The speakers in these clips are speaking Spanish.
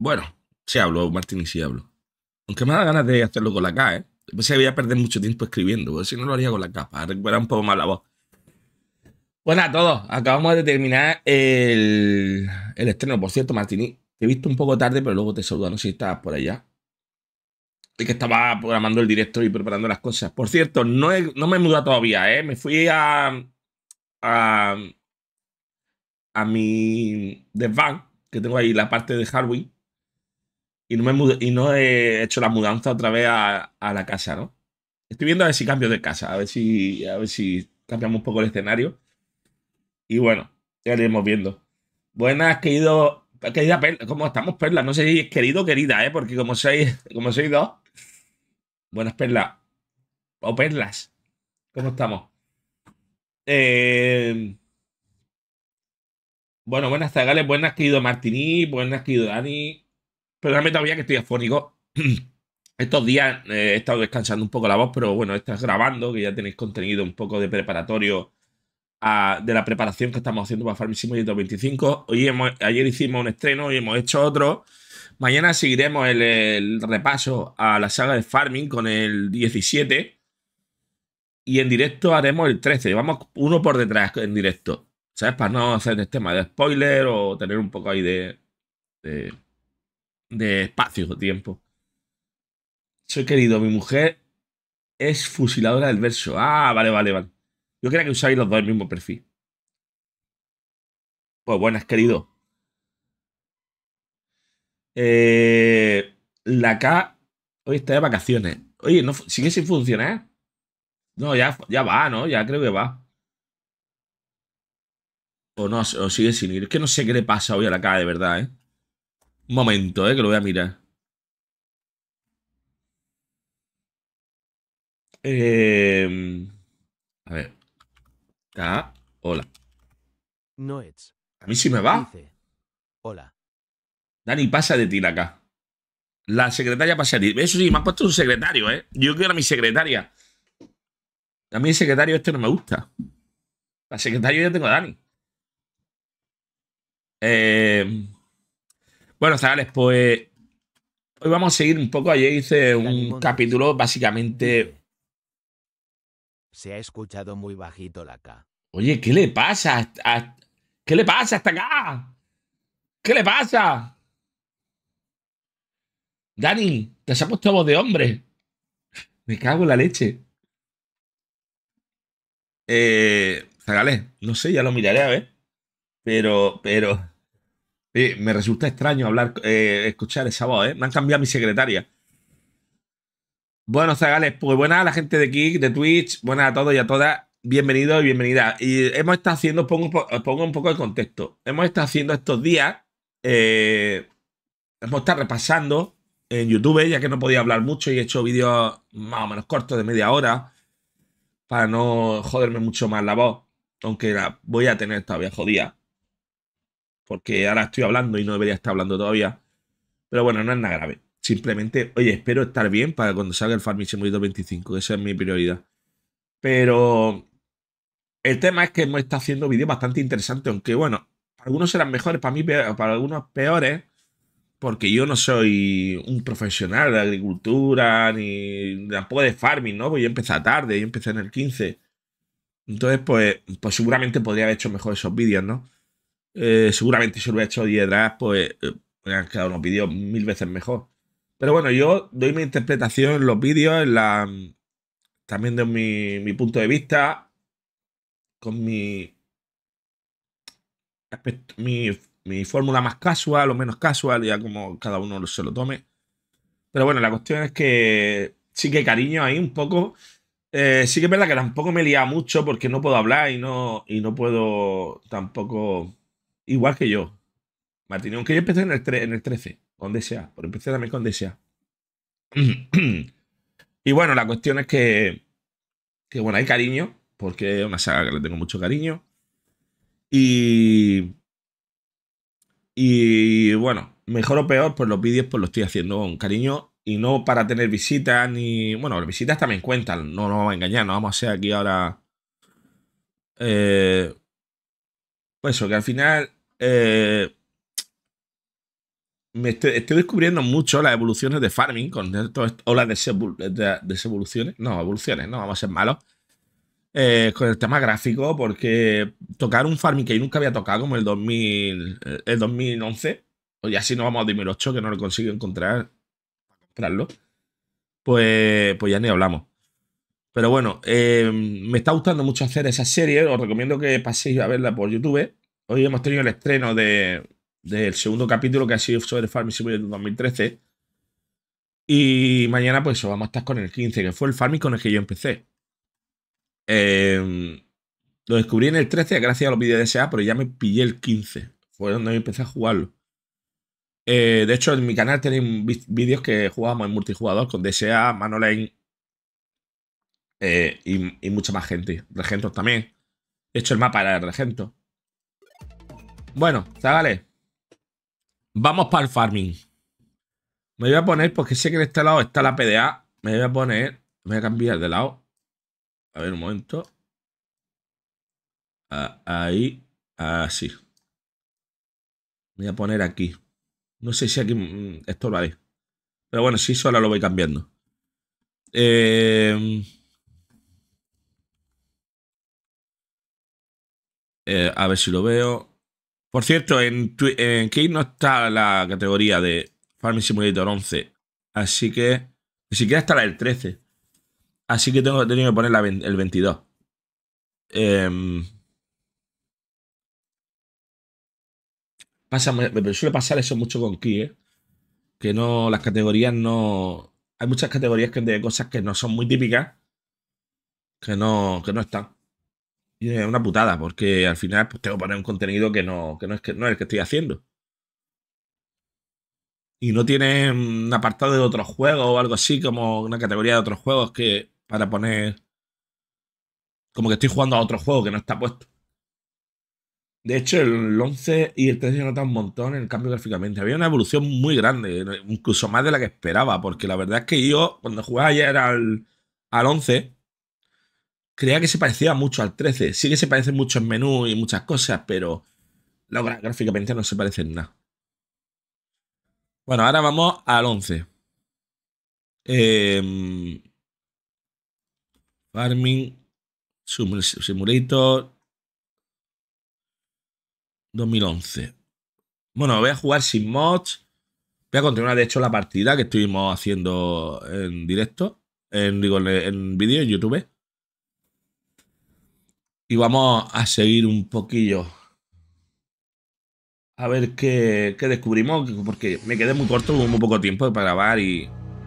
Bueno, sí hablo, Martín, y sí hablo. Aunque me da ganas de hacerlo con la K, ¿eh? Pensé que voy a perder mucho tiempo escribiendo, porque si no lo haría con la K, para recuperar un poco más la voz. Bueno, a todos, acabamos de terminar el estreno. Por cierto, Martini, te he visto un poco tarde, pero luego te saludo, no sé si estabas por allá. Y que estaba programando el directo y preparando las cosas. Por cierto, no me he mudado todavía, ¿eh? Me fui a, a mi desván, que tengo ahí la parte de Halloween, y y no he hecho la mudanza otra vez a la casa, ¿no? Estoy viendo a ver si cambio de casa, a ver si cambiamos un poco el escenario. Y bueno, ya lo iremos viendo. Buenas, querida Perla. ¿Cómo estamos, Perla? No sé si es querido o querida, ¿eh? Porque como sois dos. Buenas, Perla. O Perlas. ¿Cómo estamos? Eh, bueno, buenas, Zagales. Buenas, querido Martini. Buenas, querido Dani. Perdóname todavía que estoy afónico. Estos días he estado descansando un poco la voz, pero bueno, estás grabando, que ya tenéis contenido un poco de preparatorio de la preparación que estamos haciendo para Farming Simulator 25. Ayer hicimos un estreno, hoy hemos hecho otro. Mañana seguiremos el repaso a la saga de Farming con el 17 y en directo haremos el 13. Vamos uno por detrás en directo, ¿sabes? Para no hacer el tema de spoiler o tener un poco ahí de, de espacio o tiempo. Soy querido, mi mujer es fusiladora del verso. Ah, vale, vale, vale. Yo creía que usáis los dos el mismo perfil. Pues buenas, querido. La K hoy está de vacaciones. Oye, no, sigue sin funcionar. No, ya va, ¿no? Ya creo que va. O no, o sigue sin ir. Es que no sé qué le pasa hoy a la K de verdad, ¿eh? Un momento, que lo voy a mirar. Eh, a ver. K, hola. Noets. A mí sí me va. Dice, hola. Dani, pasa de ti la K. La secretaria pasa de ti. Eso sí, me has puesto un secretario, ¿eh? Yo quiero a mi secretaria. A mí el secretario este no me gusta. La secretaria ya tengo a Dani. Eh, bueno, chavales, pues hoy vamos a seguir un poco. Ayer hice Dani un Montes. capítulo básicamente. Dice, se ha escuchado muy bajito la K. Oye, ¿qué le pasa? ¿Qué le pasa hasta acá? ¿Qué le pasa? Dani, te has puesto voz de hombre. Me cago en la leche. Zagales, no sé, ya lo miraré a ver. Pero, me resulta extraño escuchar esa voz, ¿eh? Me han cambiado mi secretaria. Bueno, Zagales, pues buenas a la gente de Kik, de Twitch, buenas a todos y a todas, bienvenidos y bienvenidas. Y hemos estado haciendo, pongo un poco de contexto, hemos estado haciendo estos días, eh, hemos estado repasando en YouTube, ya que no podía hablar mucho y he hecho vídeos más o menos cortos de media hora para no joderme mucho más la voz, aunque la voy a tener todavía jodida, porque ahora estoy hablando y no debería estar hablando todavía. Pero bueno, no es nada grave. Simplemente, oye, espero estar bien para cuando salga el Farming Simulator 25. Esa es mi prioridad. Pero el tema es que hemos estado haciendo vídeos bastante interesantes, aunque bueno, algunos serán mejores para mí, para algunos peores, porque yo no soy un profesional de agricultura ni tampoco de farming, ¿no? Pues yo empecé tarde, yo empecé en el 15. Entonces, pues seguramente podría haber hecho mejor esos vídeos, ¿no? Seguramente si lo hubiera hecho 10 atrás, pues hubieran quedado unos vídeos mil veces mejor. Pero bueno, yo doy mi interpretación en los vídeos, también de mi punto de vista, con mi, mi fórmula más casual o menos casual, ya como cada uno se lo tome. Pero bueno, la cuestión es que sí que cariño ahí un poco. Sí que es verdad que tampoco me he liado mucho porque no puedo hablar y no puedo tampoco. Igual que yo, Martín, aunque yo empecé en el 13, con DSA, pero empecé también con DSA. Y bueno, la cuestión es que bueno, hay cariño, porque es una saga que le tengo mucho cariño. Y, y bueno, mejor o peor, pues los vídeos pues los estoy haciendo con cariño y no para tener visitas ni... Bueno, las visitas también cuentan, no nos vamos a engañar, no vamos a hacer aquí ahora... eh, pues eso, que al final estoy descubriendo mucho las evoluciones de farming con o las desevoluciones. No, evoluciones, no vamos a ser malos. Con el tema gráfico, porque tocar un farming que yo nunca había tocado, como el 2011, o ya si no vamos al 2008, que no lo consigo encontrar, comprarlo, pues ya ni hablamos. Pero bueno, me está gustando mucho hacer esa serie. Os recomiendo que paséis a verla por YouTube. Hoy hemos tenido el estreno del segundo capítulo, que ha sido sobre Farming Simulator 2013. Y mañana, pues, vamos a estar con el 15, que fue el farming con el que yo empecé. Lo descubrí en el 13 gracias a los vídeos de SA, pero ya me pillé el 15. Fue donde empecé a jugarlo. De hecho, en mi canal tenéis vídeos que jugamos en multijugador con DSA, Manolane y mucha más gente. Regentos también. De hecho, el mapa era de Regentos. Bueno, chavales, vamos para el farming. Me voy a poner, porque sé que en este lado está la PDA. Me voy a poner, me voy a cambiar de lado. A ver, un momento. Ahí, así. Me voy a poner aquí. No sé si aquí esto lo haré. Pero bueno, sí, solo lo voy cambiando. A ver si lo veo. Por cierto, en Kick no está la categoría de Farming Simulator 11. Así que ni siquiera está la del 13. Así que tengo que poner el 22. Me suele pasar eso mucho con Kick, que no, las categorías no. Hay muchas categorías de cosas que no son muy típicas, que no están. Y es una putada, porque al final pues, tengo que poner un contenido que no es el que estoy haciendo. Y no tiene un apartado de otros juegos o algo así, como una categoría de otros juegos que para poner. Como que estoy jugando a otro juego que no está puesto. De hecho, el 11 y el 13 se nota un montón el cambio gráficamente. Había una evolución muy grande, incluso más de la que esperaba, porque la verdad es que yo, cuando jugaba ayer al 11, creía que se parecía mucho al 13. Sí que se parece mucho en menú y muchas cosas, pero gráficamente no se parecen nada. Bueno, ahora vamos al 11. Farming Simulator 2011. Bueno, voy a jugar sin mods. Voy a continuar, de hecho, la partida que estuvimos haciendo en directo. En vídeo en YouTube. Y vamos a seguir un poquillo. A ver qué descubrimos. Porque me quedé muy corto, hubo muy poco tiempo para grabar y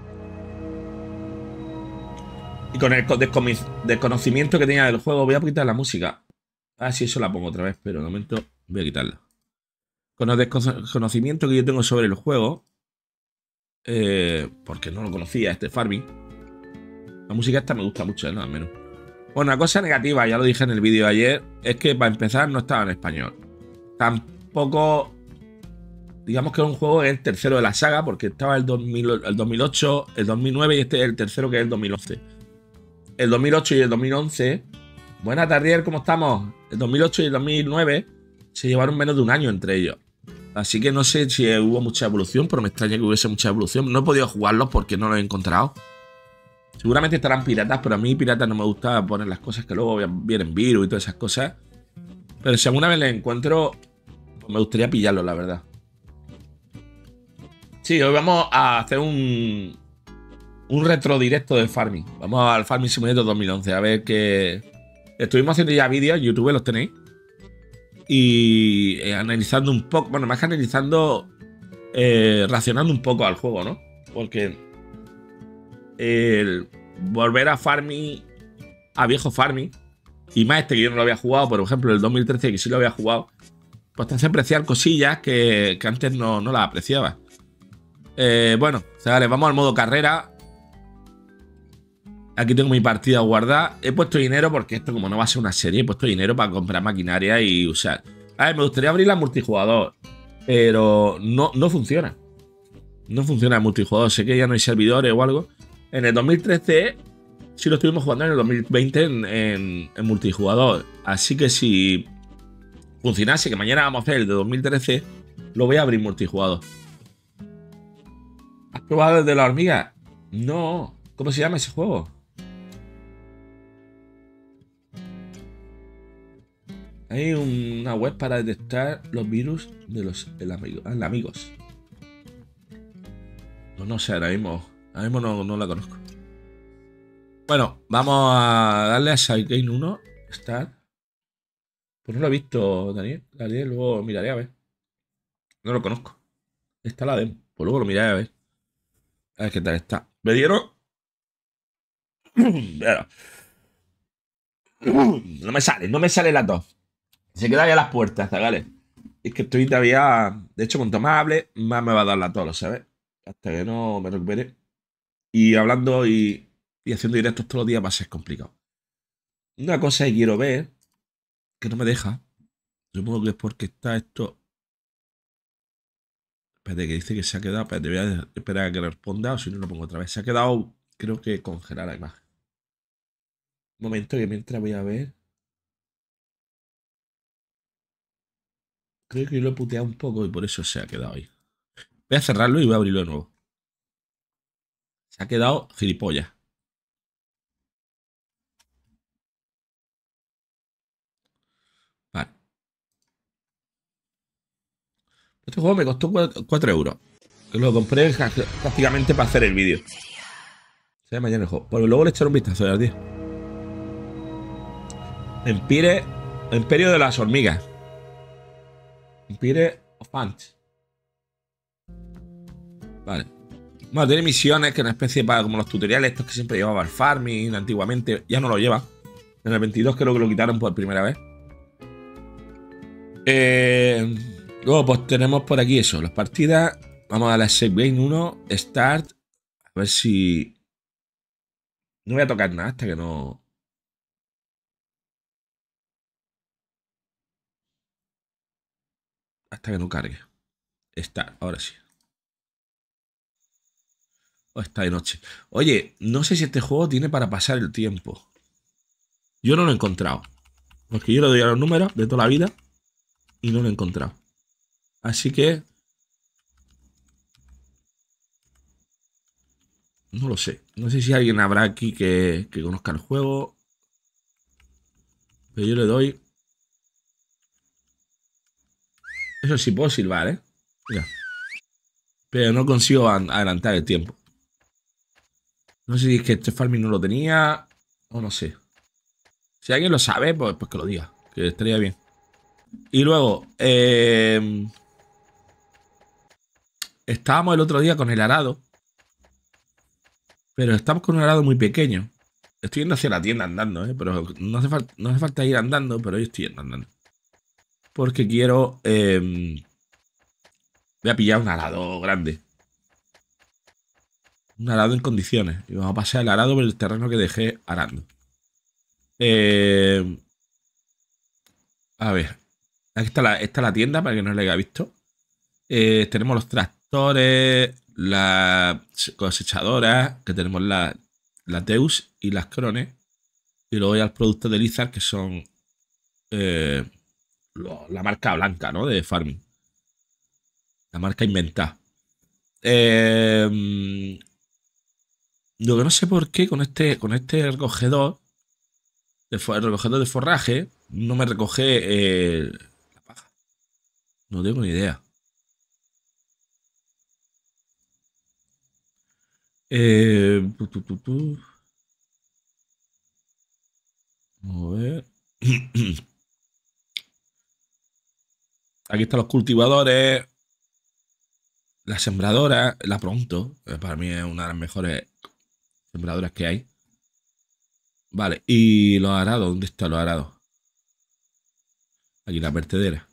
con el desconocimiento que tenía del juego, voy a quitar la música. Ah, sí, eso la pongo otra vez, pero de momento voy a quitarla. Con el desconocimiento que yo tengo sobre el juego, porque no lo conocía, este farming, la música esta me gusta mucho, ¿no? Al menos. Bueno, una cosa negativa, ya lo dije en el vídeo de ayer, es que para empezar no estaba en español. Tampoco, digamos que es un juego que es el tercero de la saga, porque estaba el 2008, el 2009 y este es el tercero, que es el 2011. El 2008 y el 2011. Buenas tardes, ¿cómo estamos? El 2008 y el 2009 se llevaron menos de un año entre ellos. Así que no sé si hubo mucha evolución, pero me extraña que hubiese mucha evolución. No he podido jugarlos porque no los he encontrado. Seguramente estarán piratas, pero a mí piratas no me gusta poner las cosas que luego vienen virus y todas esas cosas. Pero si alguna vez les encuentro, pues me gustaría pillarlos, la verdad. Sí, hoy vamos a hacer un retro directo de Farming. Vamos al Farming Simulator 2011. A ver qué. Estuvimos haciendo ya vídeos, YouTube los tenéis. Y analizando un poco. Bueno, más que analizando. Racionando un poco al juego, ¿no? Porque. El volver a Farming. A viejo Farming. Y más este que yo no lo había jugado. Por ejemplo, el 2013 que sí lo había jugado. Pues te hace apreciar cosillas que antes no las apreciaba. Bueno, chavales, vamos al modo carrera. Aquí tengo mi partida guardada. He puesto dinero porque esto, como no va a ser una serie, he puesto dinero para comprar maquinaria y usar. A ver, me gustaría abrir la multijugador, pero no funciona. No funciona el multijugador. Sé que ya no hay servidores o algo. En el 2013 sí lo estuvimos jugando, en el 2020 en multijugador. Así que si funcionase, que mañana vamos a hacer el de 2013, lo voy a abrir multijugador. ¿Probado desde la hormiga? No. ¿Cómo se llama ese juego? Hay una web para detectar los virus de los amigos. No sé, ahora mismo no la conozco. Bueno, vamos a darle a Sidegame 1. Start. Pues no lo he visto, Daniel. Luego miraré a ver. No lo conozco. Está la demo. Pues luego lo miraré a ver. A ver qué tal está. Me dieron. Pero, no me sale las dos. Se quedan ya las puertas, ¿vale? Es que estoy todavía. De hecho, cuanto más hable, más me va a dar la tos, ¿sabes? Hasta que no me recupere. Y hablando y haciendo directos todos los días va a ser complicado. Una cosa que quiero ver, que no me deja. Supongo que es porque está esto. Espérate, que dice que se ha quedado. Espérate, voy a esperar a que responda o si no lo pongo otra vez. Se ha quedado, creo que congelar la imagen. Un momento que mientras voy a ver. Creo que lo he puteado un poco y por eso se ha quedado ahí. Voy a cerrarlo y voy a abrirlo de nuevo. Se ha quedado gilipollas. Vale. Este juego me costó 4 euros. Que lo compré prácticamente para hacer el vídeo. Se llama mañana el juego. Porque luego le echaré un vistazo al 10. Imperio de las hormigas. Empire of Ants. Vale. Bueno, tiene misiones que es una especie para como los tutoriales estos que siempre llevaba el farming antiguamente. Ya no lo lleva. En el 22 creo que lo quitaron por primera vez. Luego pues tenemos por aquí eso. Las partidas. Vamos a la Save Game 1. Start. A ver si... No voy a tocar nada hasta que no... Hasta que no cargue. Start. Ahora sí. O está de noche. Oye, no sé si este juego tiene para pasar el tiempo. Yo no lo he encontrado. Porque yo le doy a los números de toda la vida y no lo he encontrado. Así que... No lo sé. No sé si alguien habrá aquí que conozca el juego. Pero yo le doy... Eso sí puedo silbar, ¿eh? Mira. Pero no consigo adelantar el tiempo. No sé si es que este farming no lo tenía o no sé. Si alguien lo sabe, pues que lo diga. Que estaría bien. Y luego, estábamos el otro día con el arado. Pero estamos con un arado muy pequeño. Estoy yendo hacia la tienda andando, pero no hace falta ir andando, pero yo estoy yendo andando. Porque quiero... voy a pillar un arado grande. Un arado en condiciones. Y vamos a pasar el arado por el terreno que dejé arando. A ver. Aquí está la tienda para que no la haya visto. Tenemos los tractores, las cosechadoras, que tenemos la Teus y las Crones. Y luego ya los productos de Lizard, que son la marca blanca, ¿no? De Farming. La marca inventada. Lo que no sé por qué con este recogedor, el recogedor de forraje, no me recoge la paja. No tengo ni idea. Vamos a ver. Aquí están los cultivadores. La sembradora, la Pronto. Para mí es una de las mejores sembradoras que hay. Vale, y los arados, ¿dónde están los arados? Aquí la vertedera.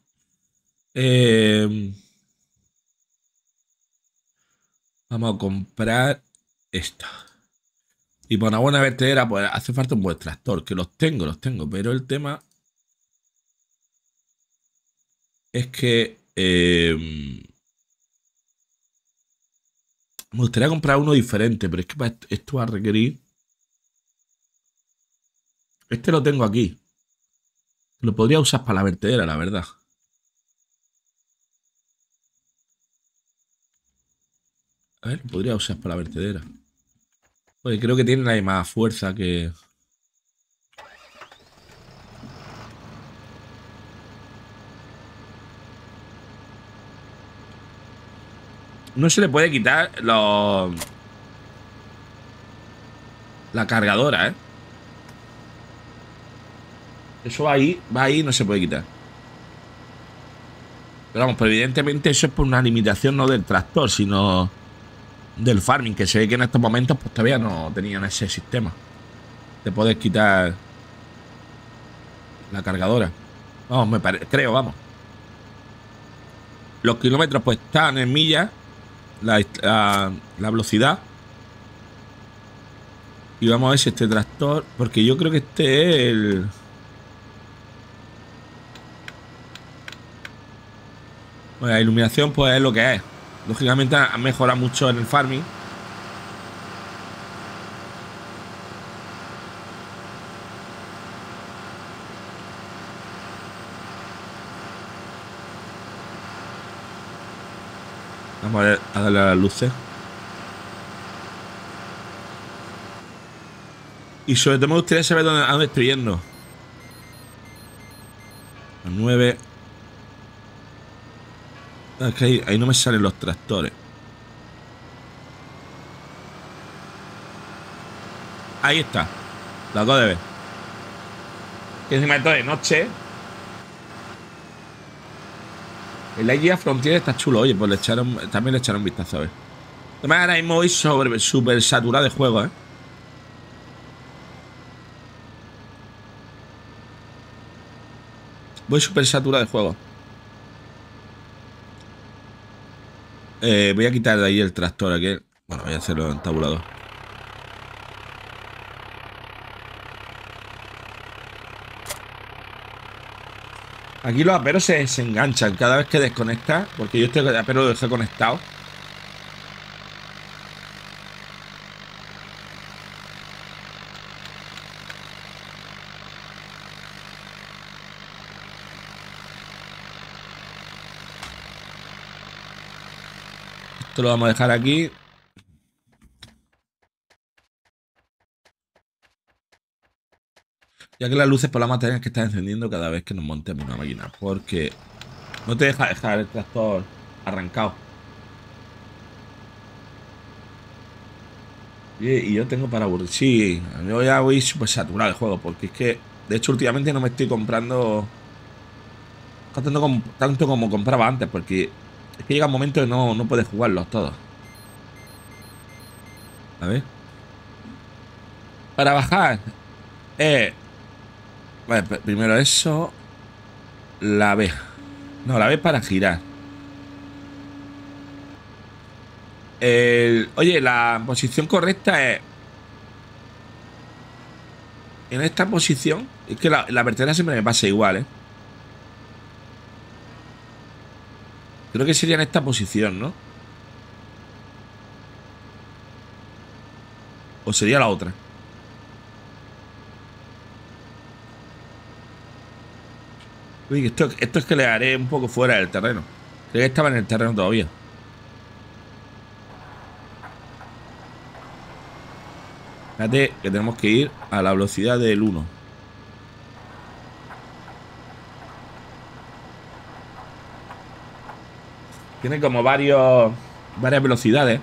Vamos a comprar esta. Y para una buena vertedera, pues hace falta un buen tractor. Que los tengo. Pero el tema es que me gustaría comprar uno diferente, pero es que para esto va a requerir. Este lo tengo aquí. Lo podría usar para la vertedera, la verdad. A ver, podría usar para la vertedera. Porque creo que tiene más fuerza que... No se le puede quitar los... La cargadora, ¿eh? Eso va ahí y no se puede quitar. Pero vamos, pero evidentemente eso es por una limitación no del tractor, sino del farming, que se ve que en estos momentos pues todavía no tenían ese sistema de poder quitar la cargadora. Vamos, creo, vamos. Los kilómetros pues están en millas, la velocidad. Y vamos a ver si este tractor, porque yo creo que este es el... Bueno, la iluminación pues es lo que es. Lógicamente ha mejorado mucho en el farming. Vamos a darle a las luces. Y sobre todo me gustaría saber a dónde estoy yendo. A 9. Es que ahí no me salen los tractores. Ahí está. Lo acabo de ver. Que encima de todo de noche. El guía Frontier está chulo. Oye, pues también le echaron un vistazo a ver. Además, ahora mismo voy súper saturado de juego, ¿eh? Voy súper saturado de juego. Voy a quitar de ahí el tractor aquí. Bueno, voy a hacerlo en tabulador. Aquí los aperos se enganchan cada vez que desconecta. Porque yo este apero lo dejé conectado. Esto lo vamos a dejar aquí. Ya que las luces por la vamos a tener que estar encendiendo cada vez que nos montemos una máquina. Porque no te deja dejar el tractor arrancado. Y yo tengo para aburrir. Sí, yo ya voy súper saturado de juego. Porque es que, de hecho, últimamente no me estoy comprando tanto como compraba antes. Porque es que llega un momento que no puedes jugarlos todos. A ver. Para bajar. Vale, primero eso. La B. No, la B para girar. Oye, la posición correcta es... En esta posición... Es que la vertedera siempre me pasa igual, ¿eh? Creo que sería en esta posición, ¿no? O sería la otra. Uy, esto es que le haré un poco fuera del terreno. Creo que estaba en el terreno todavía. Fíjate que tenemos que ir a la velocidad del 1. Tiene como varias velocidades.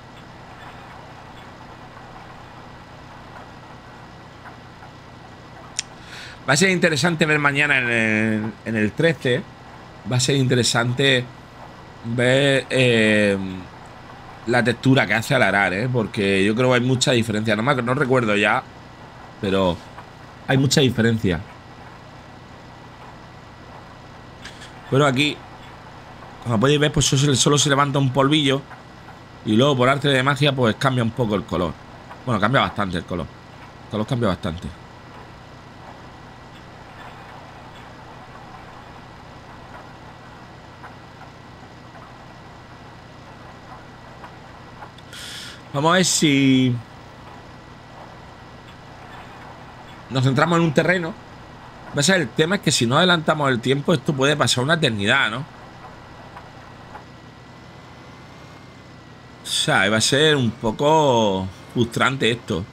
Va a ser interesante ver mañana en el 13. Va a ser interesante ver la textura que hace al arar, ¿eh? Porque yo creo que hay mucha diferencia. No recuerdo ya, pero hay mucha diferencia. Pero aquí, como podéis ver, pues solo se levanta un polvillo. Y luego, por arte de magia, pues cambia un poco el color. Bueno, cambia bastante el color. El color cambia bastante. Vamos a ver si nos centramos en un terreno. Va a ser el tema es que si no adelantamos el tiempo, esto puede pasar una eternidad, ¿no? sea, va a ser un poco frustrante esto.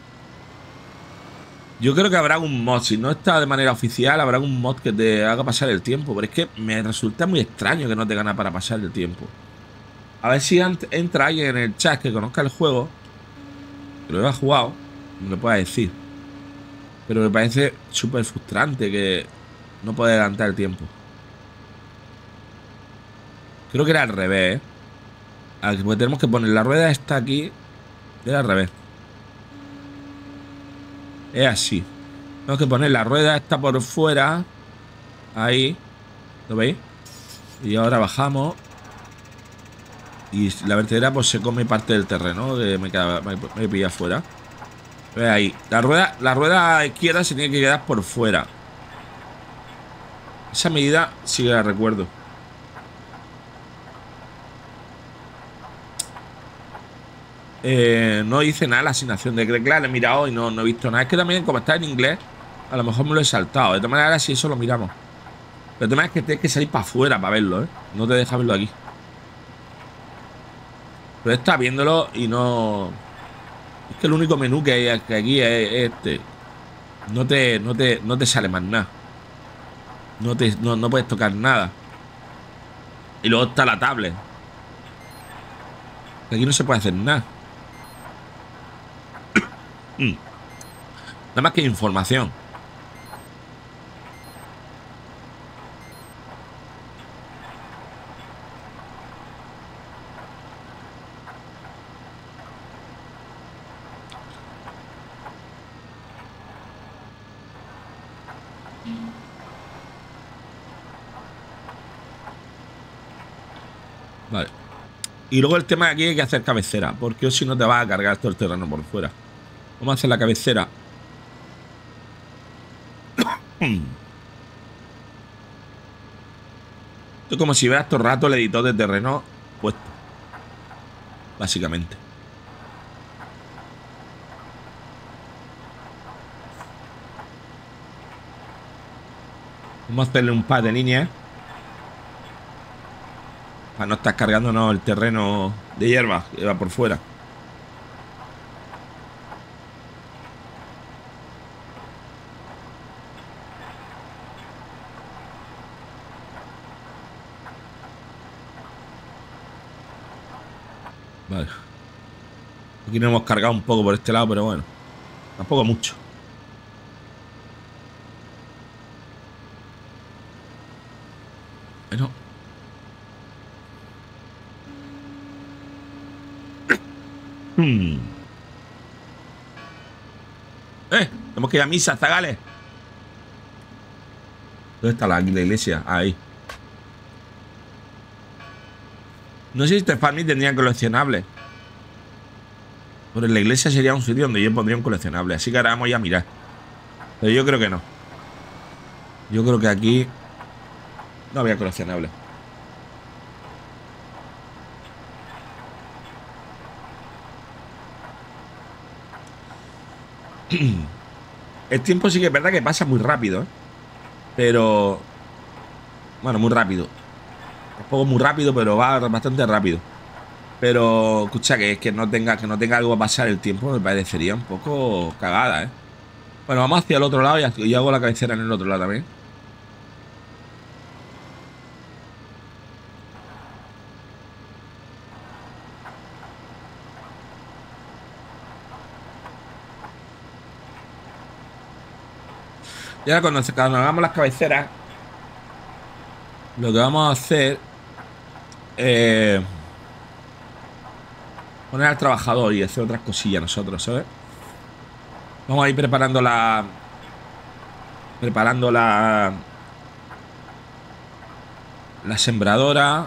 Yo creo que habrá un mod, si no está de manera oficial, habrá un mod que te haga pasar el tiempo. Pero es que me resulta muy extraño que no te gana para pasar el tiempo. A ver si entra alguien en el chat que conozca el juego, que lo haya jugado, y me lo pueda decir. Pero me parece súper frustrante que no pueda adelantar el tiempo. Creo que era al revés, ¿eh? Porque tenemos que poner la rueda esta aquí. Era al revés. Es así. Tenemos que poner la rueda esta por fuera. Ahí. ¿Lo veis? Y ahora bajamos. Y la vertedera pues se come parte del terreno que me pilla afuera. Ve ahí. La rueda izquierda se tiene que quedar por fuera. Esa medida sí que la recuerdo. No hice nada la asignación de claro, he mirado y no he visto nada. Es que también como está en inglés, a lo mejor me lo he saltado. De todas maneras, si eso lo miramos. Pero el tema es que tienes que salir para afuera para verlo, ¿eh? No te deja verlo aquí. Pero está viéndolo y no... Es que el único menú que hay aquí es este. No te sale más nada. No puedes tocar nada. Y luego está la tablet. Aquí no se puede hacer nada. Nada más que información. Vale. Y luego el tema de aquí hay que hacer cabecera, porque si no te vas a cargar todo el terreno por fuera. Vamos a hacer la cabecera. Esto es como si veas todo el rato el editor de terreno puesto. Básicamente. Vamos a hacerle un par de líneas. Para no estar cargándonos el terreno de hierba que va por fuera. Vale. Aquí nos hemos cargado un poco por este lado, pero bueno. Tampoco mucho. Bueno. Tenemos que ir a misa, zagales. ¿Dónde está la iglesia? Ahí. No sé si este farming tendría coleccionables. Pero en la iglesia sería un sitio donde yo pondría un coleccionable. Así que ahora vamos ya a mirar. Pero yo creo que no. Yo creo que aquí no había coleccionable. El tiempo sí que es verdad que pasa muy rápido, ¿eh? Pero... Bueno, muy rápido. Tampoco muy rápido, pero va bastante rápido. Pero, escucha, que no tenga algo a pasar el tiempo me parecería un poco cagada, ¿eh? Bueno, vamos hacia el otro lado y hago la cabecera en el otro lado también. Y ahora cuando hagamos las cabeceras, lo que vamos a hacer es poner al trabajador y hacer otras cosillas nosotros, ¿sabes? Vamos a ir preparando la sembradora.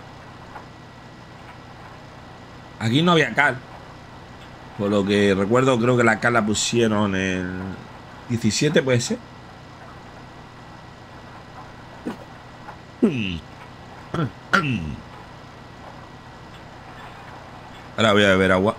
Aquí no había cal. Por lo que recuerdo, creo que la cal la pusieron en 17, ¿puede ser? Ahora voy a beber agua.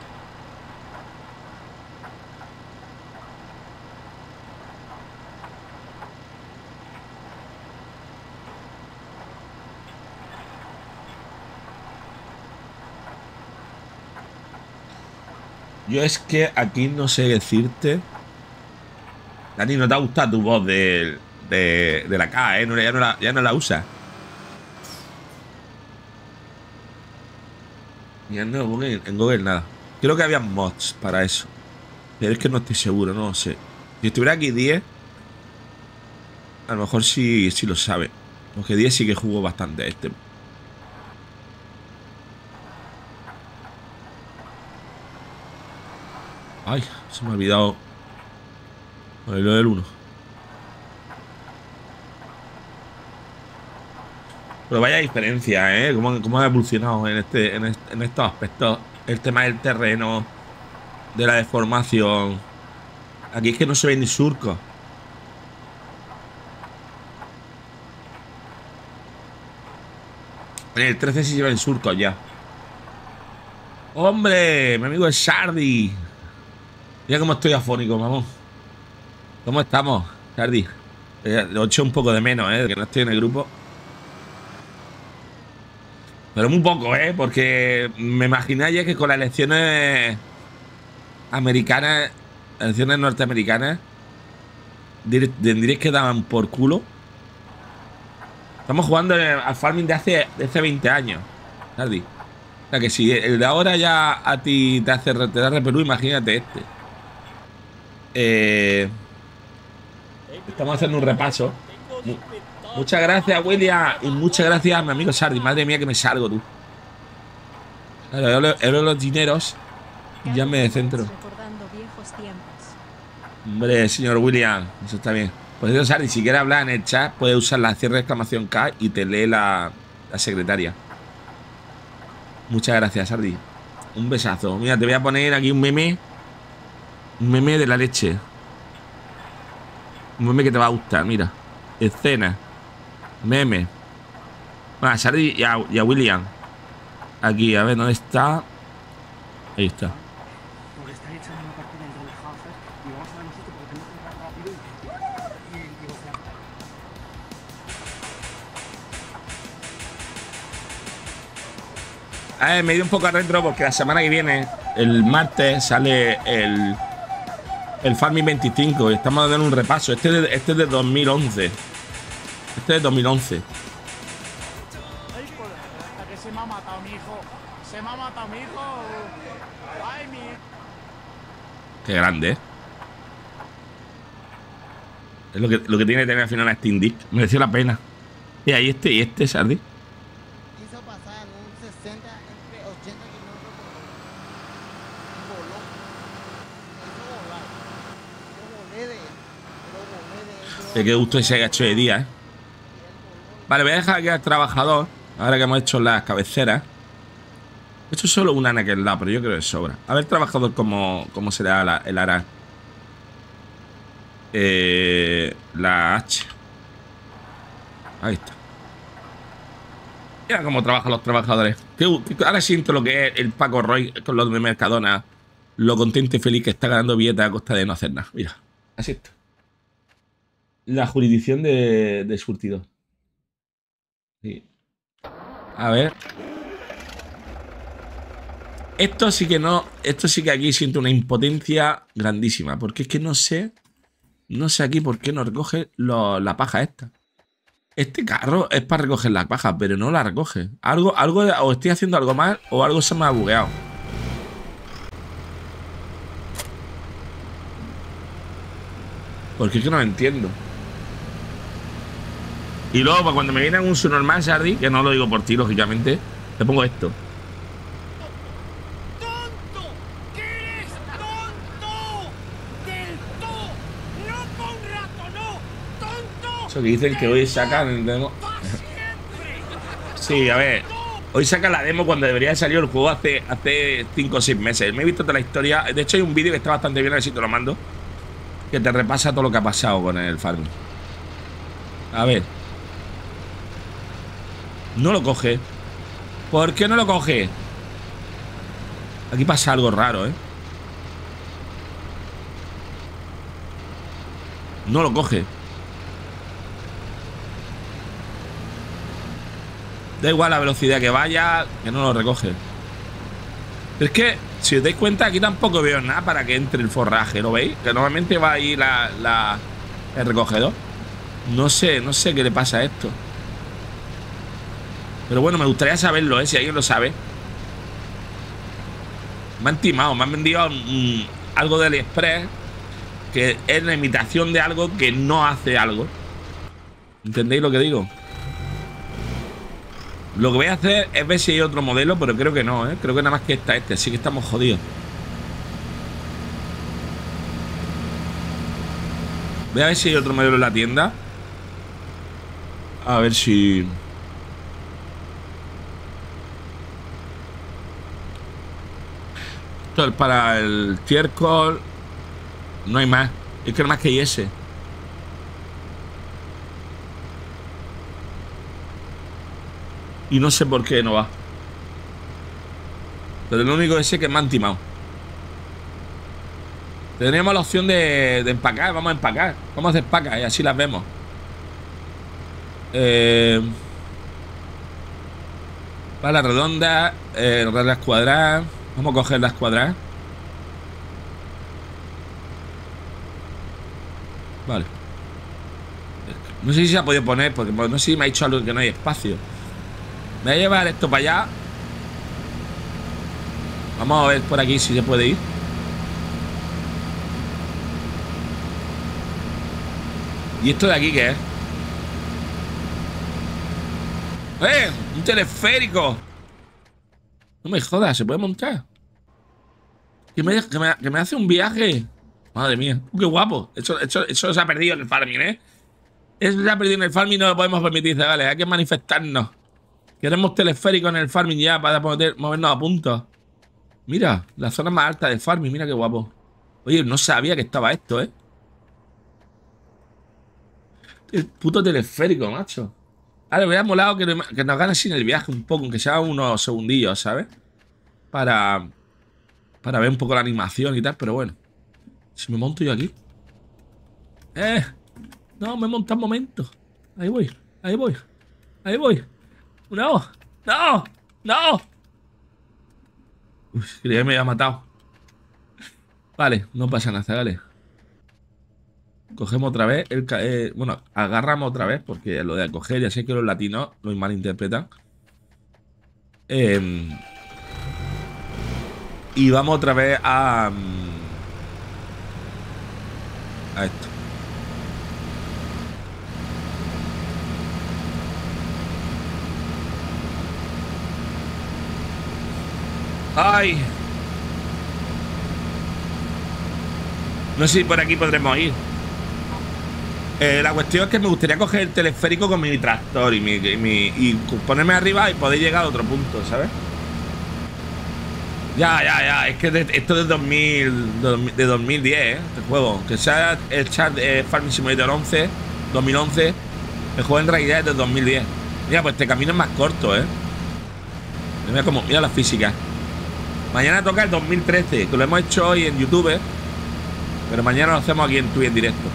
Yo es que aquí no sé decirte. Dani, ¿no te ha gustado tu voz de la K, eh? Ya no la usas. Ya no, en Google nada. Creo que había mods para eso. Pero es que no estoy seguro, no lo sé. Si estuviera aquí 10, a lo mejor sí lo sabe. Porque 10 sí que jugó bastante a este. Ay, se me ha olvidado lo del 1. Pero vaya diferencia, ¿eh? Cómo ha evolucionado en estos aspectos. El tema del terreno, de la deformación. Aquí es que no se ven ni surcos. En el 13 sí se ven surcos ya. ¡Hombre! Mi amigo es Sardi. Mira cómo estoy afónico, vamos. ¿Cómo estamos, Sardi? Lo echo un poco de menos, ¿eh? Que no estoy en el grupo. Pero muy poco, ¿eh? Porque me imagináis que con las elecciones americanas, elecciones norteamericanas, tendréis que dar por culo. Estamos jugando al farming de hace 20 años, Sardi. O sea que si el de ahora ya a ti te da repelú, imagínate este. Estamos haciendo un repaso. Muchas gracias, William. Y muchas gracias a mi amigo Sardi. Madre mía que me salgo, tú. Claro, yo los dineros y ya me centro. Hombre, señor William, eso está bien. Pues eso, Sardi, si quieres hablar en el chat, puedes usar la cierre de exclamación K y te lee la secretaria. Muchas gracias, Sardi. Un besazo. Mira, te voy a poner aquí un meme. Un meme de la leche. Un meme que te va a gustar, mira. Escena. Meme. Bueno, a Sardi y a William. Aquí, a ver, ¿dónde está? Ahí está. A ver, me dio un poco a retro porque la semana que viene, el martes, sale el Farming 25 y estamos dando un repaso. Este es de 2011. Este es de 2011. Se me ha matado mi hijo. Se me ha matado mi hijo. Ay, mi. Qué grande, ¿eh? Es lo que tiene que tener al final a Steam Deck. Mereció la pena. Y ahí y este, Sardi. Hizo pasar en un 60 entre 80 kilómetros por hora. Y voló. Me hizo volar. Yo volé de él. Pero volé de él. Qué gusto ese gacho de día, ¿eh? Vale, voy a dejar aquí al trabajador. Ahora que hemos hecho las cabeceras. He hecho solo una en aquel lado, pero yo creo que sobra. A ver, trabajador, cómo será el ara. La H. Ahí está. Mira cómo trabajan los trabajadores. Ahora siento lo que es el Paco Roy con los de Mercadona. Lo contento y feliz que está ganando billetes a costa de no hacer nada. Mira, así está. La jurisdicción de surtido. Sí. A ver. Esto sí que no. Esto sí que aquí siento una impotencia grandísima. Porque es que no sé. No sé aquí por qué no recoge la paja esta. Este carro es para recoger la paja, pero no la recoge. Algo, o estoy haciendo algo mal o algo se me ha bugueado. Porque es que no lo entiendo. Y luego, pues, cuando me viene un subnormal, Sardi, que no lo digo por ti, lógicamente, te pongo esto. ¡Tonto! ¿Qué eres tonto? ¡Del todo! ¡No con rato, no! ¡Tonto! Eso que dicen que hoy sacan demo. Sí, a ver. Hoy sacan la demo cuando debería haber salido el juego hace 5 o 6 meses. Me he visto toda la historia. De hecho, hay un vídeo que está bastante bien, a ver si te lo mando. Que te repasa todo lo que ha pasado con el farming. A ver. No lo coge. ¿Por qué no lo coge? Aquí pasa algo raro, ¿eh? No lo coge. Da igual la velocidad que vaya, que no lo recoge. Pero es que Si os dais cuenta, aquí tampoco veo nada para que entre el forraje, ¿lo veis? Que normalmente va ahí el recogedor. No sé qué le pasa a esto. Pero bueno, me gustaría saberlo, si alguien lo sabe. Me han timado, me han vendido algo de AliExpress que es la imitación de algo que no hace algo. ¿Entendéis lo que digo? Lo que voy a hacer es ver si hay otro modelo, pero creo que no, ¿eh? Creo que nada más que está este, así que estamos jodidos. Voy a ver si hay otro modelo en la tienda. A ver si... Esto es para el Tiercol. No hay más. Es que nada más que hay ese. Y no sé por qué no va. Pero lo único es que me han timado. Tendríamos la opción de empacar. Vamos a empacar. Vamos a hacer pacas y así las vemos. Para las redondas, las cuadradas. Vamos a coger las cuadradas. Vale. No sé si se ha podido poner, porque no sé si me ha dicho algo que no hay espacio. Me voy a llevar esto para allá. Vamos a ver por aquí si se puede ir. ¿Y esto de aquí qué es? ¡Un teleférico! No me jodas, ¿se puede montar? Que me hace un viaje. Madre mía, qué guapo. Eso se ha perdido en el farming, ¿eh? Eso se ha perdido en el farming y no lo podemos permitir, vale. Hay que manifestarnos. Queremos teleférico en el farming ya para poder movernos a puntos. Mira, la zona más alta del farming, mira qué guapo. Oye, no sabía que estaba esto, ¿eh? El puto teleférico, macho. Ahora, me hubiera molado que nos gane sin el viaje un poco, aunque sea unos segundillos, ¿sabes? Para ver un poco la animación y tal, pero bueno. Si me monto yo aquí. No, me monta un momento. Ahí voy, ahí voy, ahí voy. No, no, no. Uy, creía que me había matado. Vale, no pasa nada, vale. Cogemos otra vez bueno, agarramos otra vez, porque lo de coger, ya sé que los latinos lo malinterpretan. Y vamos otra vez a esto. ¡Ay! No sé si por aquí podremos ir. La cuestión es que me gustaría coger el teleférico con mi tractor y ponerme arriba y poder llegar a otro punto, ¿sabes? Ya. Es que esto es de 2010, este juego. Que sea el chat de Farming Simulator 2011. El juego en realidad es de 2010. Mira, pues este camino es más corto, Mira la física. Mañana toca el 2013, que lo hemos hecho hoy en YouTube, pero mañana lo hacemos aquí en Twitch en directo.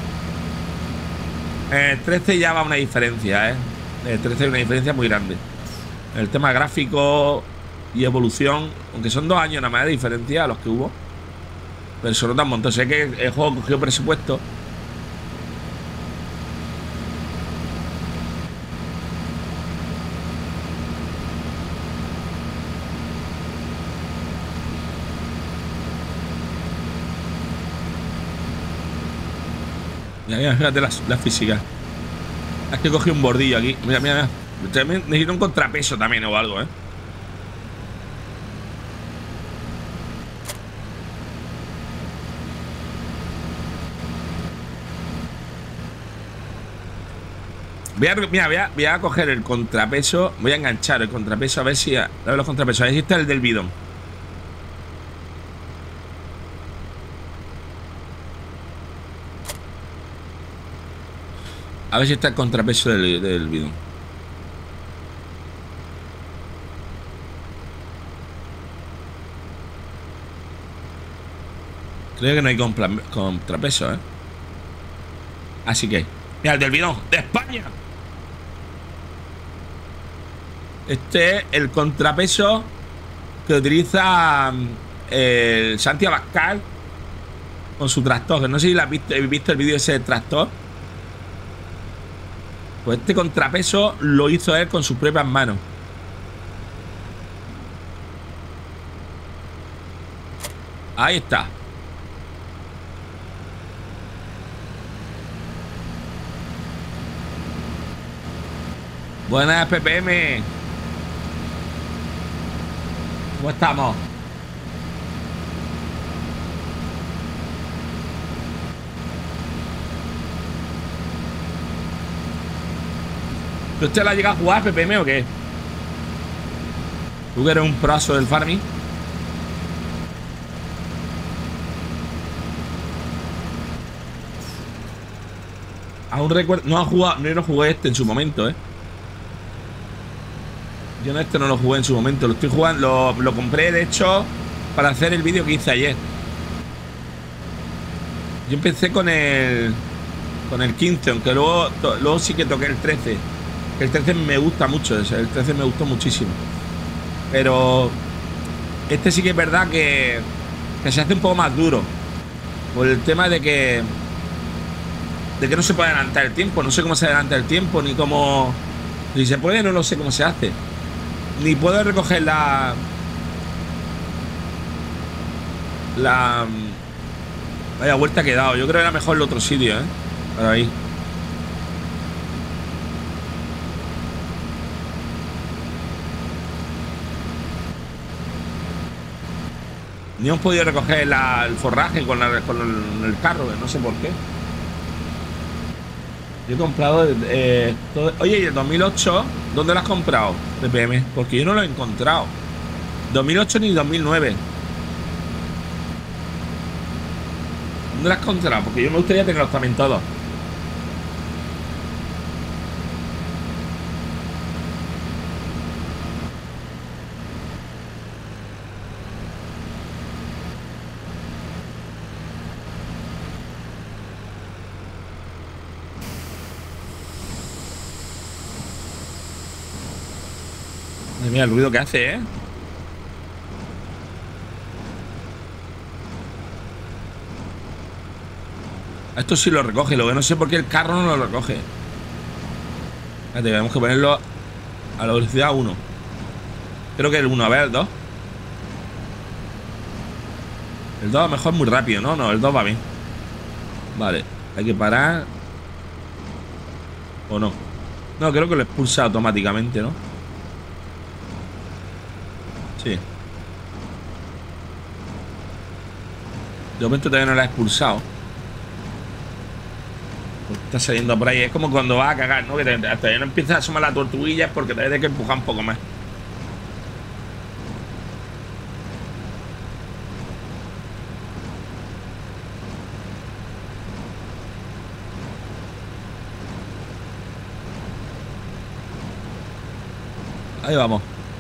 El 13 ya va una diferencia, El 13 hay una diferencia muy grande. El tema gráfico y evolución, aunque son 2 años nada más de diferencia a los que hubo, pero se nota un montón. Sé que el juego cogió presupuesto. Mira, fíjate la física. Es que cogí un bordillo aquí. Mira. Necesito un contrapeso también o algo, Voy a coger el contrapeso. Voy a enganchar el contrapeso a ver si... A ver los contrapesos. A ver si está el del bidón. A ver si está el contrapeso del bidón. Creo que no hay contrapeso, Así que... Mira, el del bidón, de España. Este es el contrapeso que utiliza el Santi Abascal con su tractor. Que no sé si habéis visto el vídeo ese del tractor. Pues este contrapeso lo hizo él con sus propias manos. Ahí está. Buenas, PPM. ¿Cómo estamos? ¿Usted la llega a jugar, PPM, o qué? ¿Tú que eres un proso del farming? Aún recuerdo. No ha jugado. No jugué este en su momento, Yo no este no lo jugué en su momento. Lo estoy jugando. Lo compré, de hecho, para hacer el vídeo que hice ayer. Yo empecé con el 15, aunque luego sí que toqué el 13. El 13 me gusta mucho. El 13 me gustó muchísimo. Pero este sí que es verdad que se hace un poco más duro. Por el tema de que no se puede adelantar el tiempo. No sé cómo se adelanta el tiempo, ni cómo. Si se puede, no lo sé cómo se hace. Ni puedo recoger la vaya vuelta que he dado. Yo creo que era mejor el otro sitio, Para ahí. Ni hemos podido recoger el forraje con el carro, no sé por qué. Yo he comprado oye, ¿y el 2008? ¿Dónde lo has comprado, PPM? Porque yo no lo he encontrado. 2008 ni 2009. ¿Dónde lo has encontrado? Porque yo me gustaría tenerlos también todos. Mira el ruido que hace, Esto sí lo recoge, lo que no sé por qué el carro no lo recoge. Espérate, tenemos que ponerlo a la velocidad 1. Creo que el 1, a ver, el 2. El 2 a lo mejor muy rápido, ¿no? No, el 2 va bien. Vale, hay que parar. ¿O no? No, creo que lo expulsa automáticamente, ¿no? Sí. De momento todavía no la he expulsado. Está saliendo por ahí. Es como cuando vas a cagar, ¿no? Que hasta ya no empiezas a asomar la tortuguilla porque te tienes que empujar un poco más. Ahí vamos.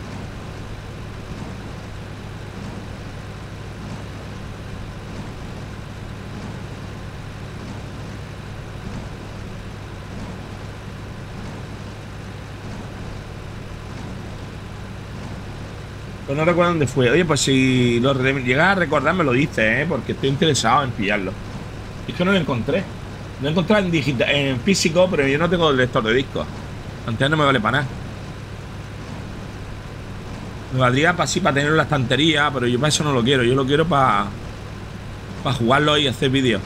Pues no recuerdo dónde fue. Oye, pues si lo llegas a recordar me lo dices, porque estoy interesado en pillarlo. Es que no lo encontré. Lo he encontrado en digital, en físico, pero yo no tengo el lector de discos. Antes no me vale para nada. Me valdría para sí, para tenerlo en la estantería, pero yo para eso no lo quiero. Yo lo quiero para jugarlo y hacer vídeos.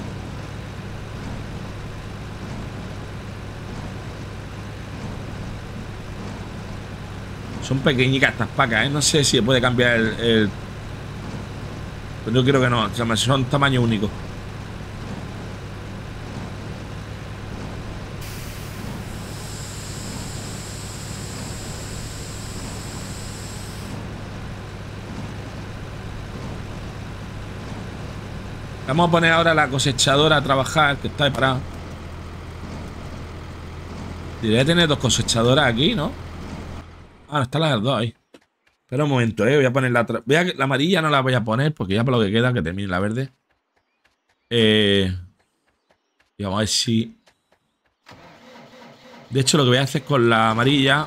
Son pequeñitas estas pacas, No sé si se puede cambiar el... Pero yo creo que no. Son tamaño único. Vamos a poner ahora la cosechadora a trabajar, que está parada. Debería tener dos cosechadoras aquí, ¿no? Ah, no, están las dos ahí. Espera un momento, voy a poner la amarilla, no la voy a poner porque ya por lo que queda que termine la verde. Y vamos a ver si... De hecho, lo que voy a hacer con la amarilla...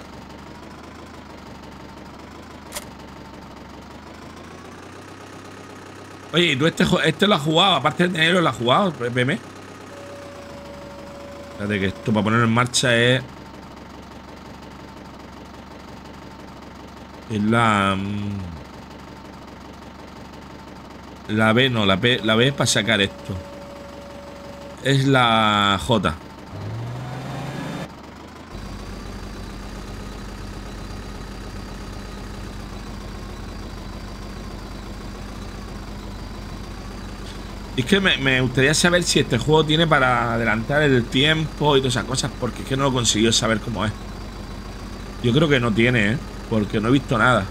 Oye, ¿y tú este lo has jugado? Aparte de tenerlo, ¿lo has jugado, PM? Espérate que esto para ponerlo en marcha es la... La B no, la B es para sacar esto. Es la J. Es que me gustaría saber si este juego tiene para adelantar el tiempo y todas esas cosas, porque es que no lo he conseguido saber cómo es. Yo creo que no tiene, ¿eh? Porque no he visto nada.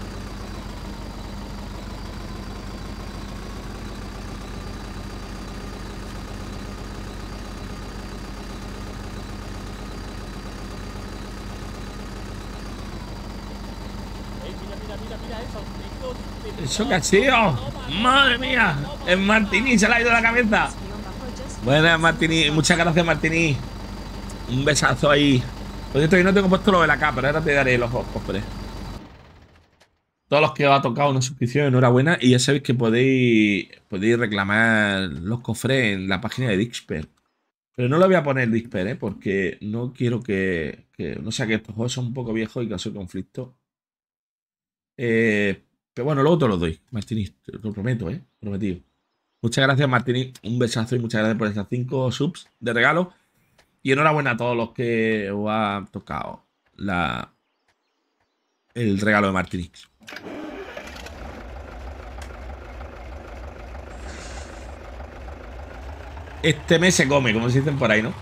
¿Eso qué ha sido? ¡Madre mía! El Martini se le ha ido la cabeza. Buenas, Martini. Muchas gracias, Martini. Un besazo ahí. Por cierto, yo no tengo puesto lo de la capa, pero ahora te daré los cofres. Todos los que os ha tocado una suscripción, enhorabuena. Y ya sabéis que podéis reclamar los cofres en la página de Dixper. Pero no lo voy a poner Dixper, ¿eh? Porque no quiero que no sea que estos juegos son un poco viejos y cause conflicto. Pero bueno, luego te los doy, Martini. Te lo prometo, prometido. Muchas gracias, Martini. Un besazo y muchas gracias por esas 5 subs de regalo. Y enhorabuena a todos los que os ha tocado el regalo de Martini. Este mes se come, como se dicen por ahí, ¿no?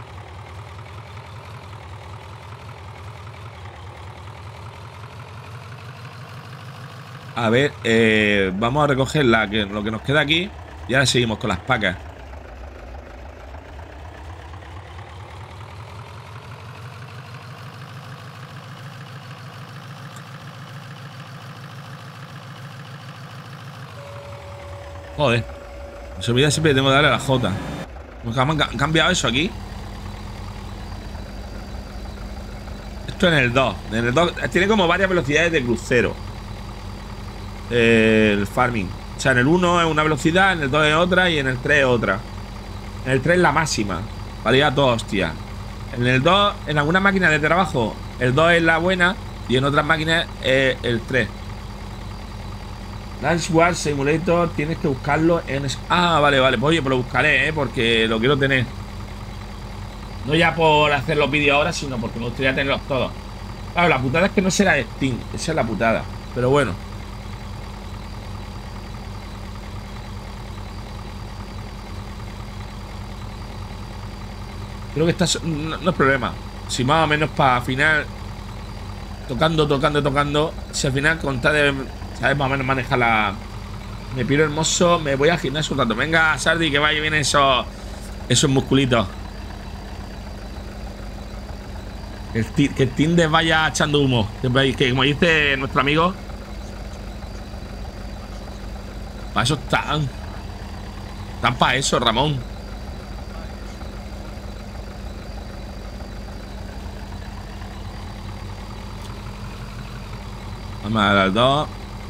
A ver, vamos a recoger lo que nos queda aquí. Y ahora seguimos con las pacas. Joder. Se olvida siempre que tengo que darle a la J. ¿Han cambiado eso aquí? Esto en el 2. En el 2 tiene como varias velocidades de crucero. El farming. O sea, en el 1 es una velocidad, en el 2 es otra y en el 3 es otra. En el 3 es la máxima. Para ir a todo, hostia. En el 2, en algunas máquinas de trabajo, el 2 es la buena y en otras máquinas es el 3. Launch War Simulator, tienes que buscarlo en... Ah, vale, vale. Pues oye, pues lo buscaré, porque lo quiero tener. No ya por hacer los vídeos ahora, sino porque me gustaría tenerlos todos. Claro, la putada es que no será de Steam. Esa es la putada. Pero bueno. Creo que no es problema. Si más o menos para final, tocando. Si al final con tal de, ¿sabes? Más o menos maneja la... Me piro hermoso, me voy al gimnasio un rato. Venga, Sardi, que vaya y vienen esos musculitos. Que el Tinder vaya echando humo. Que como dice nuestro amigo, para eso están para eso, Ramón. Vamos a las 2.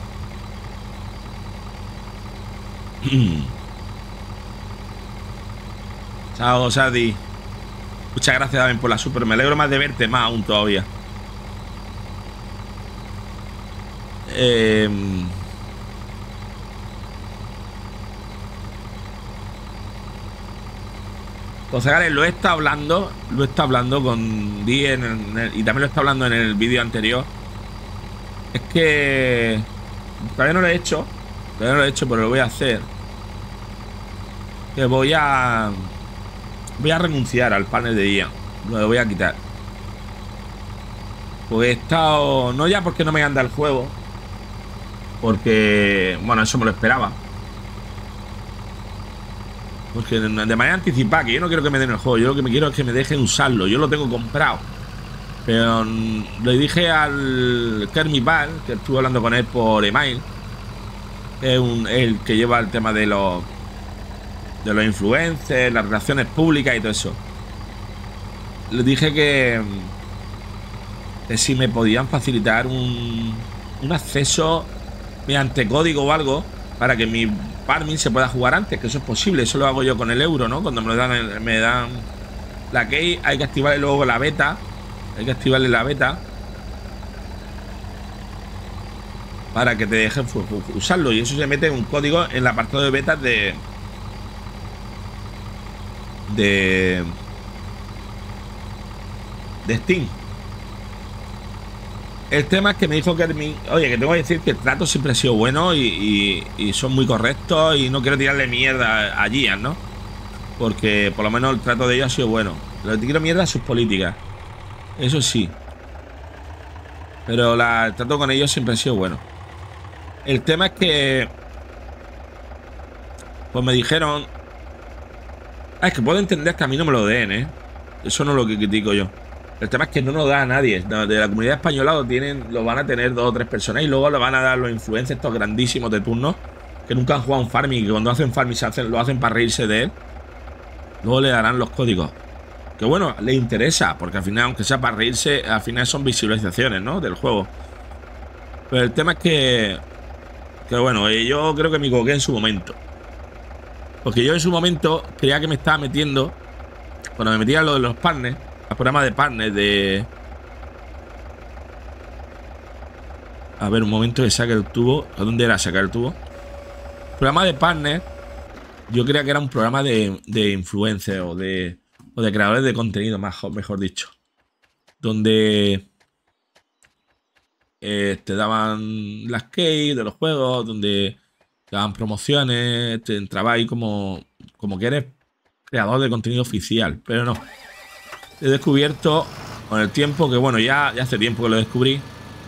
Chao, Sardi. Muchas gracias también por la super. Me alegro más de verte, más aún todavía. Entonces, lo he estado hablando con Di y también lo he estado hablando en el vídeo anterior. Es que todavía no lo he hecho. Pero lo voy a hacer. Que voy a renunciar al panel de IA. Lo voy a quitar. Pues he estado... No ya porque no me anda el juego. Porque... Bueno, eso me lo esperaba. Porque de manera anticipada, que yo no quiero que me den el juego. Yo lo que me quiero es que me dejen usarlo. Yo lo tengo comprado. Pero le dije al Kermit Ball, que estuve hablando con él por email, el que lleva el tema de los influencers, las relaciones públicas y todo eso. Le dije que si me podían facilitar un acceso mediante código o algo para que farming se pueda jugar antes, que eso es posible. Eso lo hago yo con el euro, ¿no? Cuando me dan la key, hay que activarle luego la beta. Hay que activarle la beta para que te dejen usarlo. Y eso se mete un código en el apartado de betas de Steam. El tema es que me dijo Kermin, oye, que tengo que decir que el trato siempre ha sido bueno y son muy correctos y no quiero tirarle mierda a Gian, ¿no? Porque por lo menos el trato de ellos ha sido bueno. Lo que tiro mierda a sus políticas, eso sí. Pero el trato con ellos siempre ha sido bueno. El tema es que pues me dijeron, es que puedo entender que a mí no me lo den, ¿eh? Eso no es lo que critico yo. El tema es que no lo da a nadie. De la comunidad española lo van a tener 2 o 3 personas y luego lo van a dar los influencers estos grandísimos de turno que nunca han jugado un farming y que cuando hacen farming lo hacen para reírse de él. Luego le darán los códigos. Que bueno, le interesa, porque al final, aunque sea para reírse, al final son visualizaciones, ¿no? Del juego. Pero el tema es que bueno, yo creo que me equivoqué en su momento. Porque yo en su momento creía que me estaba metiendo, cuando me metía lo de los partners, al programa de partners de... A ver, un momento que saque el tubo. ¿A dónde era sacar el tubo? El programa de partners, yo creía que era un programa de influencers o de creadores de contenido, mejor dicho. Donde te daban las keys de los juegos, donde te daban promociones, te entraba ahí como que eres creador de contenido oficial. Pero no. He descubierto con el tiempo que, bueno, ya hace tiempo que lo descubrí.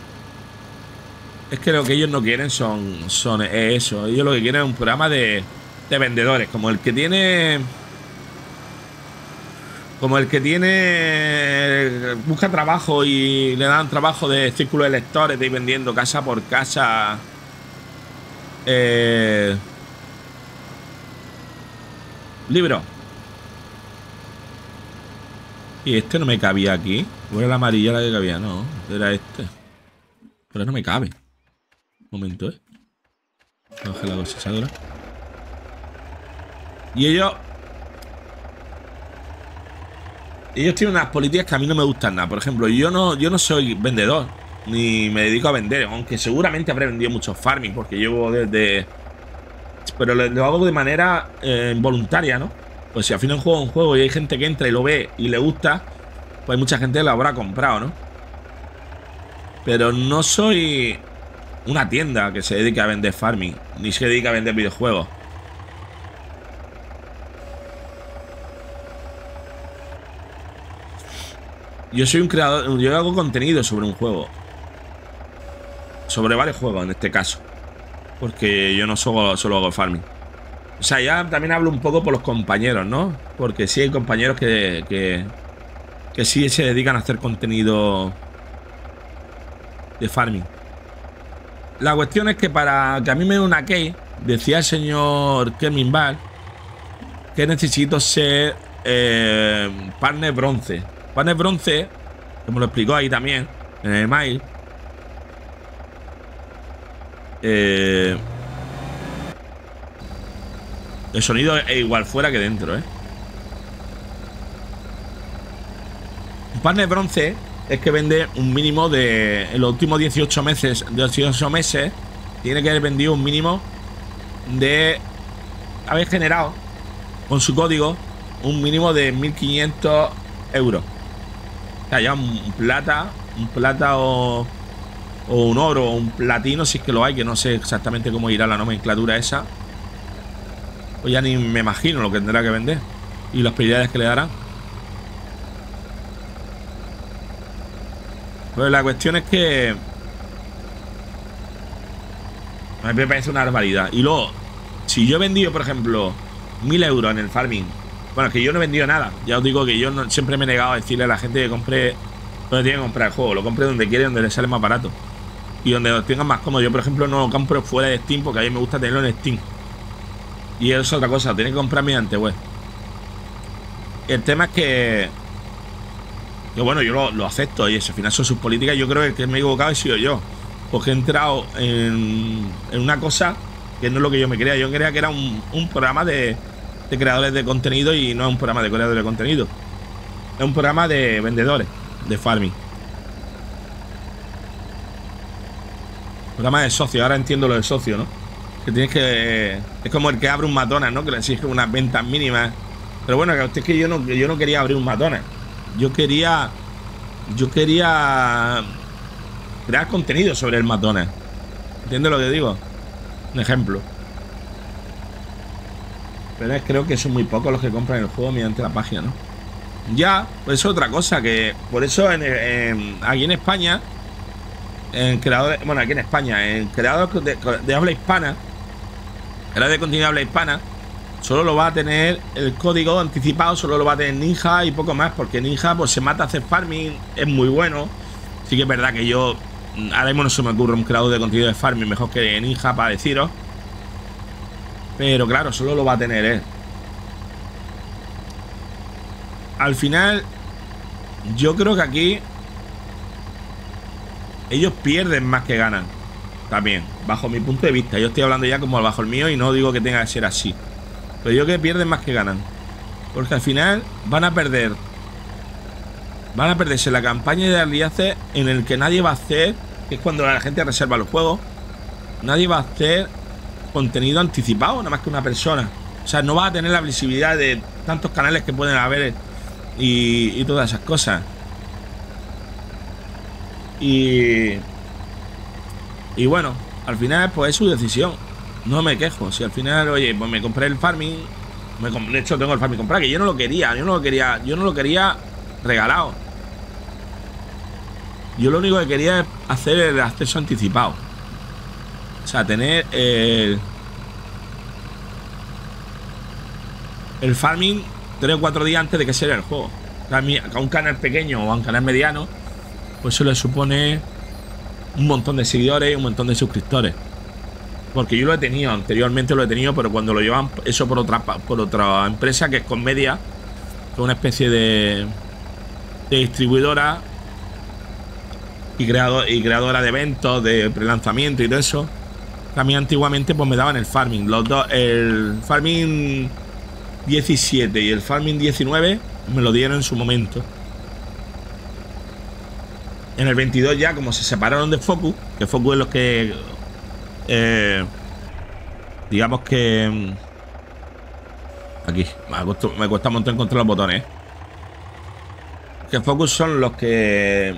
Es que lo que ellos no quieren son eso. Ellos lo que quieren es un programa de vendedores, como el que tiene... busca trabajo y le dan trabajo de círculo de lectores, de ir vendiendo casa por casa. Libros. Y este no me cabía aquí. ¿O era la amarilla la que cabía? No, era este. Pero no me cabe. Un momento, Coge la cosesadora. Y ellos tienen unas políticas que a mí no me gustan nada. Por ejemplo, yo no soy vendedor, ni me dedico a vender, aunque seguramente habré vendido muchos farming, porque llevo desde... Pero lo hago de manera voluntaria, ¿no? Pues si al final juego un juego y hay gente que entra y lo ve y le gusta, pues mucha gente lo habrá comprado, ¿no? Pero no soy una tienda que se dedique a vender farming, ni se dedica a vender videojuegos. Yo soy un creador, yo hago contenido sobre un juego. Sobre varios juegos en este caso. Porque yo no solo hago farming. O sea, ya también hablo un poco por los compañeros, ¿no? Porque sí hay compañeros que sí se dedican a hacer contenido de farming. La cuestión es que para que a mí me dé una key, decía el señor Kermin Bar, que necesito ser partner bronce. Partner bronce, como lo explicó ahí también, en el mail. El sonido es igual fuera que dentro, Un partner bronce es que vende un mínimo de... En los últimos 18 meses, tiene que haber vendido un mínimo de... Haber generado, con su código, un mínimo de 1.500 euros. O sea, ya un plata o un oro o un platino, si es que lo hay, que no sé exactamente cómo irá la nomenclatura esa. Pues ya ni me imagino lo que tendrá que vender y las prioridades que le darán. Pues la cuestión es que a mí me parece una barbaridad. Y luego, si yo he vendido, por ejemplo, 1.000 euros en el farming. Bueno, es que yo no he vendido nada. Ya os digo que yo siempre me he negado a decirle a la gente que compre donde tiene que comprar el juego. Lo compre donde quiere, donde le sale más barato y donde lo tengan más cómodo. Yo, por ejemplo, no lo compro fuera de Steam porque a mí me gusta tenerlo en Steam. Y eso es otra cosa, tiene que comprar mediante web. El tema es que bueno, yo lo acepto y eso, al final son sus políticas. Yo creo que el que me he equivocado he sido yo, porque he entrado en una cosa Que no es lo que yo me creía. Yo creía que era un programa de creadores de contenido y no es un programa de creadores de contenido. Es un programa de vendedores, de farming. Programa de socio. Ahora entiendo lo de socio, ¿no? Que tienes que... Es como el que abre un McDonald's, ¿no? Que le exige unas ventas mínimas. Pero bueno, que usted es que yo no quería abrir un McDonald's. Yo quería crear contenido sobre el McDonald's. ¿Entiendes lo que digo? Un ejemplo. Pero creo que son muy pocos los que compran el juego mediante la página, ¿no? Ya, pues es otra cosa. Que por eso aquí en España, en creadores, bueno, aquí en España, en creadores de habla hispana, creadores de contenido de habla hispana, solo lo va a tener el código anticipado, solo lo va a tener Ninja y poco más, porque Ninja pues se mata a hacer farming, es muy bueno. Sí que es verdad que yo ahora mismo no se me ocurre un creador de contenido de farming mejor que Ninja para deciros. Pero claro, solo lo va a tener él. Al final, yo creo que aquí ellos pierden más que ganan. También, bajo mi punto de vista. Yo estoy hablando ya como bajo el mío y no digo que tenga que ser así. Pero yo creo que pierden más que ganan. Porque al final van a perder. Van a perderse la campaña de Early Access en el que nadie va a hacer, que es cuando la gente reserva los juegos, nadie va a hacer contenido anticipado, nada más que una persona. O sea, no va a tener la visibilidad de tantos canales que pueden haber y todas esas cosas. Y bueno, al final pues es su decisión. No me quejo. Si al final, oye, pues me compré el farming, de hecho tengo el farming comprado, que yo no lo quería, yo no lo quería regalado. Yo lo único que quería es hacer el acceso anticipado. O sea, tener el farming 3 o 4 días antes de que saliera el juego. O sea, a un canal pequeño o a un canal mediano, pues eso le supone un montón de seguidores y un montón de suscriptores. Porque yo lo he tenido, anteriormente lo he tenido, pero cuando lo llevan eso por otra empresa que es Conmedia, que es una especie de distribuidora y creadora de eventos, de prelanzamiento y todo eso. También antiguamente pues me daban el farming. Los dos, el farming 17 y el farming 19 me lo dieron en su momento. En el 22 ya, como se separaron de Focus, que Focus es los que digamos que aquí me cuesta un montón encontrar los botones, que Focus son los que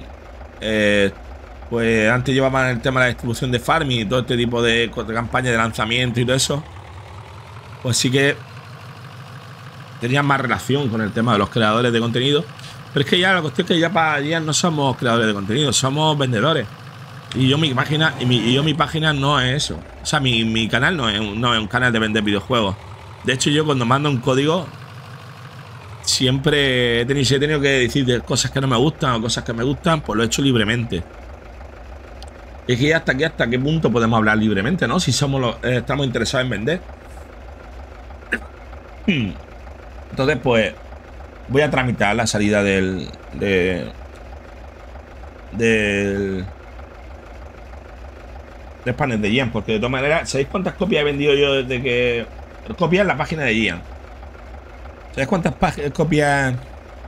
pues antes llevaban el tema de la distribución de farming y todo este tipo de campañas de lanzamiento y todo eso. Pues sí que tenían más relación con el tema de los creadores de contenido. Pero es que ya la cuestión es que ya no somos creadores de contenido, somos vendedores. Y yo mi página no es eso. O sea, mi canal no es un canal de vender videojuegos. De hecho, yo cuando mando un código siempre he tenido que decir cosas que no me gustan o cosas que me gustan, pues lo he hecho libremente. Es que hasta qué punto podemos hablar libremente, ¿no? Si estamos interesados en vender. Entonces, pues voy a tramitar la salida del panel de Gian, porque de todas maneras, ¿sabéis cuántas copias he vendido yo desde que... Copias en la página de Gian? ¿Sabéis cuántas copias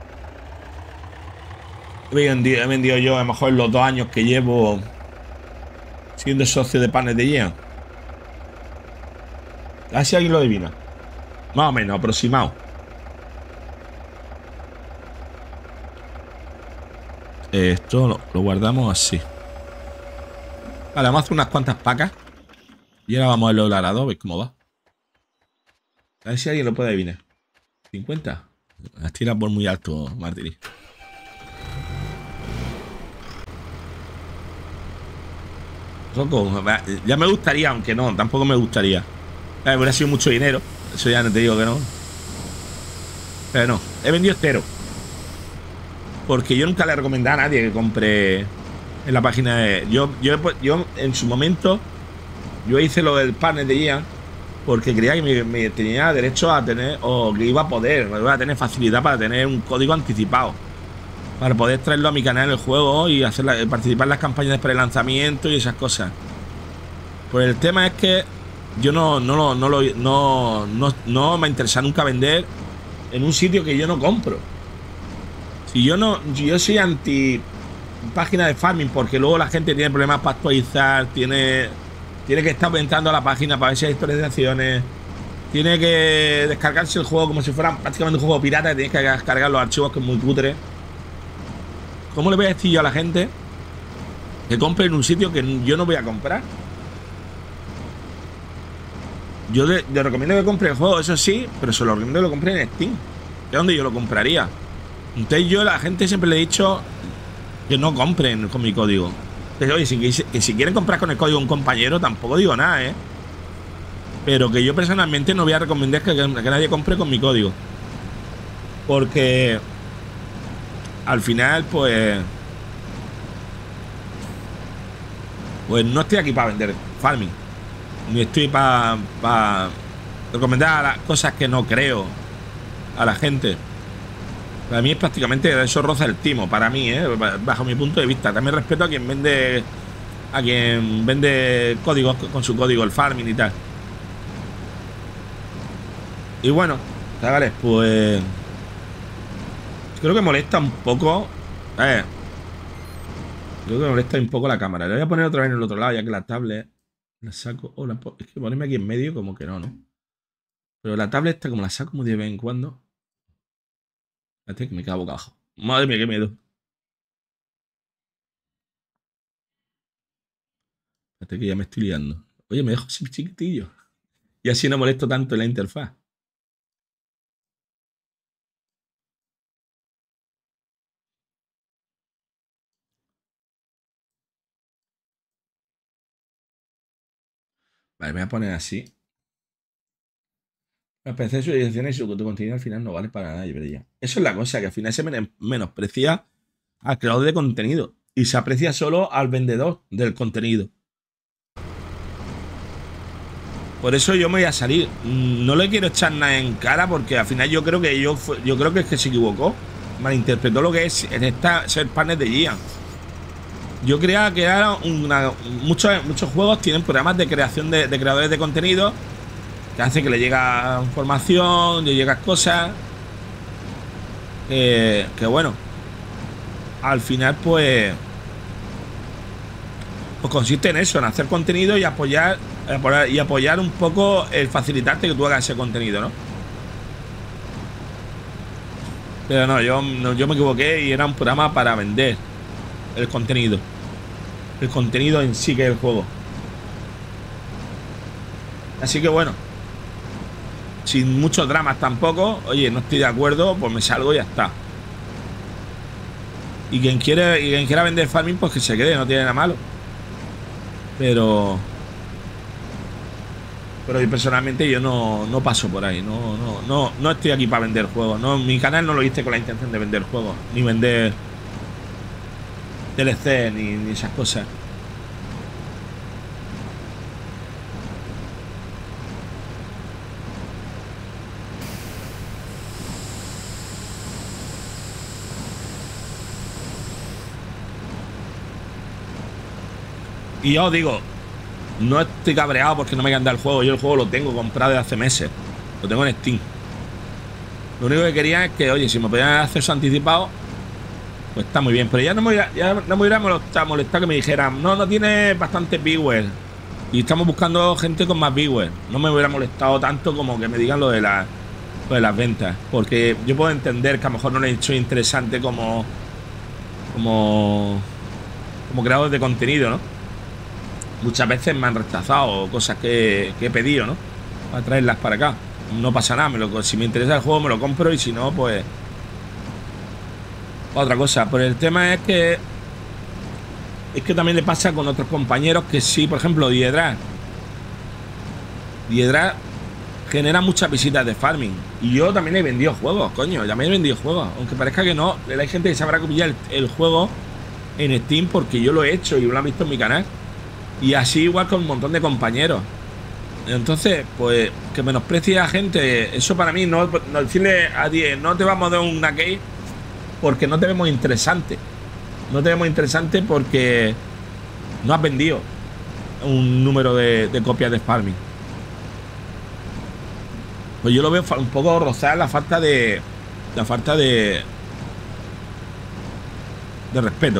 he vendido yo a lo mejor en los 2 años que llevo siendo socio de panel de Gian? A ver si alguien lo adivina. Más o menos, aproximado. Esto lo guardamos así. Vale, vamos a hacer unas cuantas pacas. Y ahora vamos a verlo larado, ¿veis cómo va? A ver si alguien lo puede adivinar. 50. Las tiras por muy alto, Martiri. Ya me gustaría, aunque no, tampoco me gustaría. Hubiera sido mucho dinero. Eso ya no te digo que no. Pero no, he vendido 0. Porque yo nunca le he recomendado a nadie que compre en la página de... Yo en su momento, yo hice lo del panel de Gian porque creía que me tenía derecho a tener, o que iba a tener facilidad para tener un código anticipado, para poder traerlo a mi canal el juego y participar en las campañas de prelanzamiento y esas cosas. Pues el tema es que yo no me interesa nunca vender en un sitio que yo no compro. Si yo soy anti página de farming, porque luego la gente tiene problemas para actualizar, tiene que estar entrando a la página para ver si hay actualizaciones, tiene que descargarse el juego como si fuera prácticamente un juego pirata, que tienes que descargar los archivos, que es muy cutre. ¿Cómo le voy a decir yo a la gente que compre en un sitio que yo no voy a comprar? Yo le recomiendo que compre el juego, eso sí, pero se lo recomiendo que lo compre en Steam, que es donde yo lo compraría. Entonces yo a la gente siempre le he dicho que no compren con mi código. Que, oye, si quieren comprar con el código de un compañero, tampoco digo nada, ¿eh? Pero que yo personalmente no voy a recomendar que nadie compre con mi código. Porque al final, pues no estoy aquí para vender farming. Ni estoy para recomendar las cosas que no creo a la gente. Para mí es prácticamente eso, roza el timo. Para mí, bajo mi punto de vista. También respeto a quien vende códigos con su código, el farming y tal. Y bueno, chavales, pues creo que molesta un poco. Creo que molesta un poco la cámara. Le voy a poner otra vez en el otro lado, ya que la tablet la saco. Es que ponerme aquí en medio como que no. Pero la tablet esta, como la saco muy de vez en cuando. Espérate que me queda boca abajo. Madre mía, qué miedo. Espérate que ya me estoy liando. Oye, me dejo así chiquitillo. Y así no molesto tanto en la interfaz. Vale, me voy a poner así. Los PC, sus ediciones y su contenido al final no vale para nada, ya. Eso es la cosa, que al final se menosprecia al creador de contenido y se aprecia solo al vendedor del contenido. Por eso yo me voy a salir. No le quiero echar nada en cara, porque al final yo creo que es que se equivocó. Malinterpretó lo que es en ser partner de Gian. Yo creía que era muchos juegos tienen programas de creación de creadores de contenido que hace que le llega información, le llegan cosas. Que bueno, al final pues consiste en eso, en hacer contenido y apoyar un poco el facilitarte que tú hagas ese contenido, ¿no? Pero no, yo me equivoqué y era un programa para vender el contenido en sí, que es el juego. Así que bueno, sin muchos dramas tampoco. Oye, no estoy de acuerdo, pues me salgo y ya está. Y quien quiera vender farming, pues que se quede, no tiene nada malo. Pero yo personalmente yo no paso por ahí. No estoy aquí para vender juegos. No, mi canal no lo hice con la intención de vender juegos, ni vender DLC, ni esas cosas. Y yo os digo, no estoy cabreado porque no me canta el juego. Yo el juego lo tengo comprado desde hace meses. Lo tengo en Steam. Lo único que quería es que, oye, si me podían acceso anticipado, pues está muy bien. Pero ya no me hubiera molestado que me dijeran, no tiene bastante viewer y estamos buscando gente con más viewer. No me hubiera molestado tanto como que me digan lo de las ventas. Porque yo puedo entender que a lo mejor no le he hecho interesante como creador de contenido, ¿no? Muchas veces me han rechazado cosas que he pedido, ¿no? Para traerlas para acá. No pasa nada, si me interesa el juego me lo compro, y si no, pues otra cosa. Pero el tema es que también le pasa con otros compañeros que sí, por ejemplo, Diedra genera muchas visitas de farming. Y yo también he vendido juegos, coño. También he vendido juegos. Aunque parezca que no, hay gente que sabrá pillar el juego en Steam porque yo lo he hecho y lo han visto en mi canal. Y así igual con un montón de compañeros. Entonces, pues, que menosprecie a gente, eso para mí, no decirle a 10, no te vamos a dar una key porque no te vemos interesante. No te vemos interesante porque no has vendido un número de copias de farming. Pues yo lo veo un poco rozar la falta de. La falta de. De respeto.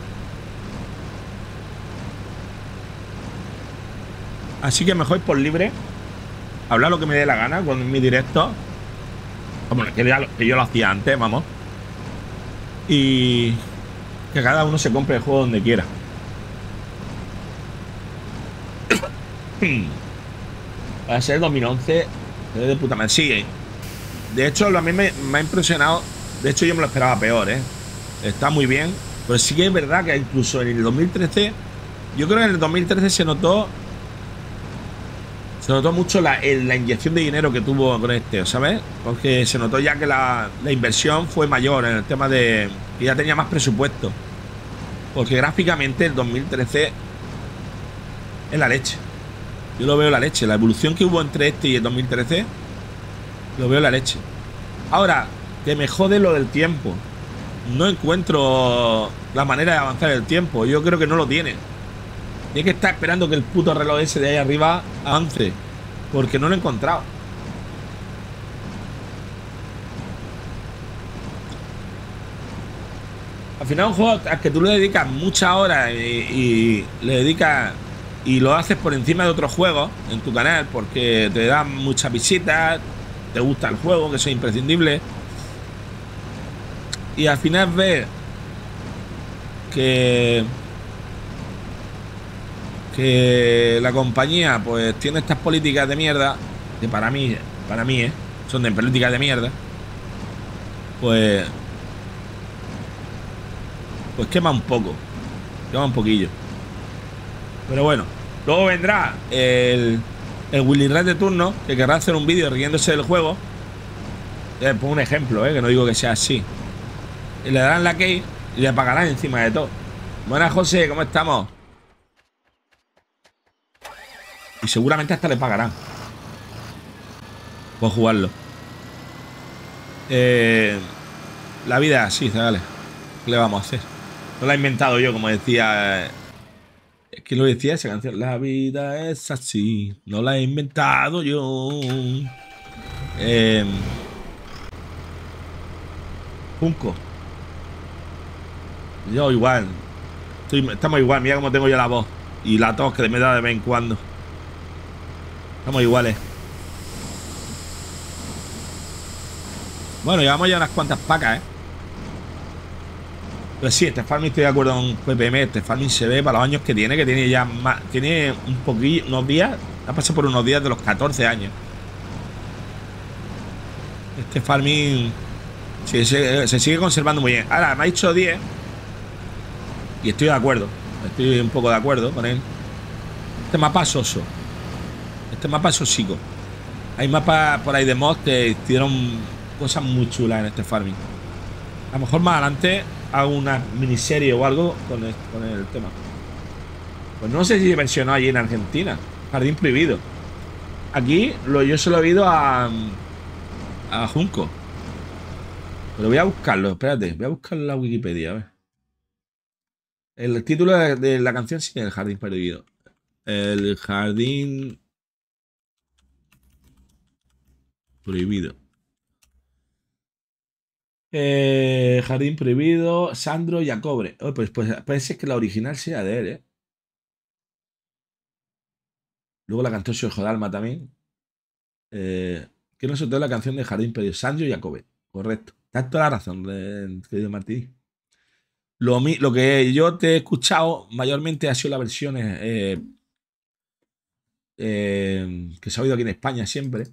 Así que mejor por libre. Hablar lo que me dé la gana con mi directo. Como que yo lo hacía antes, vamos. Y que cada uno se compre el juego donde quiera. Va a ser 2011 de puta madre. Sí, de hecho, a mí me ha impresionado. De hecho, yo me lo esperaba peor, ¿eh? Está muy bien. Pero sí que es verdad que incluso en el 2013, yo creo que en el 2013 se notó mucho la inyección de dinero que tuvo con este, ¿sabes? Porque se notó ya que la inversión fue mayor en el tema de que ya tenía más presupuesto. Porque gráficamente el 2013 es la leche. Yo lo veo la leche. La evolución que hubo entre este y el 2013 lo veo la leche. Ahora, que me jode lo del tiempo. No encuentro la manera de avanzar el tiempo. Yo creo que no lo tiene. Tiene que estar esperando que el puto reloj ese de ahí arriba avance. Porque no lo he encontrado. Al final un juego al que tú le dedicas muchas horas y le dedicas y lo haces por encima de otros juegos en tu canal porque te dan muchas visitas, te gusta el juego, que eso es imprescindible. Y al final ves que la compañía pues tiene estas políticas de mierda que para mí son de políticas de mierda, pues quema un poquillo, pero bueno. Luego vendrá el Willy Red de turno, que querrá hacer un vídeo riéndose del juego. Pongo un ejemplo, que no digo que sea así. Y le darán la key y le pagarán encima de todo. Buenas, José, ¿cómo estamos? Y seguramente hasta le pagarán por jugarlo. La vida es así, ¿sabes? ¿Qué le vamos a hacer? No la he inventado yo, como decía. ¿Quién lo decía esa canción? La vida es así, no la he inventado yo. Junco. Yo igual. Estamos igual, mira cómo tengo yo la voz. Y la tos que me da de vez en cuando. Estamos iguales. Bueno, llevamos ya unas cuantas pacas, Pero sí, este farming estoy de acuerdo con PPM. Este farming se ve para los años que tiene ya más. Tiene un poquillo, unos días. Ha pasado por unos días de los 14 años. Este farming se sigue conservando muy bien. Ahora, me ha dicho 10. Y estoy de acuerdo. Estoy un poco de acuerdo con él. Este mapa es soso. Este mapa es sosico. Hay mapas por ahí de mods que hicieron cosas muy chulas en este farming. A lo mejor más adelante hago una miniserie o algo con el tema. Pues no sé si mencionó allí en Argentina. Jardín Prohibido. Aquí yo se lo he oído a Junco. Pero voy a buscarlo, espérate. Voy a buscarlo en la Wikipedia, a ver. El título de la canción sí es El Jardín Prohibido. El Jardín Prohibido. Jardín Prohibido, Sandro Jacobre. Oh, pues parece que la original sea de él, Luego la cantó Sergio Dalma también. Que no soltó la canción de Jardín Prohibido. Sandro Jacobre. Correcto. Tienes toda la razón, querido Martín. Lo que yo te he escuchado mayormente ha sido las versiones que se ha oído aquí en España siempre.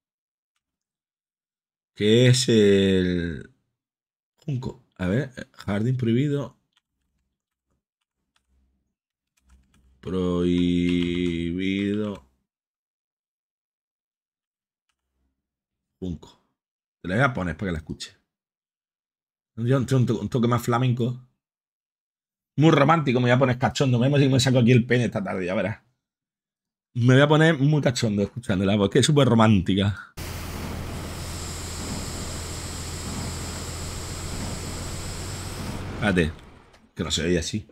Que es el Junco. A ver, Jardín Prohibido. Prohibido. Junco. Te la voy a poner para que la escuche. Un toque más flamenco. Muy romántico, me voy a poner cachondo. Me saco aquí el pene esta tarde, ya verás. Me voy a poner muy cachondo escuchándola, porque es súper romántica. Espérate, que no se oye así.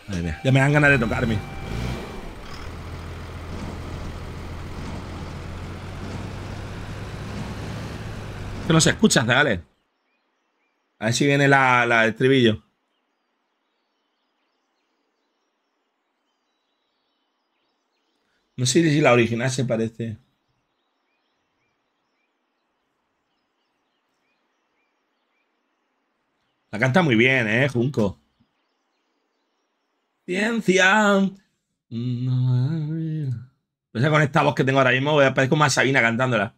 Madre mía, ya me dan ganas de tocarme. Que no se escucha, dale. A ver si viene el estribillo. No sé si la original se parece. La canta muy bien, Junco. Ciencia. Pues con esta voz que tengo ahora mismo, voy a parecer como a Sabina cantándola.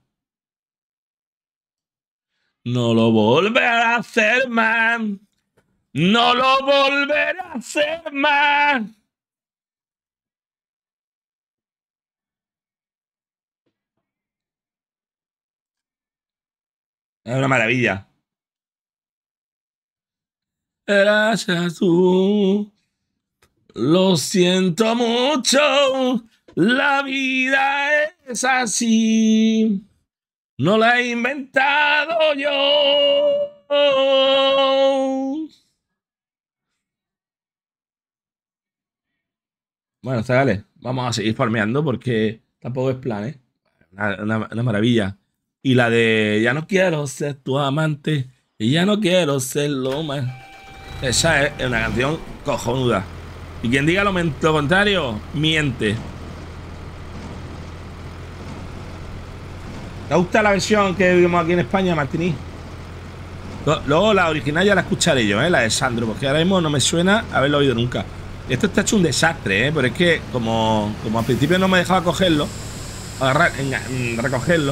No lo volveré a hacer más. No lo volveré a hacer más. Es una maravilla. Gracias tú. Lo siento mucho. La vida es así. No la he inventado yo. Bueno, dale, vamos a seguir farmeando porque tampoco es plan, ¿eh? Una maravilla. Y la de ya no quiero ser tu amante y ya no quiero serlo más. Esa es una canción cojonuda. Y quien diga lo contrario, miente. ¿Te gusta la versión que vimos aquí en España, Martini? Luego la original ya la escucharé yo, la de Sandro, porque ahora mismo no me suena haberlo oído nunca. Esto está hecho un desastre, pero es que como al principio no me dejaba cogerlo, recogerlo.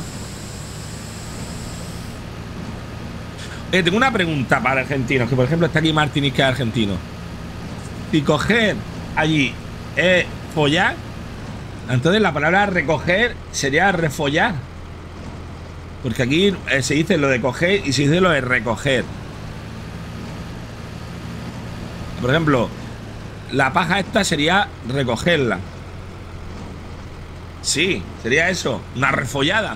Tengo una pregunta para argentinos, que por ejemplo está aquí Martini, que es argentino. Si coger allí es follar, entonces la palabra recoger sería refollar. Porque aquí se dice lo de coger y se dice lo de recoger. Por ejemplo, la paja esta sería recogerla. Sí, sería eso, una refollada.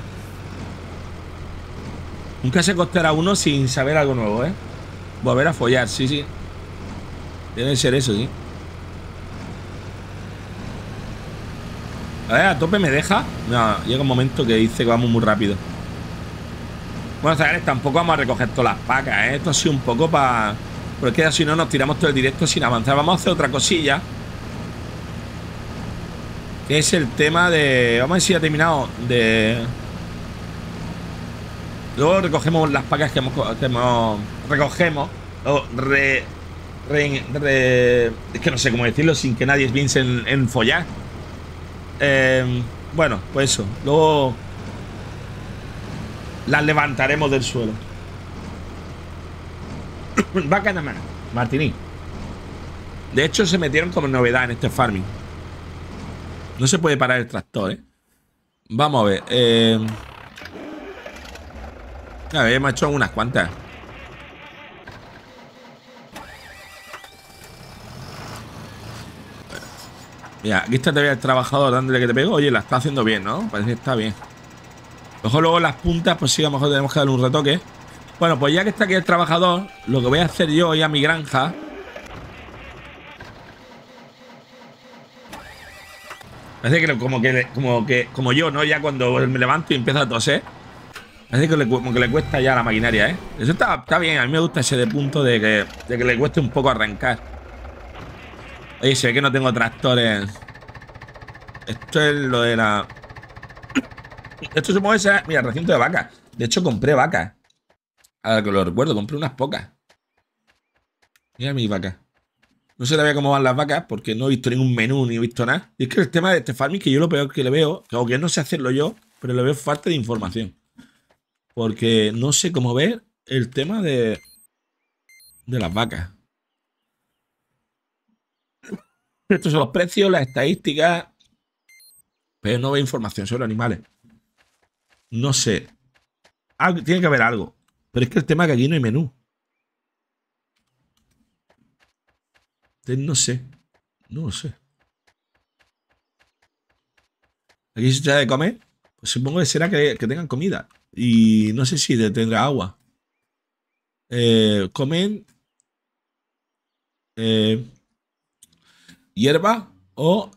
Nunca se costará uno sin saber algo nuevo, ¿eh? Volver a follar, sí, sí. Debe ser eso, sí. A ver, a tope me deja. No, llega un momento que dice que vamos muy rápido. Bueno, señores, tampoco vamos a recoger todas las pacas, ¿eh? Esto ha sido un poco para... Porque si no nos tiramos todo el directo sin avanzar. Vamos a hacer otra cosilla, que es el tema de... Vamos a ver si ha terminado de... Luego recogemos las pacas que hemos recogemos. O es que no sé cómo decirlo sin que nadie piense en follar. Bueno, pues eso. Luego las levantaremos del suelo. Vaca nada más, Martini. De hecho, se metieron como novedad en este farming. No se puede parar el tractor, ¿eh? Vamos a ver. A ver, hemos hecho unas cuantas. Mira, aquí está todavía el trabajador dándole que te pego. Oye, la está haciendo bien, ¿no? Parece que está bien. Mejor luego las puntas, pues sí, a lo mejor tenemos que darle un retoque. Bueno, pues ya que está aquí el trabajador, lo que voy a hacer yo hoy a mi granja. Parece que como yo, ¿no? Ya cuando me levanto y empiezo a toser. Parece que como que le cuesta ya la maquinaria, ¿eh? Eso está bien, a mí me gusta ese de punto de que le cueste un poco arrancar. Oye, se ve que no tengo tractores. Esto es lo de la... Esto supongo que será... Mira, recinto de vacas. De hecho, compré vacas. Ahora que lo recuerdo, compré unas pocas. Mira mis vacas. No sé todavía cómo van las vacas porque no he visto ningún menú ni he visto nada. Y es que el tema de este farming, que yo lo peor que le veo, aunque no sé hacerlo yo, pero le veo falta de información. Porque no sé cómo ver el tema de las vacas. Estos son los precios, las estadísticas. Pero no veo información sobre animales. No sé. Tiene que haber algo. Pero es que el tema es que aquí no hay menú. Entonces no sé. No lo sé. Aquí se trata de comer. Pues supongo que será que tengan comida. Y no sé si tendrá agua. Comen. hierba o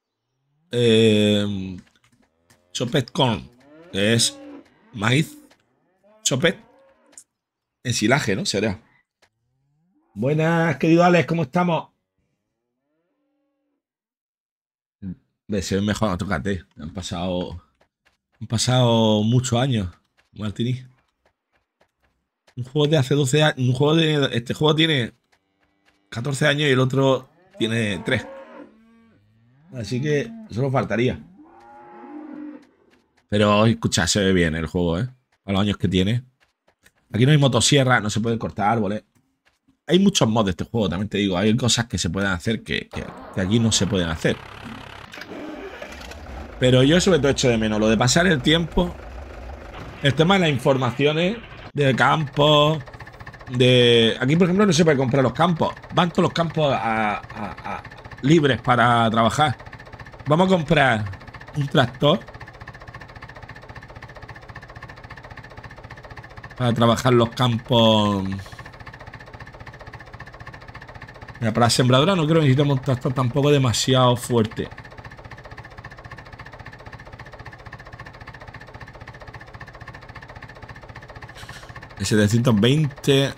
chopped corn, que es maíz chopped en silaje, ¿no? Será. Buenas, querido Alex, ¿cómo estamos? De ser mejor, tócate. Han pasado muchos años, Martini. Un juego de hace 12 años. Este juego tiene 14 años y el otro tiene 3. Así que solo faltaría. Pero escucha, se ve bien el juego, ¿eh? A los años que tiene. Aquí no hay motosierra, no se pueden cortar árboles. Hay muchos mods de este juego, también te digo. Hay cosas que se pueden hacer que aquí no se pueden hacer. Pero yo sobre todo echo de menos lo de pasar el tiempo. El tema de las informaciones de campos. Aquí, por ejemplo, no se puede comprar los campos. Van todos los campos libres para trabajar. Vamos a comprar un tractor para trabajar los campos. Mira, para la sembradora no creo que necesitemos un tractor tampoco demasiado fuerte. El 720.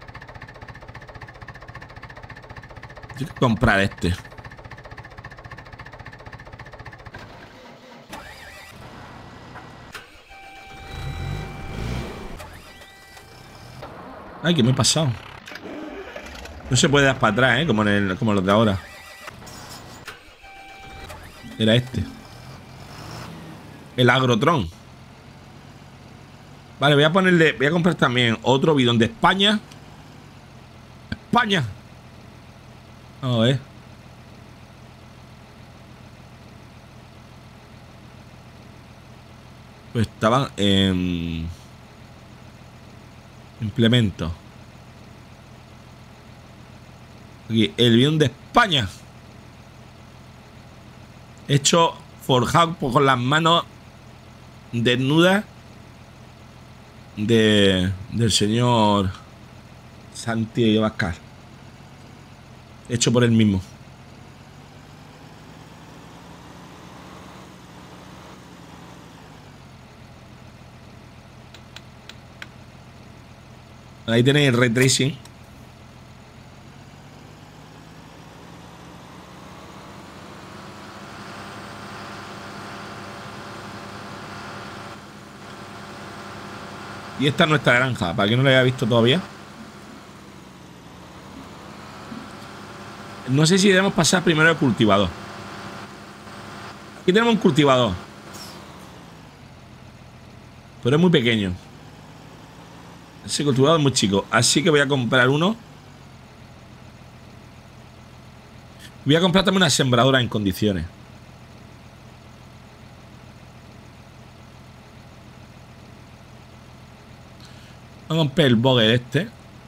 Yo quiero comprar este. Ay, ¿qué me he pasado? No se puede dar para atrás, ¿eh? Como los de ahora. Era este. El Agrotron. Vale, voy a comprar también otro bidón de España. ¡España! Vamos a ver. Pues estaban en implemento. Aquí, el bidón de España. Hecho, forjado con las manos desnudas del señor Santi Abascal. Hecho por él mismo. Ahí tenéis el ray tracing. Y esta es nuestra granja, para quien no la haya visto todavía. No sé si debemos pasar primero el cultivador. Aquí tenemos un cultivador, pero es muy pequeño. Ese cultivador es muy chico, así que voy a comprar uno. Voy a comprar también una sembradora en condiciones. Vamos a comprar el bogue este.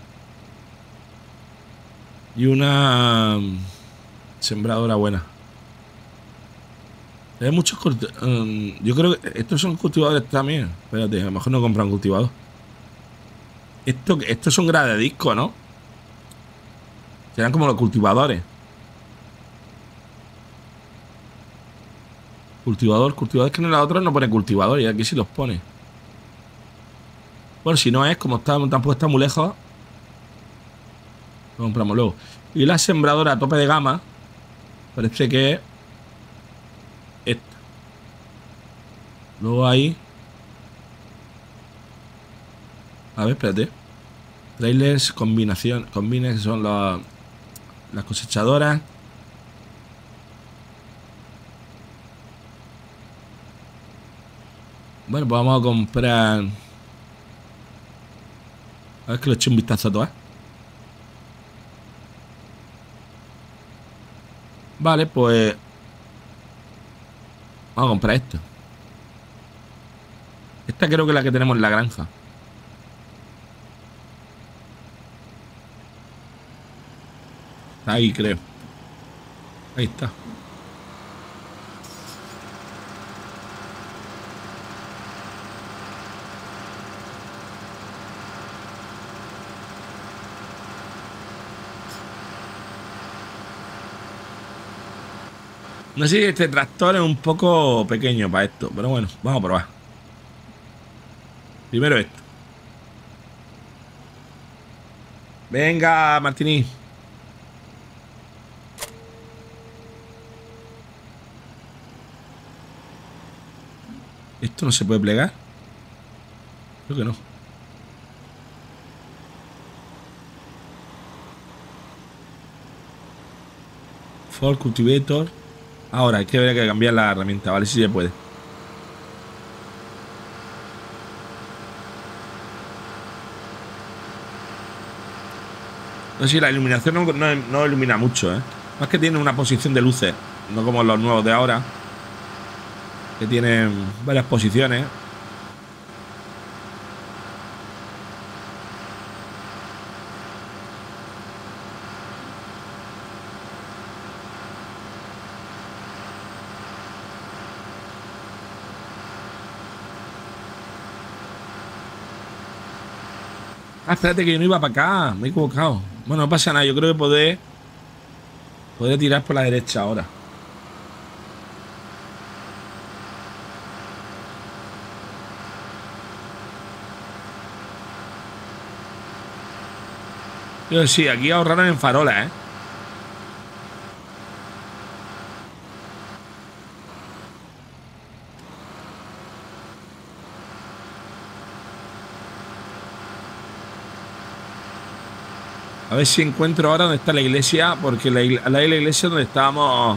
Y una sembradora buena. Hay muchos yo creo que estos son cultivadores también. Espérate, a lo mejor no compran cultivador. Estos son grades de disco, ¿no? Serán como los cultivadores. Cultivador es que en la otra no pone cultivador y aquí sí los pone. Bueno, si no es, como tampoco está muy lejos, lo compramos luego. Y la sembradora a tope de gama parece que es esta. Luego ahí. A ver, espérate. Trailers, combinación. Combines son las cosechadoras. Bueno, pues vamos a comprar. A ver que le eche un vistazo a todas. Vale, pues vamos a comprar esto. Esta creo que es la que tenemos en la granja. Ahí creo. Ahí está. No sé si este tractor es un poco pequeño para esto, pero bueno, vamos a probar. Primero esto. Venga, Martini. ¿Esto no se puede plegar? Creo que no. For Cultivator. Ahora, hay que ver que cambiar la herramienta, ¿vale? Si se puede. No sé si la iluminación no ilumina mucho, ¿eh? Más que tiene una posición de luces, no como los nuevos de ahora, que tienen varias posiciones. Ah, espérate que yo no iba para acá. Me he equivocado. Bueno, no pasa nada. Yo creo que podré tirar por la derecha ahora. Yo sí, aquí ahorraron en farolas, ¿eh? A ver si encuentro ahora dónde está la iglesia, porque la iglesia donde estábamos.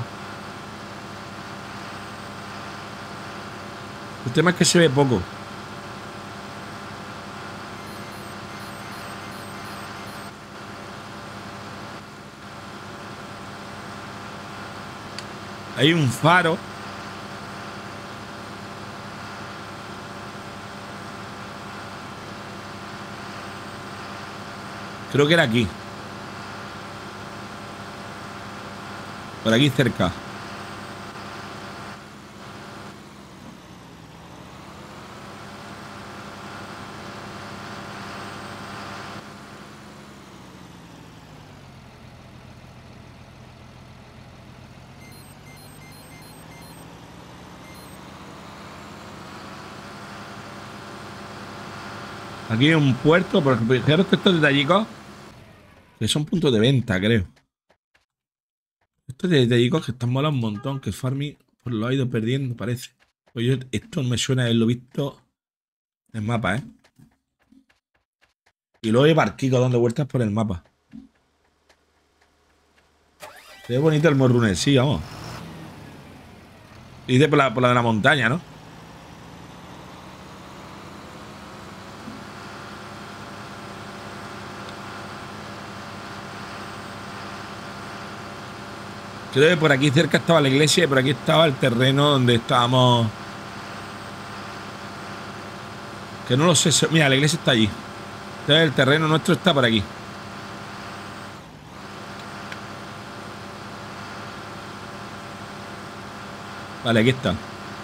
El tema es que se ve poco. Hay un faro. Creo que era aquí. Por aquí cerca. Aquí hay un puerto, por ejemplo, fijaros que estos detallicos que son puntos de venta, creo. Estos detallicos que están molando un montón, que Farming pues lo ha ido perdiendo, parece. Pues yo, esto me suena a haberlo visto en mapa, ¿eh? Y luego hay barquicos dando vueltas por el mapa. Se ve bonito el Morrune, sí, vamos. Y dice por la de la montaña, ¿no? Creo que por aquí cerca estaba la iglesia y por aquí estaba el terreno donde estábamos. Que no lo sé. Mira, la iglesia está allí. Entonces el terreno nuestro está por aquí. Vale, aquí está.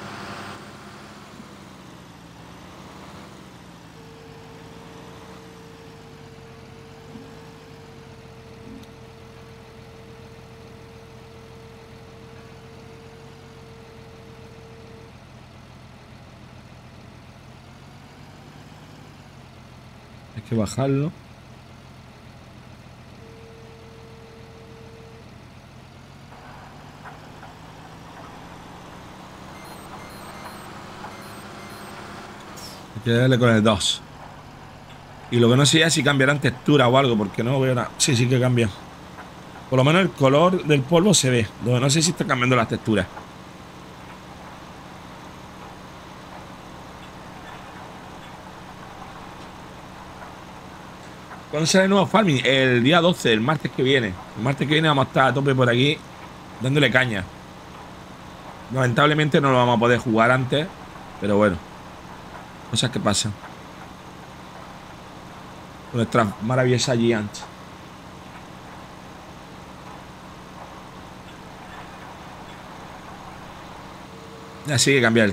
Hay que bajarlo. Hay que darle con el 2. Y lo que no sé ya es si cambiarán textura o algo, porque no veo nada. Sí, sí que cambia. Por lo menos el color del polvo se ve. Lo que no sé si está cambiando las texturas. ¿Cuándo sale el nuevo Farming? El día 12, el martes que viene. El martes que viene vamos a estar a tope por aquí, dándole caña. Lamentablemente no lo vamos a poder jugar antes, pero bueno. Cosas que pasan. Con nuestra maravillosa Giant. Ya sí que cambia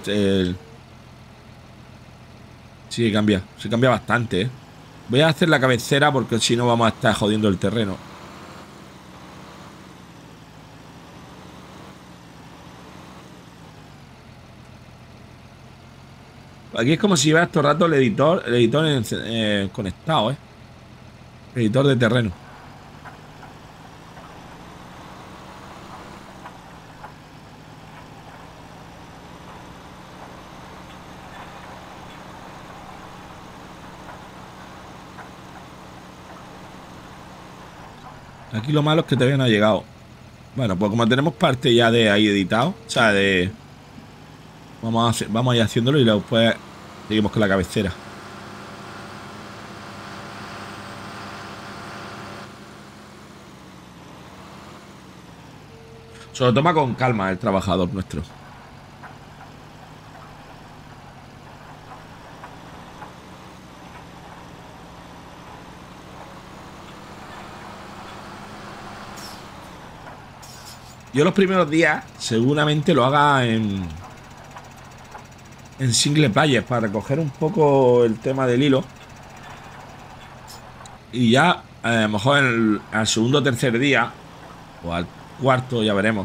sí que cambia. Se cambia bastante, ¿eh? Voy a hacer la cabecera porque si no vamos a estar jodiendo el terreno. Aquí es como si llevas todo el rato el editor conectado, el editor de terreno. Aquí lo malo es que todavía no ha llegado. Bueno, pues como tenemos parte ya de ahí editado, o sea, de... Vamos a ir haciéndolo y luego después seguimos con la cabecera. Se lo toma con calma el trabajador nuestro. Yo los primeros días seguramente lo haga en single player para recoger un poco el tema del hilo. Y ya a lo mejor al segundo o tercer día o al cuarto, ya veremos.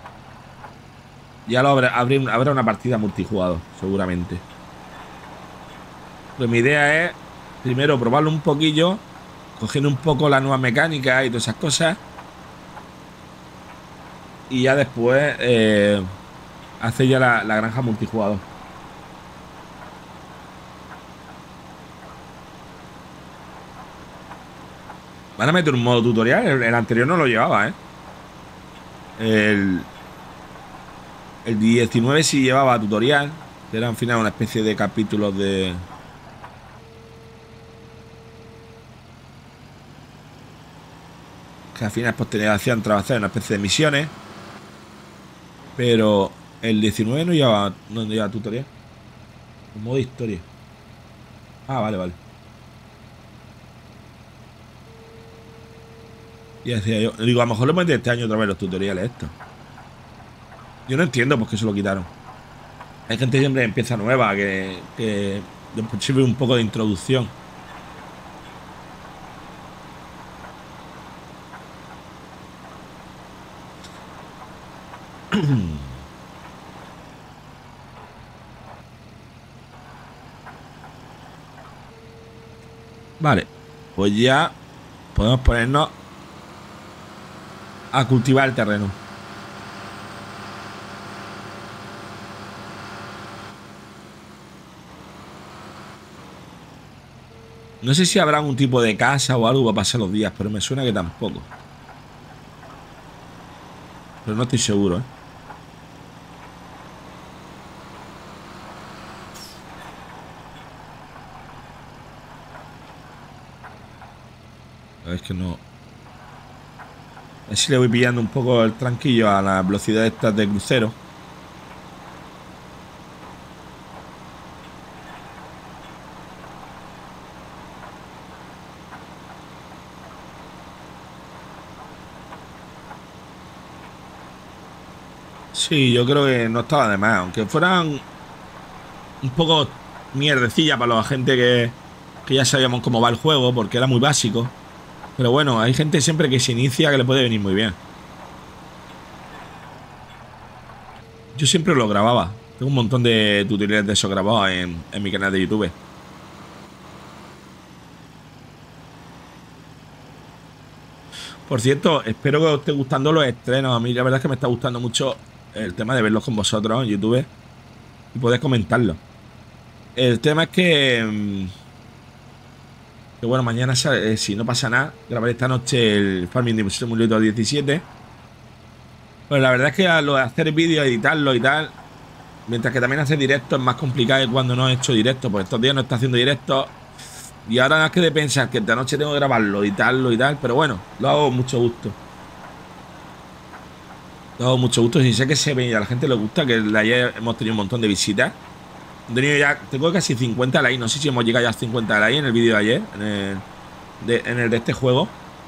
Ya habrá una partida multijugador, seguramente. Pues mi idea es primero probarlo un poquillo, cogiendo un poco la nueva mecánica y todas esas cosas. Y ya después hacer ya la granja multijugador. Van a meter un modo tutorial. El anterior no lo llevaba, El 19 sí llevaba tutorial. Era al final una especie de capítulos de... que al final pues hacían trabajar en una especie de misiones. Pero el 19 no lleva tutorial. Un modo historia. Ah, vale. Y decía yo, digo, a lo mejor lo meten este año otra vez los tutoriales estos. Yo no entiendo por qué se lo quitaron. Hay gente siempre que empieza nueva, que sirve un poco de introducción. Vale, pues ya podemos ponernos a cultivar el terreno. No sé si habrá algún tipo de casa o algo para pasar los días, pero me suena que tampoco. Pero no estoy seguro, Es que no... A ver si le voy pillando un poco el tranquillo a la velocidad estas de crucero. Sí, yo creo que no estaba de más. Aunque fueran un poco mierdecilla para la gente que ya sabíamos cómo va el juego, porque era muy básico. Pero bueno, hay gente siempre que se inicia que le puede venir muy bien. Yo siempre lo grababa. Tengo un montón de tutoriales de eso grabados en mi canal de YouTube. Por cierto, espero que os esté gustando los estrenos. A mí la verdad es que me está gustando mucho el tema de verlos con vosotros en YouTube y poder comentarlo. El tema es que bueno, mañana, si no pasa nada, grabaré esta noche el Farming Simulator 17. Pero la verdad es que lo de hacer vídeos, editarlo y tal, mientras que también hacer directos es más complicado que cuando no he hecho directo. Pues estos días no está haciendo directos. Y ahora no es que de pensar que esta noche tengo que grabarlo, editarlo y tal. Pero bueno, lo hago con mucho gusto. Lo hago con mucho gusto. Si sé que se ve y a la gente le gusta, que ayer hemos tenido un montón de visitas. Tengo casi 50 likes. No sé si hemos llegado ya a 50 likes en el vídeo de ayer, en el de este juego.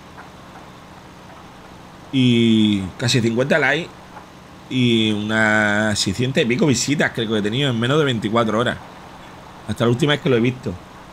Y casi 50 likes y unas 600 y pico visitas creo que he tenido en menos de 24 horas. Hasta la última vez que lo he visto.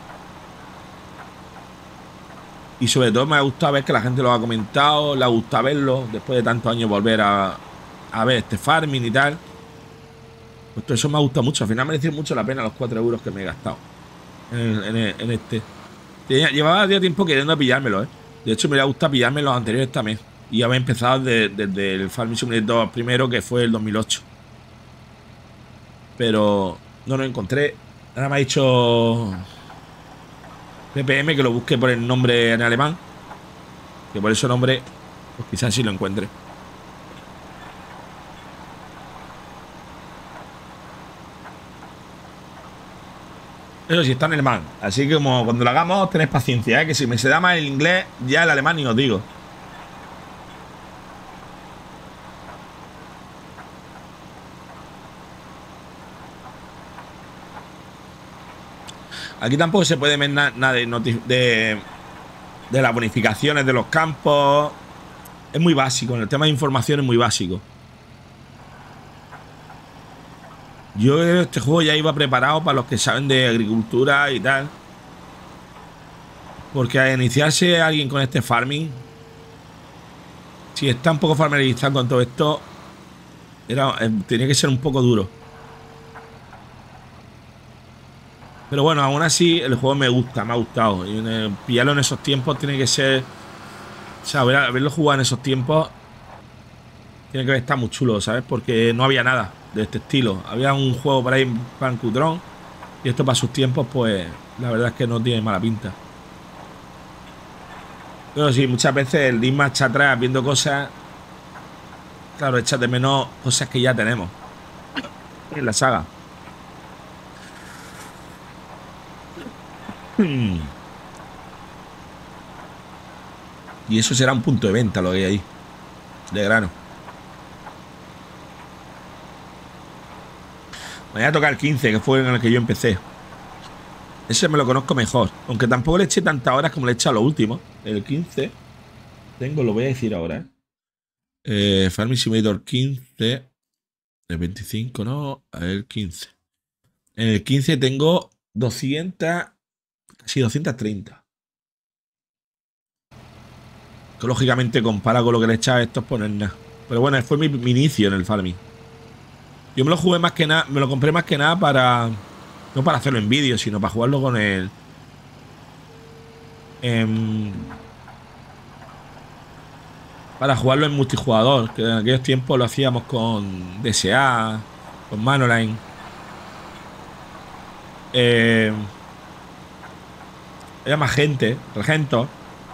Y sobre todo me ha gustado ver que la gente lo ha comentado. Le ha gustado verlo después de tantos años, volver a ver este farming y tal. Pues todo eso me ha gustado mucho. Al final ha merecido mucho la pena los 4 euros que me he gastado en este. Llevaba ya tiempo queriendo pillármelo, ¿eh? De hecho, me hubiera gustado pillarme los anteriores también. Y había empezado desde el Farming Simulator 2 primero, que fue el 2008. Pero no lo encontré. Ahora me ha dicho PPM que lo busque por el nombre en alemán. Que por ese nombre, pues quizás sí lo encuentre. Eso sí, está en alemán. Así que como cuando lo hagamos, tenés paciencia, ¿eh? Que si me se da mal el inglés, ya el alemán ni os digo. Aquí tampoco se puede ver nada de las bonificaciones de los campos. Es muy básico. En el tema de información es muy básico. Yo este juego ya iba preparado para los que saben de agricultura y tal. Porque al iniciarse alguien con este farming, si está un poco familiarizado con todo esto, tenía que ser un poco duro. Pero bueno, aún así el juego me gusta, me ha gustado. Y pillarlo en esos tiempos tiene que ser... O sea, haberlo jugado en esos tiempos tiene que estar muy chulo, ¿sabes? Porque no había nada de este estilo. Había un juego por ahí pan cutrón. Y esto para sus tiempos, pues la verdad es que no tiene mala pinta. Pero sí, muchas veces el ir marcha atrás viendo cosas, claro, echas de menos cosas que ya tenemos en la saga. Y eso será un punto de venta lo que hay ahí, de grano. Me voy a tocar el 15, que fue en el que yo empecé. Ese me lo conozco mejor. Aunque tampoco le eché tantas horas como le he echado a lo último. El 15 tengo, lo voy a decir ahora. Farming Simulator 15. El 25, no. A ver, el 15. En el 15 tengo 200, casi 230. Que lógicamente comparado con lo que le he echado a estos, pues no es nada. Pero bueno, fue mi inicio en el farming. Yo me lo jugué más que nada, me lo compré más que nada para... No para hacerlo en vídeo, sino para jugarlo con el... para jugarlo en multijugador, que en aquellos tiempos lo hacíamos con DSA, con Manoline. Había más gente, Regento.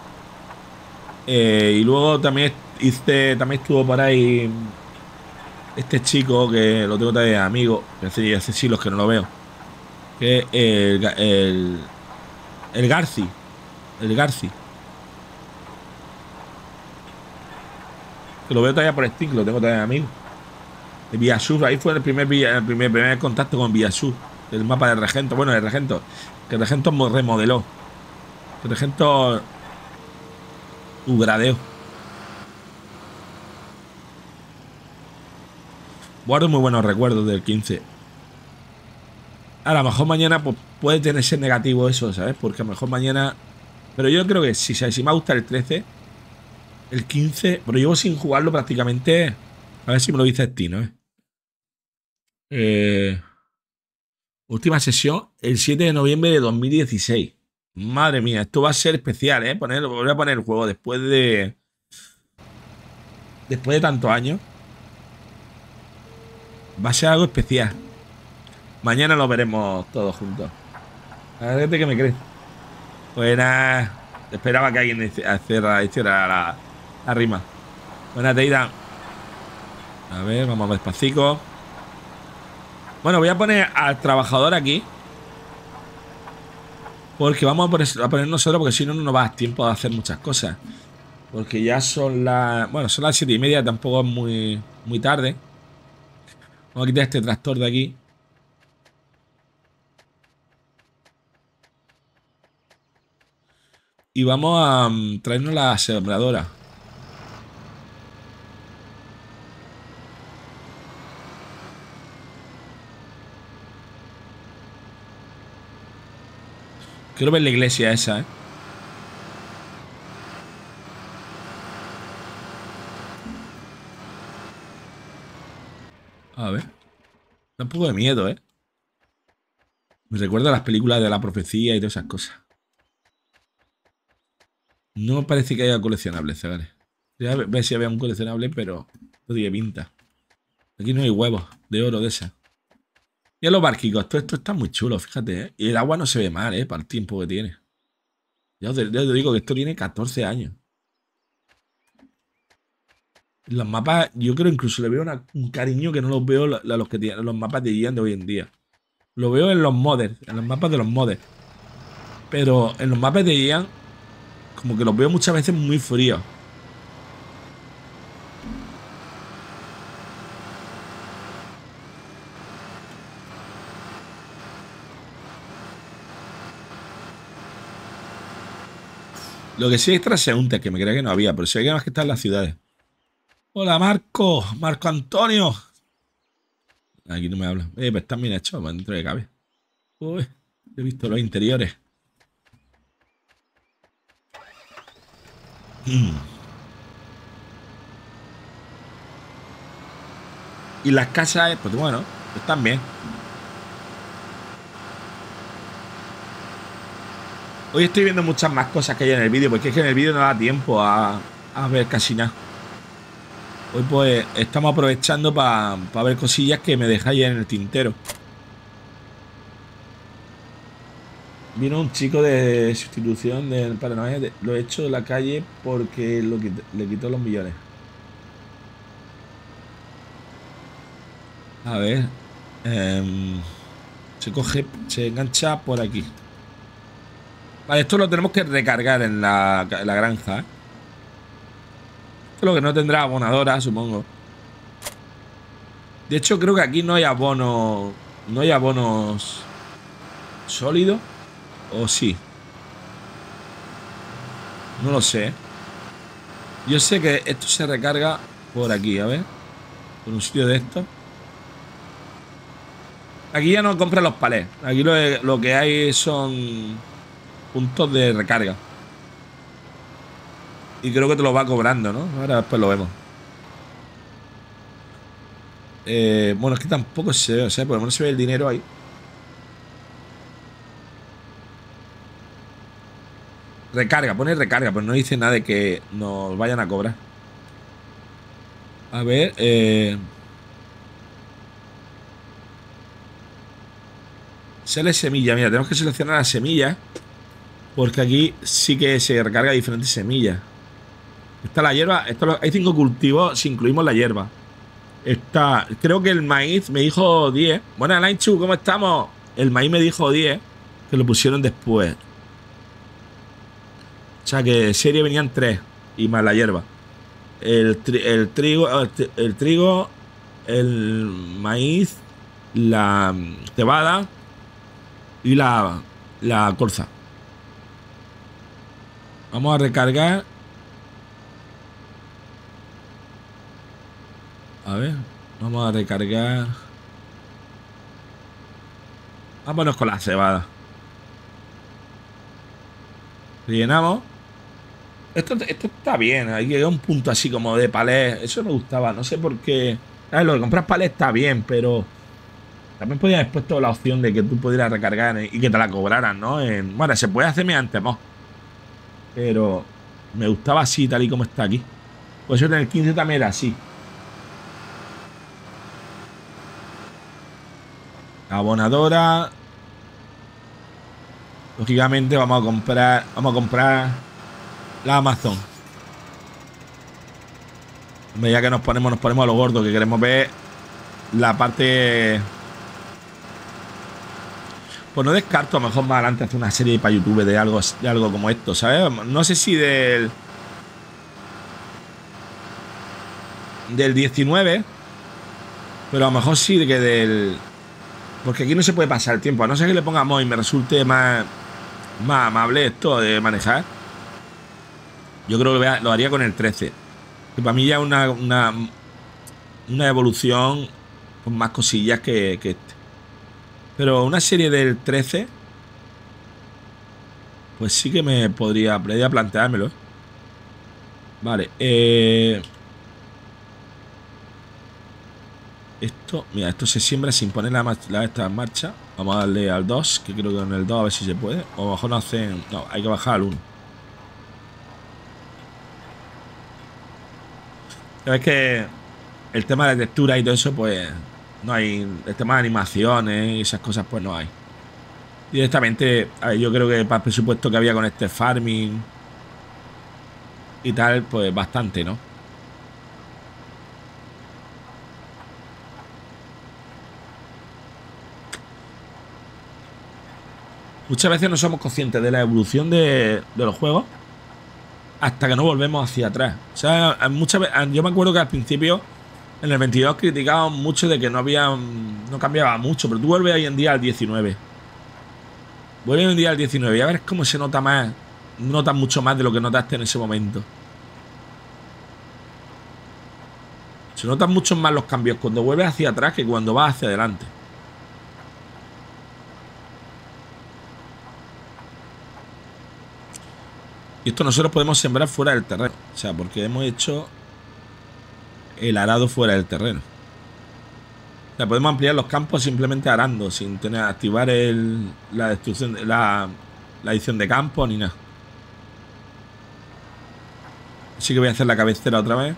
Y luego también estuvo por ahí este chico que lo tengo todavía amigo, que hace siglos que no lo veo. Que es el Garci. El Garci. Que lo veo todavía por Steam, lo tengo todavía amigo. De Villasur, ahí fue el primer contacto con Villasur. El mapa de Regento. Bueno, el Regento. Que el Regento remodeló. Que el Regento upgradeó. Guardo muy buenos recuerdos del 15. A lo mejor mañana pues, puede tener ser negativo eso, ¿sabes? Porque a lo mejor mañana... Pero yo creo que sí, ¿sabes? Si me gusta el 13, el 15... Pero llevo sin jugarlo prácticamente... A ver si me lo dice Stino, ¿eh? Última sesión, el 7 de noviembre de 2016. Madre mía, esto va a ser especial, ¿eh? Voy a poner el juego después de tantos años. Va a ser algo especial. Mañana lo veremos todos juntos. A ver, ¿qué me crees? Pues nada, esperaba que alguien hiciera la rima. Buena, Teida. A ver, vamos despacito. Bueno, voy a poner al trabajador aquí. Porque vamos a poner nosotros, porque si no, no nos va a dar tiempo de hacer muchas cosas. Porque ya son las... Bueno, son las 7:30, tampoco es muy tarde. Vamos a quitar este tractor de aquí. Y vamos a traernos la sembradora. Quiero ver la iglesia esa, ¿eh? A ver. Da un poco de miedo, ¿eh? Me recuerda a las películas de la profecía y todas esas cosas. No me parece que haya coleccionables, chavales. Voy a ver si había un coleccionable, pero no tiene pinta. Aquí no hay huevos de oro de esas. Y los barquicos, todo esto está muy chulo, fíjate, ¿eh? Y el agua no se ve mal, ¿eh? Para el tiempo que tiene. Ya te digo que esto tiene 14 años. Los mapas, yo creo incluso le veo un cariño que no los veo a los que tienen los mapas de Ian de hoy en día. Lo veo en los modders, en los mapas de los modders. Pero en los mapas de Ian, como que los veo muchas veces muy fríos. Lo que sí es transeúnte, que me creía que no había, pero sí hay más que estar en las ciudades. Hola, Marco. Marco Antonio. Aquí no me habla. Pues están bien hechos, dentro de cabe. Uy, he visto los interiores. Y las casas, pues bueno, están bien. Hoy estoy viendo muchas más cosas que hay en el vídeo, porque es que en el vídeo no da tiempo a ver casi nada. Hoy pues estamos aprovechando para ver cosillas que me dejáis en el tintero. Vino un chico de sustitución del paranoia. Lo he hecho de la calle porque le quitó los millones. A ver. Se engancha por aquí. Vale, esto lo tenemos que recargar en la granja, ¿eh? Esto es lo que no tendrá abonadora, supongo. De hecho, creo que aquí no hay abono. No hay abonos sólidos. ¿O sí? No lo sé. Yo sé que esto se recarga por aquí, a ver. Por un sitio de esto. Aquí ya no compran los palés. Aquí lo que hay son puntos de recarga. Y creo que te lo va cobrando, ¿no? Ahora después lo vemos. Bueno, es que tampoco se ve, o sea, por lo menos se ve el dinero ahí. Recarga, pone recarga, pero no dice nada de que nos vayan a cobrar. A ver, sale semilla, mira, tenemos que seleccionar las semillas. Porque aquí sí que se recarga diferentes semillas. Está la hierba, hay 5 cultivos si incluimos la hierba. Está, creo que el maíz me dijo 10. Buenas, Lainchu, ¿cómo estamos? El maíz me dijo 10, que lo pusieron después. O sea que de serie venían 3 y más la hierba. El trigo, el maíz, la cebada y la colza. Vamos a recargar. A ver, vamos a recargar. Vámonos con la cebada. Rellenamos. Esto está bien. Hay que un punto así como de palés. Eso me gustaba. No sé por qué. Lo de comprar palés está bien, pero también podían haber puesto la opción de que tú pudieras recargar y que te la cobraran, ¿no? Bueno, se puede hacer mediante mod. Pero me gustaba así, tal y como está aquí. Pues eso en el 15 también era así. Abonadora. Lógicamente vamos a comprar la Amazon. Ya que nos ponemos a lo gordo, que queremos ver la parte. Pues no descarto, a lo mejor más adelante hacer una serie para YouTube de algo como esto, ¿sabes? No sé si del 19, pero a lo mejor sí que del. Porque aquí no se puede pasar el tiempo, a no ser que le pongamos y me resulte más amable esto de manejar. Yo creo que lo haría con el 13. Que para mí ya es una evolución con más cosillas que este. Pero una serie del 13, pues sí que me podría planteármelo. Vale, Esto, mira, esto se siembra sin poner la esta en marcha. Vamos a darle al 2, que creo que en el 2 a ver si se puede. O a lo mejor no hacen... No, hay que bajar al 1. Es que el tema de textura y todo eso, pues no hay. El tema de animaciones y esas cosas, pues no hay. Directamente, a ver, yo creo que para el presupuesto que había con este farming y tal, pues bastante, ¿no? Muchas veces no somos conscientes de la evolución de los juegos hasta que no volvemos hacia atrás. O sea, muchas veces, yo me acuerdo que al principio, en el 22, criticábamos mucho de que no cambiaba mucho, pero tú vuelves hoy en día al 19. Vuelve hoy en día al 19 y a ver cómo se nota más. Notas mucho más de lo que notaste en ese momento. Se notan mucho más los cambios cuando vuelves hacia atrás que cuando vas hacia adelante. Y esto nosotros podemos sembrar fuera del terreno. O sea, porque hemos hecho el arado fuera del terreno. O sea, podemos ampliar los campos simplemente arando, sin tener que activar la destrucción, la edición de campos ni nada. Así que voy a hacer la cabecera otra vez.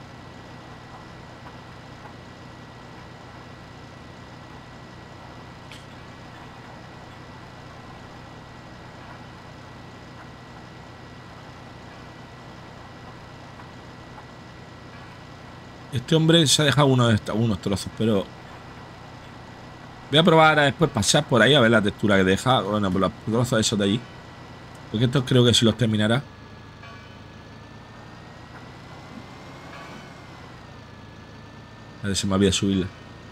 Este hombre se ha dejado unos trozos, pero voy a probar a después pasar por ahí a ver la textura que deja. Bueno, por los trozos esos de allí. Porque estos creo que sí los terminará. A ver si me olvida subirla.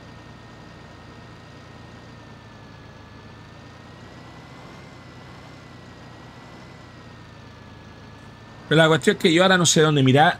Pero la cuestión es que yo ahora no sé dónde mirar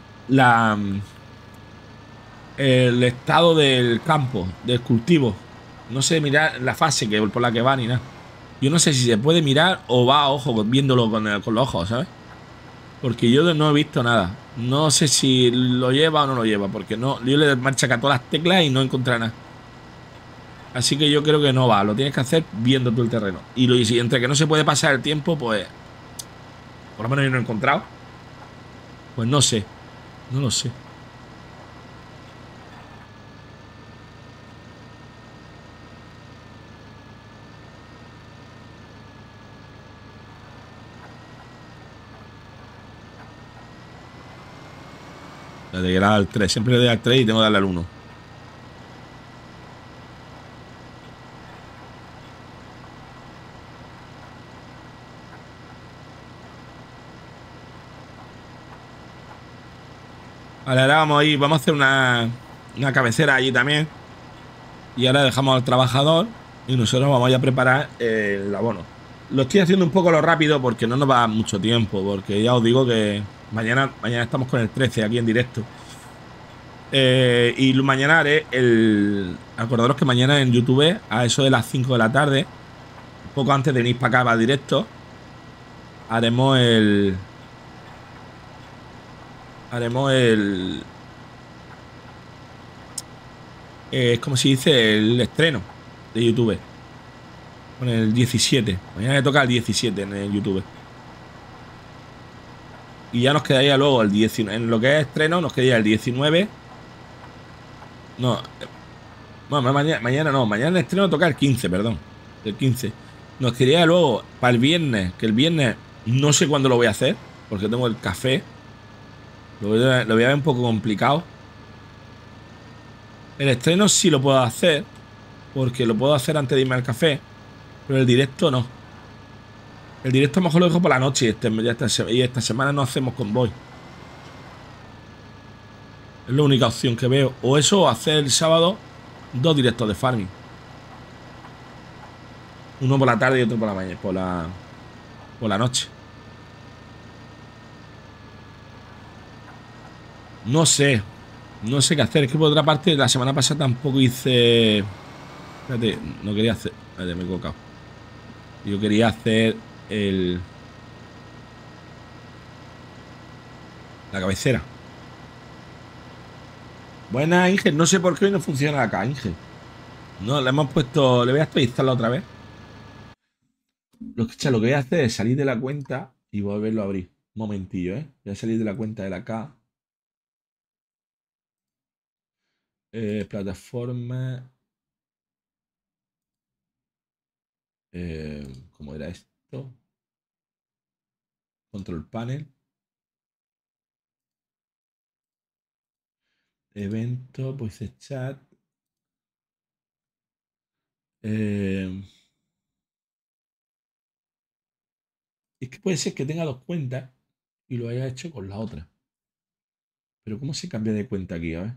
el estado del campo, del cultivo. No sé mirar la fase por la que va ni nada. Yo no sé si se puede mirar o va a ojo viéndolo con los ojos, ¿sabes? Porque yo no he visto nada. No sé si lo lleva o no lo lleva. Porque no, yo le machaca todas las teclas y no encontré nada. Así que yo creo que no va. Lo tienes que hacer viendo tú el terreno. Y si entre que no se puede pasar el tiempo, pues... Por lo menos yo no he encontrado. Pues no sé. No lo sé. Le doy al 3. Siempre le doy al 3 y tengo que darle al 1. Vale, ahora vamos a ir. Vamos a hacer una cabecera allí también. Y ahora dejamos al trabajador. Y nosotros vamos a preparar el abono. Lo estoy haciendo un poco lo rápido porque no nos va a dar mucho tiempo. Porque ya os digo que mañana estamos con el 13 aquí en directo. Y mañana haré acordaros que mañana en YouTube, a eso de las 5 de la tarde, un poco antes de venir para acá para directo, haremos es como se dice, el estreno de YouTube. Con el 17. Mañana le toca el 17 en el YouTube. Y ya nos quedaría luego el 19. En lo que es estreno nos quedaría el 19. No. Bueno, mañana no. Mañana el estreno toca el 15, perdón. El 15. Nos quedaría luego para el viernes. Que el viernes no sé cuándo lo voy a hacer. Porque tengo el café. Lo voy a ver un poco complicado. El estreno sí lo puedo hacer. Porque lo puedo hacer antes de irme al café. Pero el directo no. El directo a lo mejor lo dejo por la noche. Y esta semana no hacemos convoy. Es la única opción que veo. O eso, o hacer el sábado 2 directos de farming. Uno por la tarde y otro por la mañana. Por la noche. No sé. No sé qué hacer. Es que por otra parte, la semana pasada tampoco hice... Espérate, no quería hacer... Espérate, me he equivocado. Yo quería hacer la cabecera. Buena, Inge. No sé por qué hoy no funciona acá, Inge. No, le hemos puesto. Le voy a actualizarla otra vez. Lo que voy a hacer es salir de la cuenta y volverlo a abrir. Un momentillo, ¿eh? Voy a salir de la cuenta de la K. Plataforma. ¿Cómo era esto? Control panel. Evento, pues chat. Es que puede ser que tenga dos cuentas y lo haya hecho con la otra. Pero ¿cómo se cambia de cuenta aquí? A ver.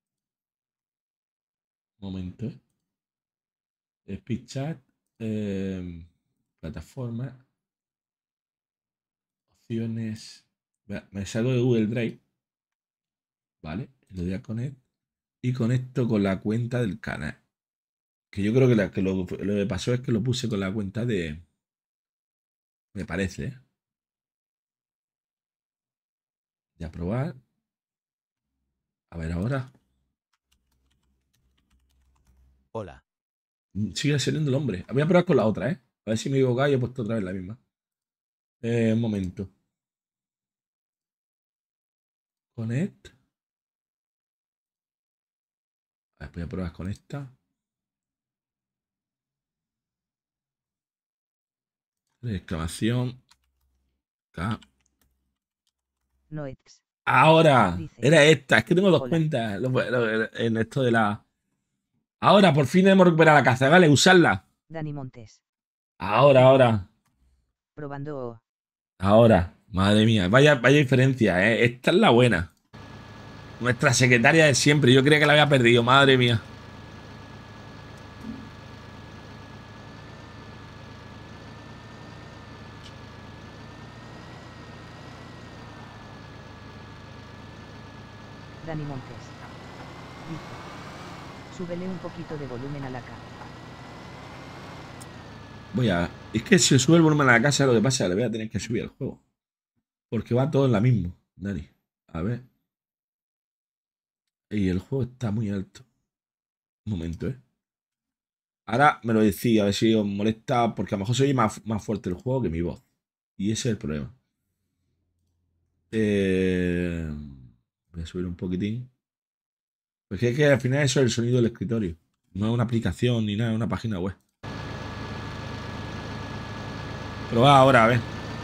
Un momento, ¿eh? Speed chat. Plataforma. Opciones. Me salgo de Google Drive. Vale. Le doy a Connect. Y conecto con la cuenta del canal. Que yo creo que lo que pasó es que lo puse con la cuenta de. Me parece, ¿eh? De aprobar. A ver ahora. Hola. Sigue saliendo el hombre. Voy a probar con la otra, ¿eh? A ver si me he equivocado y he puesto otra vez la misma. Un momento. Connect. A ver, voy a probar con esta. Exclamación. K. Noex. Ahora. Dice. Era esta. Es que tengo dos Hola. cuentas en esto de la. Ahora, por fin hemos recuperado la casa. Vale, usarla. Dani Montes. Ahora. Probando. Ahora. Madre mía. Vaya diferencia, ¿eh? Esta es la buena. Nuestra secretaria de siempre. Yo creía que la había perdido. Madre mía. Dani Montes. Dice. Súbele un poquito de volumen a la K. Es que si sube el volumen a la casa, lo que pasa es que le voy a tener que subir el juego. Porque va todo en la misma, Dani. A ver. Y el juego está muy alto. Un momento, ¿eh? Ahora me lo decía, a ver si os molesta, porque a lo mejor se oye más fuerte el juego que mi voz. Y ese es el problema. Voy a subir un poquitín. Pues es que al final eso es el sonido del escritorio. No es una aplicación ni nada, es una página web. Pero va ahora, a ver.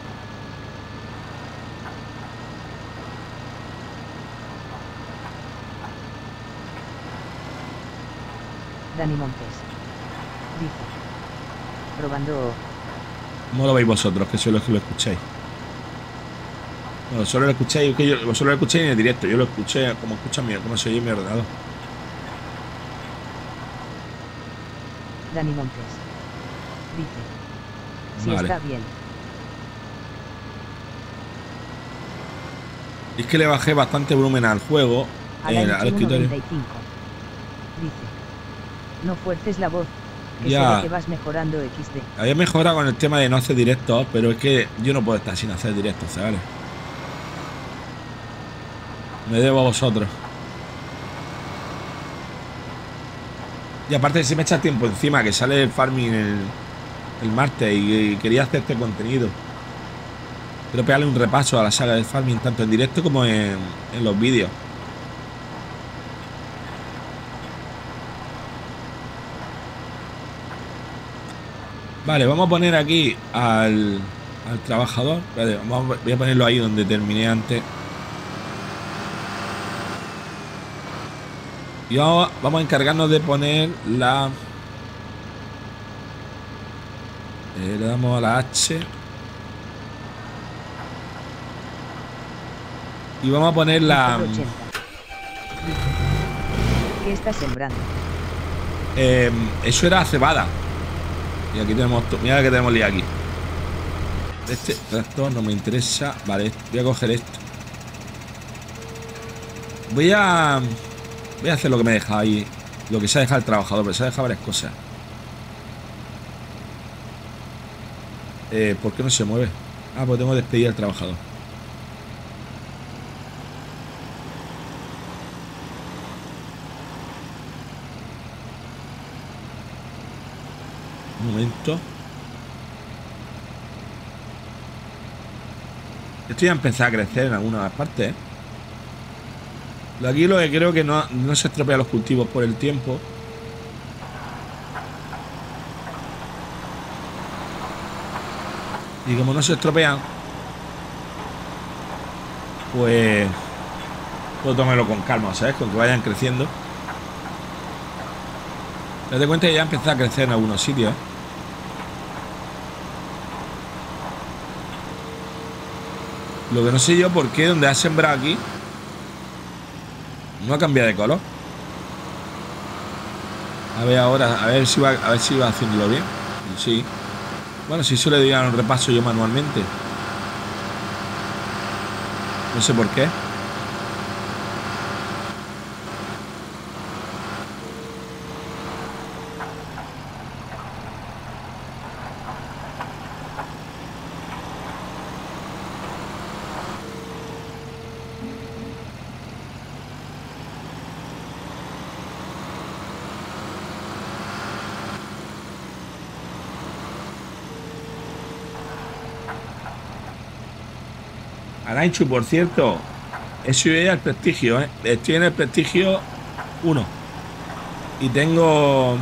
Dani Montes. Dice. Probando. ¿Cómo lo veis vosotros? Que sois los que lo escucháis. Bueno, solo lo escucháis, vosotros lo escucháis en el directo. Yo lo escuché como como se oye en mi ordenador. Dani Montes. Dice. Si Vale. está bien. Es que le bajé bastante volumen al juego, al escritorio. 95. Dice. No fuerces la voz. Que Ya. se ve que vas mejorando XD. Había mejorado con el tema de no hacer directos, pero es que yo no puedo estar sin hacer directos, ¿sabes? Me debo a vosotros. Y aparte se me echa tiempo encima, que sale el farming el martes y quería hacer este contenido. Quiero pegarle un repaso a la saga del farming, tanto en directo como en los vídeos. Vale, vamos a poner aquí al trabajador. Vale, voy a ponerlo ahí donde terminé antes. Y vamos a encargarnos de poner la... le damos a la H. Y vamos a poner la... 80. Dice. ¿Qué estás sembrando? Eso era cebada. Y aquí tenemos... Mira que tenemos liado aquí. Este tractor no me interesa. Vale, voy a coger esto. Voy a hacer lo que me he dejado ahí. Lo que se ha dejado el trabajador, pero se ha dejado varias cosas. ¿Por qué no se mueve? Ah, pues tengo que despedir al trabajador. Un momento. Esto ya empezó a crecer en algunas partes, ¿eh? Aquí lo que creo que no se estropean los cultivos por el tiempo. Y como no se estropean, pues puedo tomarlo con calma, ¿sabes? Con que vayan creciendo. Te das cuenta que ya empezó a crecer en algunos sitios, ¿eh? Lo que no sé yo por qué donde has sembrado aquí no ha cambiado de color. A ver ahora, a ver si va haciéndolo bien. Sí. Bueno, si eso le digan un repaso yo manualmente. No sé por qué. Aranchu, por cierto, he subido ya el prestigio, ¿eh? Estoy en el prestigio 1. Y tengo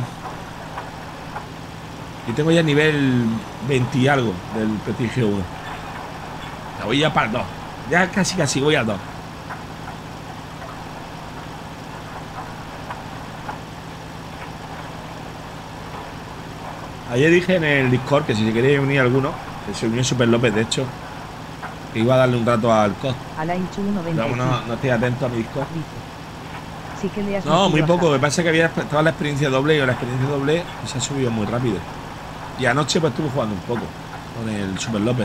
ya nivel 20 y algo del prestigio 1. Ya voy ya para el 2. Ya casi voy al 2. Ayer dije en el Discord que si se quería unir alguno, que se unió Super López, de hecho, que iba a darle un rato al COD. Pero no estoy atento a mi Discord. Sí que le has No, muy metido poco. a Me pasa que había estaba la experiencia doble y la experiencia doble se ha subido muy rápido. Y anoche pues estuve jugando un poco con el Super López.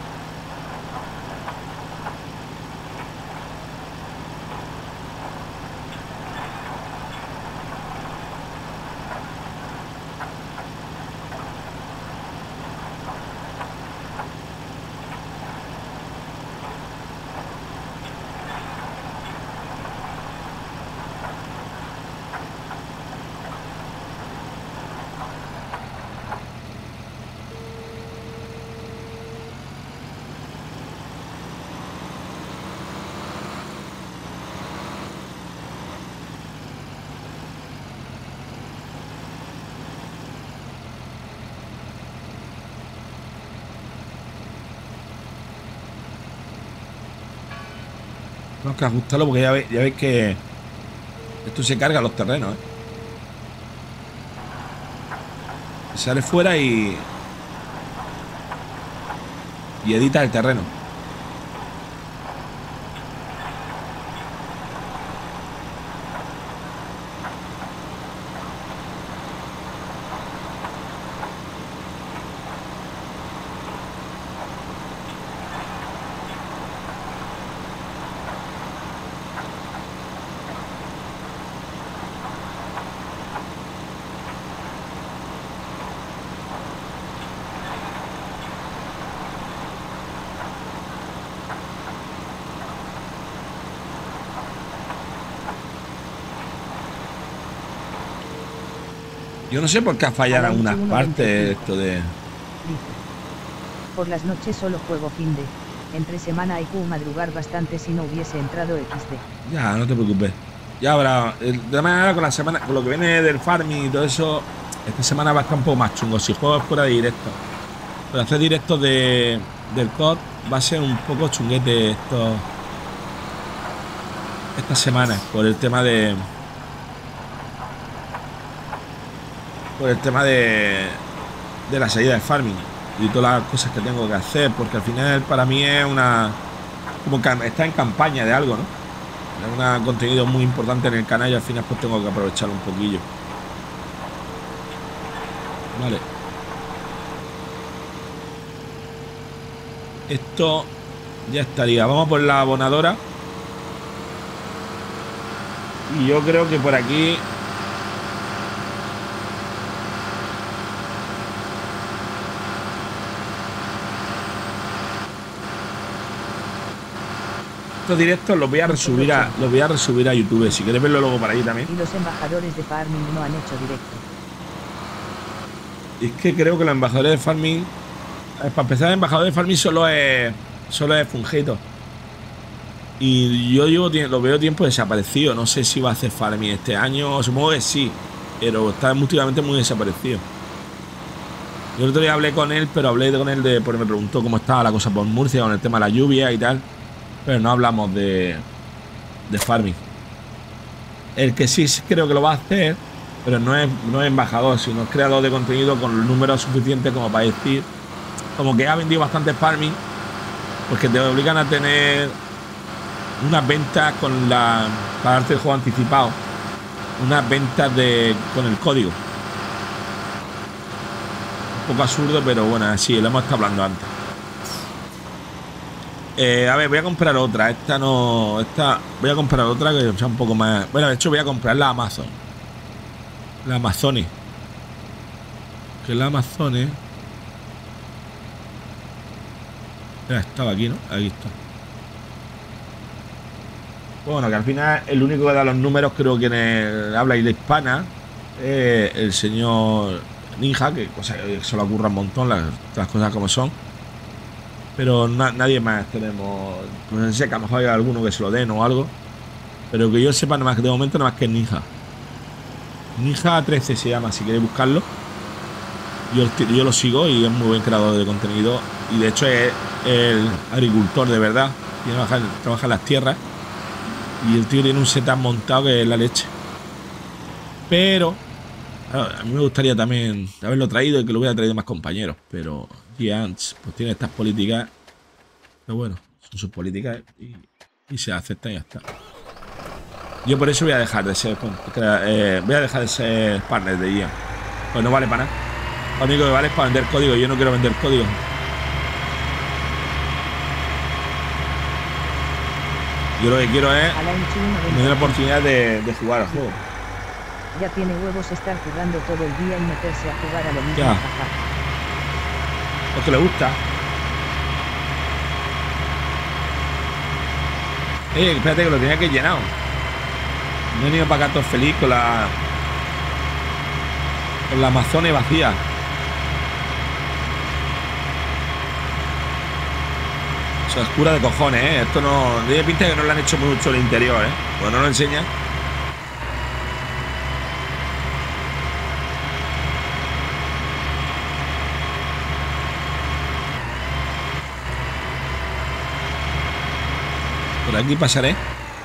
Tenemos que ajustarlo porque ya veis que esto se carga los terrenos, ¿eh? Sale fuera y edita el terreno. Yo no sé por qué ha fallado en algunas partes esto de... Dice. Por las noches solo juego finde. Entre semana hay que madrugar bastante si no hubiese entrado XD. Ya, no te preocupes. Ya habrá... De la manera con la semana, con lo que viene del farming y todo eso, esta semana va a estar un poco más chungo. Si juego fuera de directo. Pero hacer directos del COD va a ser un poco chunguete estas semanas. Por el tema de... la salida de farming y todas las cosas que tengo que hacer, porque al final para mí es una... como que está en campaña de algo, ¿no? Es un contenido muy importante en el canal y al final pues tengo que aprovecharlo un poquillo. Vale. Esto ya estaría. Vamos por la abonadora. Y yo creo que por aquí... estos directos los voy a resubir a YouTube. Si queréis verlo luego por ahí también. Y los embajadores de farming no han hecho directo. es que creo que los embajadores de farming, para empezar, el embajador de farming solo es Fungito. Y yo lo veo tiempo desaparecido. No sé si va a hacer farming este año. Supongo que sí, pero está últimamente muy desaparecido. Yo el otro día hablé con él, pero hablé con él porque me preguntó cómo estaba la cosa por Murcia con el tema de la lluvia y tal. Pero no hablamos de farming. El que sí creo que lo va a hacer, pero no es embajador, sino es creador de contenido con los números suficientes como para decir, como que ha vendido bastante farming, porque te obligan a tener unas ventas para darte el juego anticipado, unas ventas con el código. Un poco absurdo, pero bueno, así lo hemos estado hablando antes. A ver, voy a comprar otra. Esta no. Voy a comprar otra que sea un poco más. Bueno, de hecho, voy a comprar la Amazon. La Amazone. Que la Amazone. Ya estaba aquí, ¿no? Aquí está. Bueno, que al final el único que da los números, creo que en el habla hispana, el señor Ninja, que se le ocurra un montón las cosas como son. Pero nadie más tenemos. No sé que a lo mejor hay alguno que se lo den o algo. Pero que yo sepa, nada más que de momento, nada más que Ninja. Ninja 13 se llama, si queréis buscarlo. Yo lo sigo y es muy buen creador de contenido. Y de hecho es el agricultor de verdad. Trabaja en las tierras. Y el tío tiene un setup montado que es la leche. Pero a mí me gustaría también haberlo traído y que lo hubiera traído más compañeros. Pero Giants pues tiene estas políticas. Pero bueno, son sus políticas y se aceptan y ya está. Yo por eso voy a dejar de ser partner de Giants. Pues no vale para nada. Lo único que vale es para vender código. Yo no quiero vender código. Yo lo que quiero es tener la oportunidad de jugar al juego. Ya tiene huevos estar jugando todo el día y meterse a jugar a lo mismo. Ya. Porque le gusta. Espérate que lo tenía que llenado. No he venido para acá todo feliz con la Amazone vacía. Eso es oscura de cojones, ¿eh? Esto no. Tiene pinta que no le han hecho mucho el interior, ¿eh? Pues no lo enseña. Por aquí pasaré.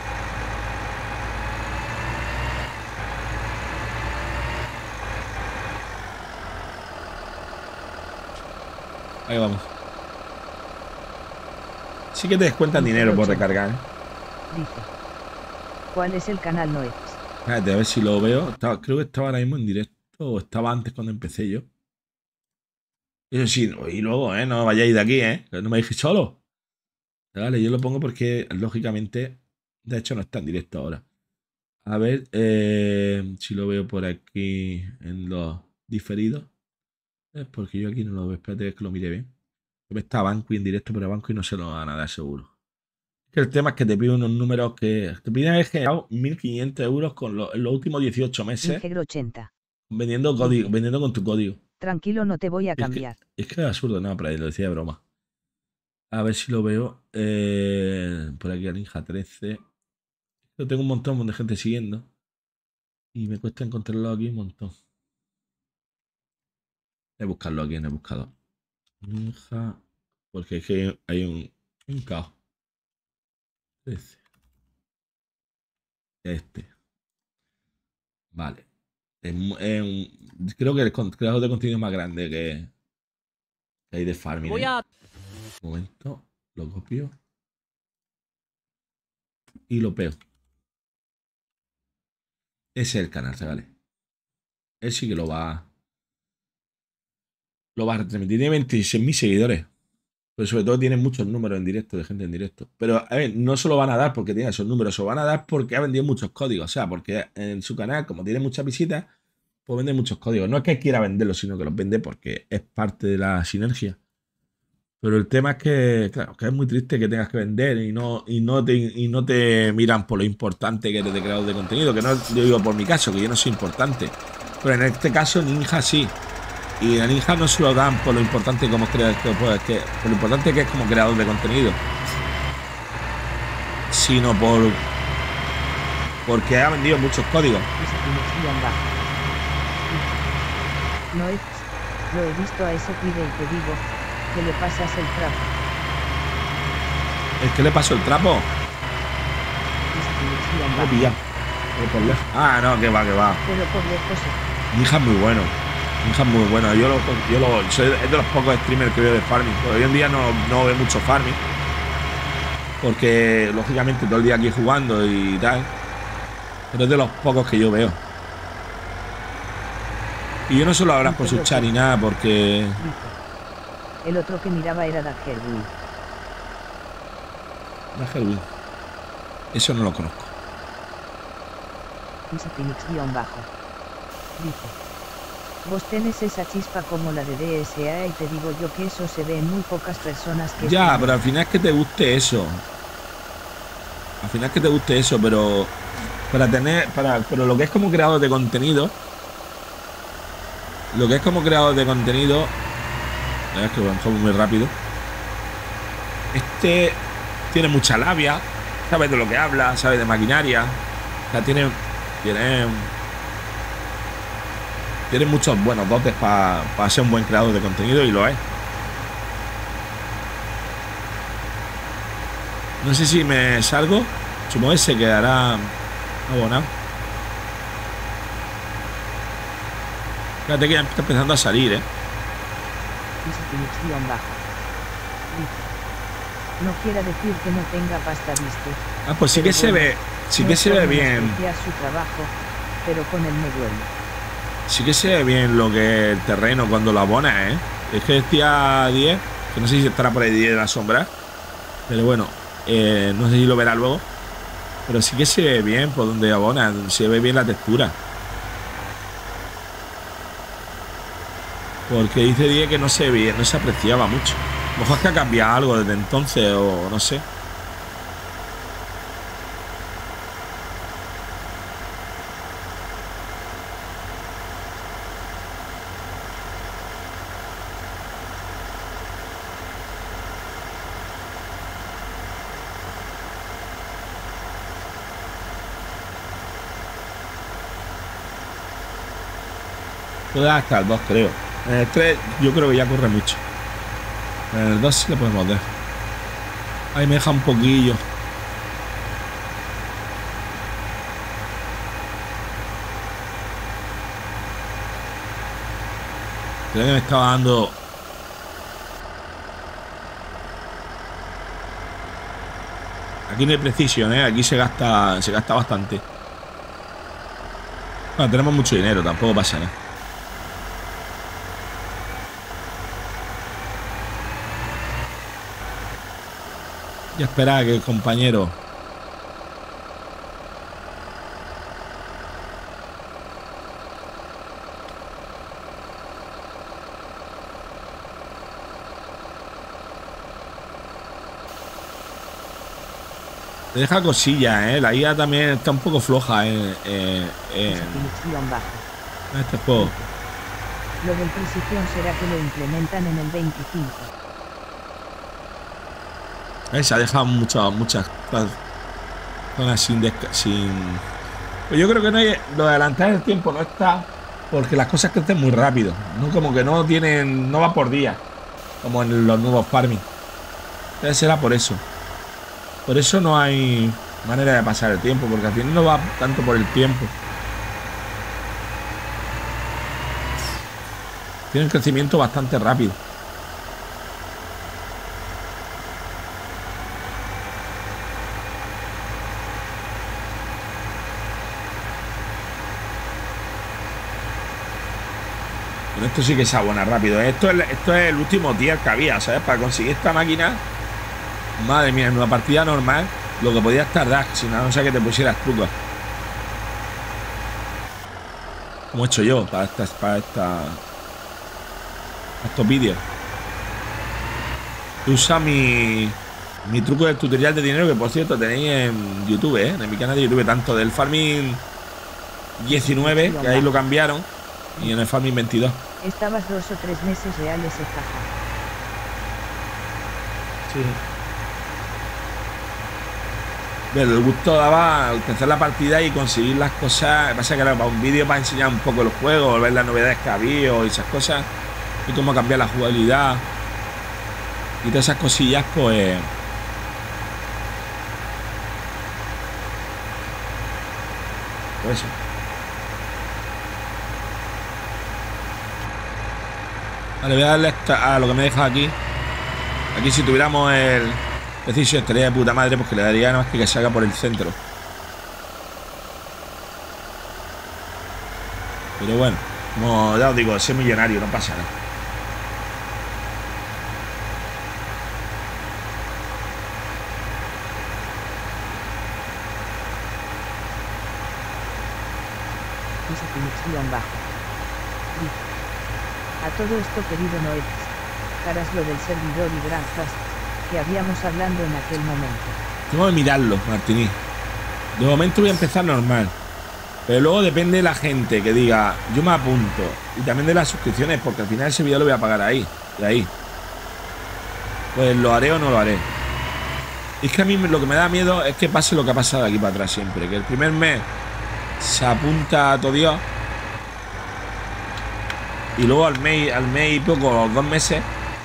Ahí vamos. Sí que te descuentan dinero por recargar, ¿eh? Dice. ¿Cuál es el canal Noex? Espérate, a ver si lo veo. Creo que estaba ahora mismo en directo. O estaba antes cuando empecé yo. Eso sí, y luego, no vayáis de aquí, que no me dejéis solo. Vale, yo lo pongo porque, lógicamente, de hecho no está en directo ahora. A ver si lo veo por aquí en los diferidos. Es porque yo aquí no lo veo. Espérate que lo mire bien. Está Banco en directo, pero Banco y no se lo van a dar seguro. Que el tema es que te piden unos números que te piden haber generado 1.500 euros con los últimos 18 meses. Integro 80. Vendiendo código, vendiendo con tu código. Tranquilo, no te voy a cambiar. Es que es absurdo, no, pero ahí lo decía de broma. A ver si lo veo. Por aquí a Ninja 13. Yo tengo un montón de gente siguiendo. Y me cuesta encontrarlo aquí un montón. Voy a buscarlo aquí en el buscador. Ninja. Porque es que hay un caos. 13. Vale. Creo que el creador de contenido más grande que hay de farming. Un momento. Lo copio. Y lo pego. Ese es el canal, ¿vale? Él sí que lo va a retransmitir. Tiene 26.000 seguidores. Pero sobre todo tiene muchos números en directo, de gente en directo. Pero, a ver, no se lo van a dar porque tiene esos números. Se lo van a dar porque ha vendido muchos códigos. O sea, porque en su canal, como tiene muchas visitas, pues vende muchos códigos. No es que quiera venderlos, sino que los vende porque es parte de la sinergia. Pero el tema es que, claro, que es muy triste que tengas que vender y no te miran por lo importante que eres de creador de contenido. Que no yo digo por mi caso, que yo no soy importante. Pero en este caso, Ninja sí. Y la ninja no se lo dan por lo importante como por lo importante que es como creador de contenido, sino porque ha vendido muchos códigos. No es. Lo he visto a ese pibe y te digo que le pasas el trapo. ¿El que le pasó el trapo? Lo he pillado. Pero por lejos. Ah, no, que va. Pero por lejos. Ninja es muy bueno. Ninja es muy bueno. Es de los pocos streamers que veo de farming. Pero hoy en día no veo mucho farming. Porque, lógicamente, todo el día aquí jugando y tal. Pero es de los pocos que yo veo. Y yo no solo hablas por su chat ni nada, porque... El otro que miraba era Dagerwin. Dagerwin. Eso no lo conozco. Phoenix-bajo. Dice. Vos tenés esa chispa como la de DSA y te digo yo que eso se ve en muy pocas personas que... Ya, pero al final es que te guste eso. Pero... Pero lo que es como creador de contenido... Es que avanzó muy rápido. Este tiene mucha labia, sabe de lo que habla, sabe de maquinaria. O sea, tiene muchos buenos dotes para ser un buen creador de contenido, y lo es. No sé si me salgo. Supongo que se quedará abonado. Fíjate que ya está empezando a salir, No quiere decir que no tenga pasta, ¿viste? Ah, pues sí que se ve. Sí que se ve bien. Su trabajo, pero con él me duele. Sí que se ve bien lo que es el terreno cuando lo abonas, Es que decía 10, que no sé si estará por ahí 10 en la sombra. Pero bueno, no sé si lo verá luego. Pero sí que se ve bien por donde abona, se ve bien la textura. Porque dice 10 que no se veía, no se apreciaba mucho. A lo mejor es que ha cambiado algo desde entonces, o no sé. Puede hasta el 2, creo. En el 3 yo creo que ya corre mucho. En el 2 sí le podemos dar. Ahí me deja un poquillo. Creo que me estaba dando... Aquí no hay precisión, Aquí se gasta bastante. Bueno, tenemos mucho dinero, tampoco pasa nada. Y esperar a que el compañero... Te deja cosillas, La IA también está un poco floja en este juego. Lo del precisión será que lo implementan en el 25. Se ha dejado muchas zonas sin... Pues yo creo que no hay... Lo de adelantar el tiempo no está, porque las cosas crecen muy rápido, ¿no? Como que no tienen... No va por día, como en los nuevos farming. Entonces será por eso. Por eso no hay manera de pasar el tiempo, porque al final no va tanto por el tiempo. Tiene un crecimiento bastante rápido. Pero esto sí que se abona rápido. Esto es el último tier que había, ¿sabes? Para conseguir esta máquina. Madre mía, en una partida normal, lo que podías tardar, si no sé que te pusieras trucos. Como he hecho yo para estos vídeos. Usa mi truco del tutorial de dinero, que por cierto tenéis en YouTube, en mi canal de YouTube, tanto del Farming 19, que ahí lo cambiaron, y en el Farming 22. Estabas 2 o 3 meses reales, jaja. Sí. Pero el gusto daba empezar la partida y conseguir las cosas. Pasa que era para un vídeo para enseñar un poco el juego, ver las novedades que había y esas cosas. Y cómo cambiar la jugabilidad. Y todas esas cosillas, pues. Pues eso. Vale, voy a darle a lo que me deja aquí. Aquí si tuviéramos el Precision estaría de puta madre porque le daría nada más que salga por el centro. Pero bueno, como ya os digo, ser millonario, no pasa nada. A todo esto, querido Noetis, caras lo del servidor y granjas, que habíamos hablando en aquel momento. Tengo que mirarlo, Martini. De momento voy a empezar normal. Pero luego depende de la gente que diga, yo me apunto. Y también de las suscripciones, porque al final ese vídeo lo voy a pagar ahí. De ahí. Pues lo haré o no lo haré. Y es que a mí lo que me da miedo es que pase lo que ha pasado aquí para atrás siempre. Que el primer mes se apunta a todo Dios. Y luego al mes y poco, los 2 meses,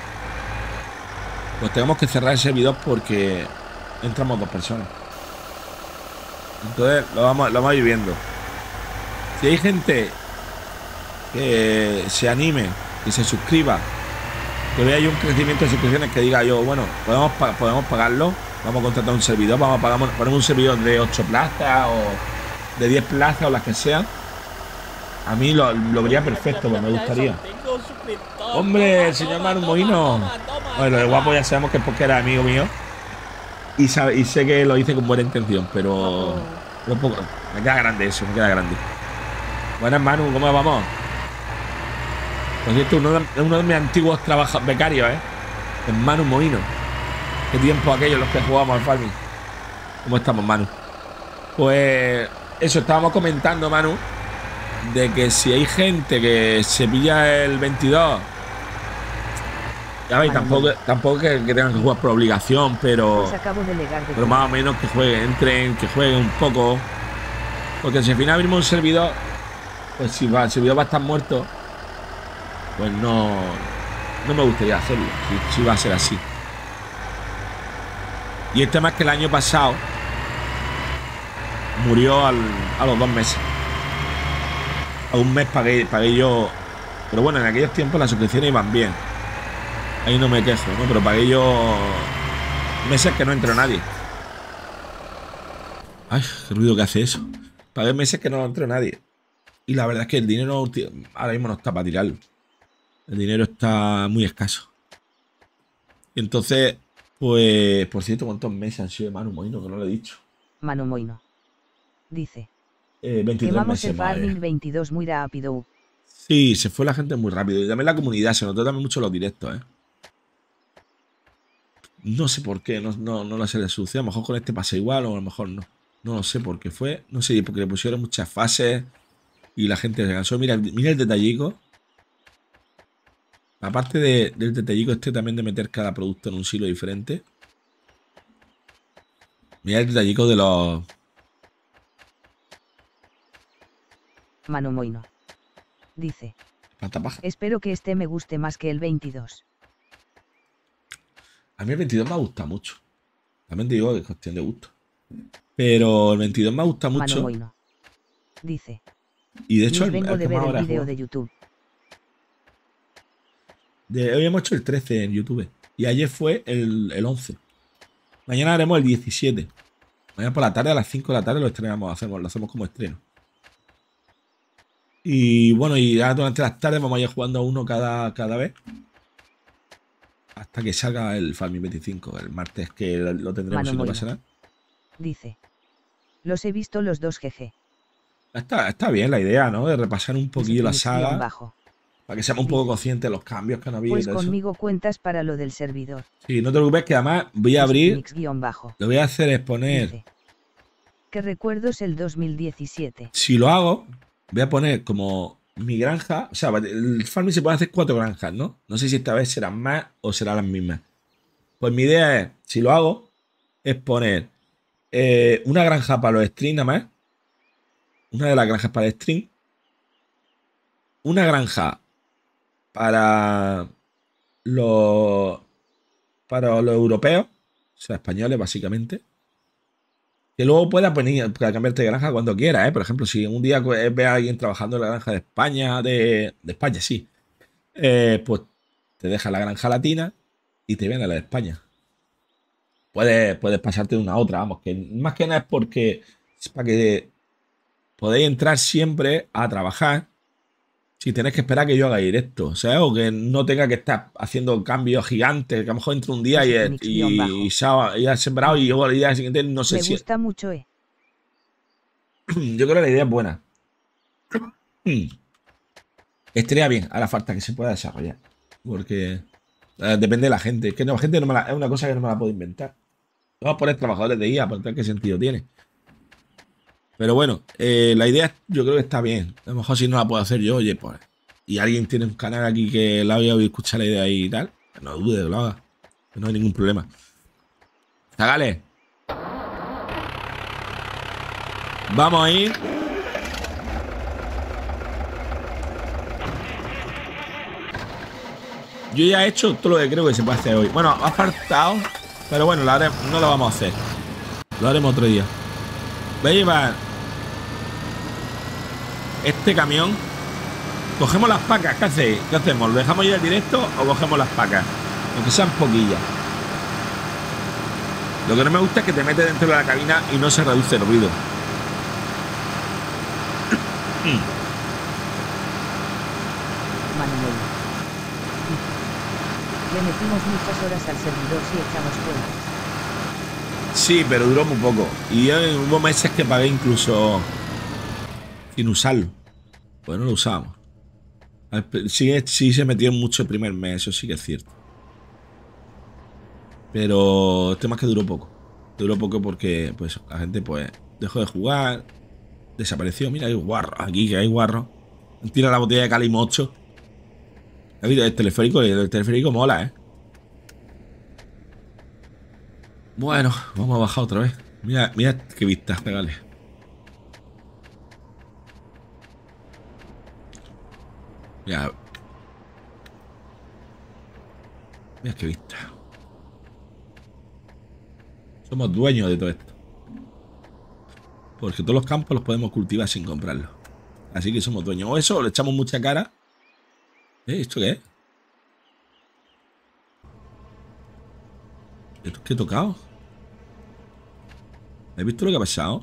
pues tenemos que cerrar el servidor porque entramos 2 personas. Entonces lo vamos a ir viendo. Si hay gente que se anime, que se suscriba, que vea yo un crecimiento de suscripciones, que diga yo, bueno, podemos pagarlo, vamos a contratar un servidor, ponemos un servidor de 8 plazas o de 10 plazas o las que sean. A mí lo vería perfecto, pues me gustaría. Hombre, el señor Manu Moino. Bueno, lo guapo ya sabemos que es porque era amigo mío. Y sé que lo hice con buena intención, pero poco, me queda grande eso, me queda grande. Buenas, Manu, ¿cómo vamos? Por cierto, uno de mis antiguos becarios, es Manu Moino. Qué tiempo aquellos los que jugábamos al farming. ¿Cómo estamos, Manu? Pues eso, estábamos comentando, Manu, de que si hay gente que se pilla el 22, ya veis, tampoco que tengan que jugar por obligación, pero más o menos que jueguen, entren, que jueguen un poco, porque si al final abrimos un servidor, pues si el servidor va a estar muerto, pues no me gustaría hacerlo, si va a ser así. Y el tema es que el año pasado murió a los 2 meses. A un mes pagué yo. Pero bueno, en aquellos tiempos las suscripciones iban bien. Ahí no me quejo, ¿no? Pero pagué yo meses que no entró nadie. Ay, qué ruido que hace eso. Pagué meses que no entró nadie. Y la verdad es que el dinero ahora mismo no está para tirarlo. El dinero está muy escaso. Y entonces, pues, por cierto, ¿cuántos meses han sido de Manu Moino? Que no lo he dicho. Manu Moino dice: 23 quemamos meses, el farming 22 muy rápido. Sí, se fue la gente muy rápido. Y también la comunidad, se notó también mucho los directos, No sé por qué, no lo sé la solución. A lo mejor con este pasa igual o a lo mejor no. No lo sé por qué fue. No sé, porque le pusieron muchas fases y la gente se cansó. Mira el detallico. Aparte del detallico este también de meter cada producto en un silo diferente. Mira el detallico de los... Manu Moino dice: patapaja. Espero que este me guste más que el 22. A mí el 22 me gusta mucho. También te digo que es cuestión de gusto. Pero el 22 me gusta mucho. Manu Moino dice: y de hecho vengo de ver el vídeo de YouTube. Hoy hemos hecho el 13 en YouTube. Y ayer fue el 11. Mañana haremos el 17. Mañana por la tarde, a las 5 de la tarde lo estrenamos, lo hacemos como estreno. Y bueno, y ya durante las tardes vamos a ir jugando a uno cada vez. Hasta que salga el Farming 25. El martes que lo tendremos y no pasa nada. Dice: los he visto los dos, jeje. Está bien la idea, ¿no? De repasar un poquillo la saga. Bajo. Para que seamos un poco conscientes de los cambios que han habido. Pues conmigo cuentas para lo del servidor. Sí, no te preocupes que además voy a abrir. Lo voy a hacer es poner. Dice: ¿qué recuerdos el 2017? Si lo hago, voy a poner como mi granja, o sea, el farming se puede hacer 4 granjas, ¿no? No sé si esta vez serán más o serán las mismas. Pues mi idea es, si lo hago, es poner una granja para los streams nada más. Una de las granjas para el stream. Una granja para los europeos, o sea, españoles básicamente. Que luego puedas cambiarte de granja cuando quieras, ¿eh? Por ejemplo, si un día ves a alguien trabajando en la granja de España, de España, sí, pues te deja la granja latina y te viene a la de España. Puedes pasarte de una a otra, vamos, que más que nada es porque es para que podáis entrar siempre a trabajar si tenéis que esperar que yo haga directo, ¿sabes? O que no tenga que estar haciendo cambios gigantes, que a lo mejor entre un día y ha sembrado y luego el día siguiente no sé si... Me gusta mucho, Yo creo que la idea es buena. Estaría bien, hará falta que se pueda desarrollar. Porque depende de la gente. Es que la gente es una cosa que no me la puedo inventar. Vamos a poner trabajadores de IA, por tal, ¿qué sentido tiene? Pero bueno, la idea yo creo que está bien. A lo mejor si no la puedo hacer yo, oye, pues. Y alguien tiene un canal aquí que la haya oído escuchar la idea y tal. No dude que lo haga. Que no hay ningún problema. Zagales. Vamos a ir. Yo ya he hecho todo lo que creo que se puede hacer hoy. Bueno, ha faltado. Pero bueno, no lo vamos a hacer. Lo haremos otro día. Voy a llevar este camión. Cogemos las pacas. ¿Qué hacéis? ¿Qué hacemos? ¿Lo dejamos ir al directo o cogemos las pacas? Aunque sean poquillas. Lo que no me gusta es que te metes dentro de la cabina y no se reduce el ruido. Manuel. Le metimos muchas horas al servidor si echamos cuentas. Sí, pero duró muy poco. Y hubo meses que pagué incluso sin usarlo. Pues no lo usábamos. Sí se metió mucho el primer mes, eso sí que es cierto. Pero el tema es que duró poco. Duró poco porque pues la gente pues dejó de jugar. Desapareció. Mira, hay guarro. Aquí que hay guarro. Tira la botella de Calimocho. El teleférico mola, ¿eh? Bueno, vamos a bajar otra vez. Mira qué vista, pégale. Mira qué vista. Somos dueños de todo esto. Porque todos los campos los podemos cultivar sin comprarlos. Así que somos dueños. O eso, o le echamos mucha cara. ¿Esto qué es? ¿Esto qué he tocado? ¿Has visto lo que ha pasado?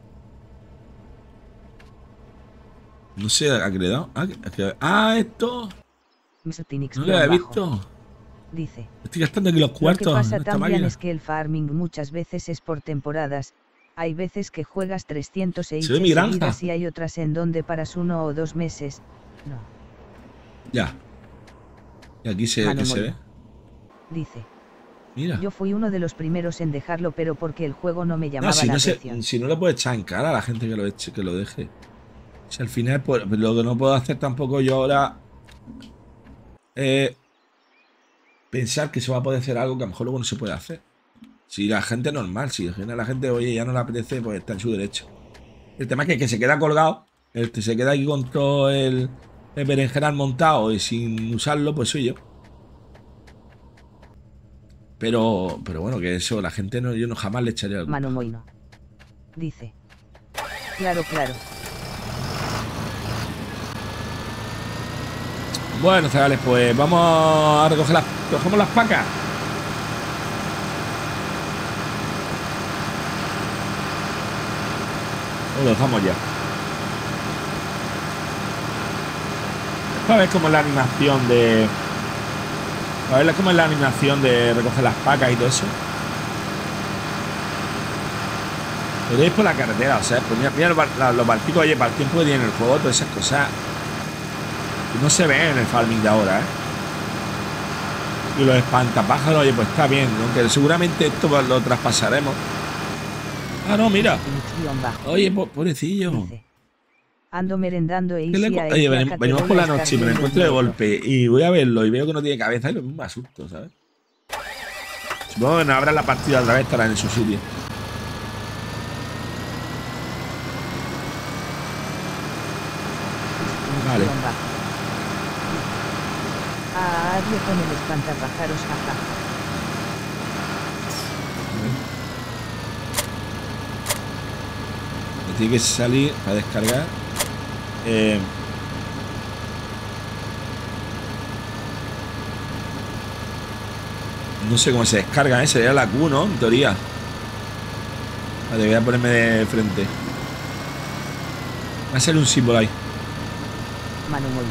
No sé a qué le he dado. Esto. No lo he visto. Dice. Estoy gastando aquí los cuartos. Lo que pasa también es que el farming muchas veces es por temporadas. Hay veces que juegas 306 seguidas y hay otras en donde paras 1 o 2 meses. No. Ya. Y aquí se ve. Dice. Mira. Yo fui uno de los primeros en dejarlo, pero porque el juego no me llamaba la atención. Si no le puedes echar en cara a la gente que lo deje. Si al final, pues, lo que no puedo hacer tampoco yo ahora pensar que se va a poder hacer algo que a lo mejor luego no se puede hacer. Si la gente es normal, si la gente, oye, ya no le apetece, pues está en su derecho. El tema es que el que se queda colgado, el que se queda aquí con todo el berenjenal montado y sin usarlo, pues soy yo. Pero bueno, que eso, la gente no, yo no jamás le echaría algo. Mano Moino. Dice. Claro. Bueno, chavales, pues vamos a recoger cogemos las pacas. Lo dejamos ya. Para ver cómo es la animación de... A ver cómo es la animación de recoger las pacas y todo eso. Podéis por la carretera, o sea, pues mira los barquitos, oye, para el tiempo que tiene el juego, todas esas cosas no se ven en el farming de ahora, ¿eh? Y los espantapájaros, oye, pues está bien, aunque seguramente esto lo traspasaremos. Ah, no, mira. Oye, pobrecillo. Ando merendando e Oye, venimos por la noche y me lo encuentro de golpe y voy a verlo y veo que no tiene cabeza y me asusto, ¿sabes? Supongo que no abran la partida otra vez, estará en su sitio. Vale. Adiós con el espantapájaros, jaja. Me tiene que salir para descargar. No sé cómo se descarga, sería la Q, ¿no? En teoría. Vale, voy a ponerme de frente. Va a ser un símbolo ahí. Manu Mori.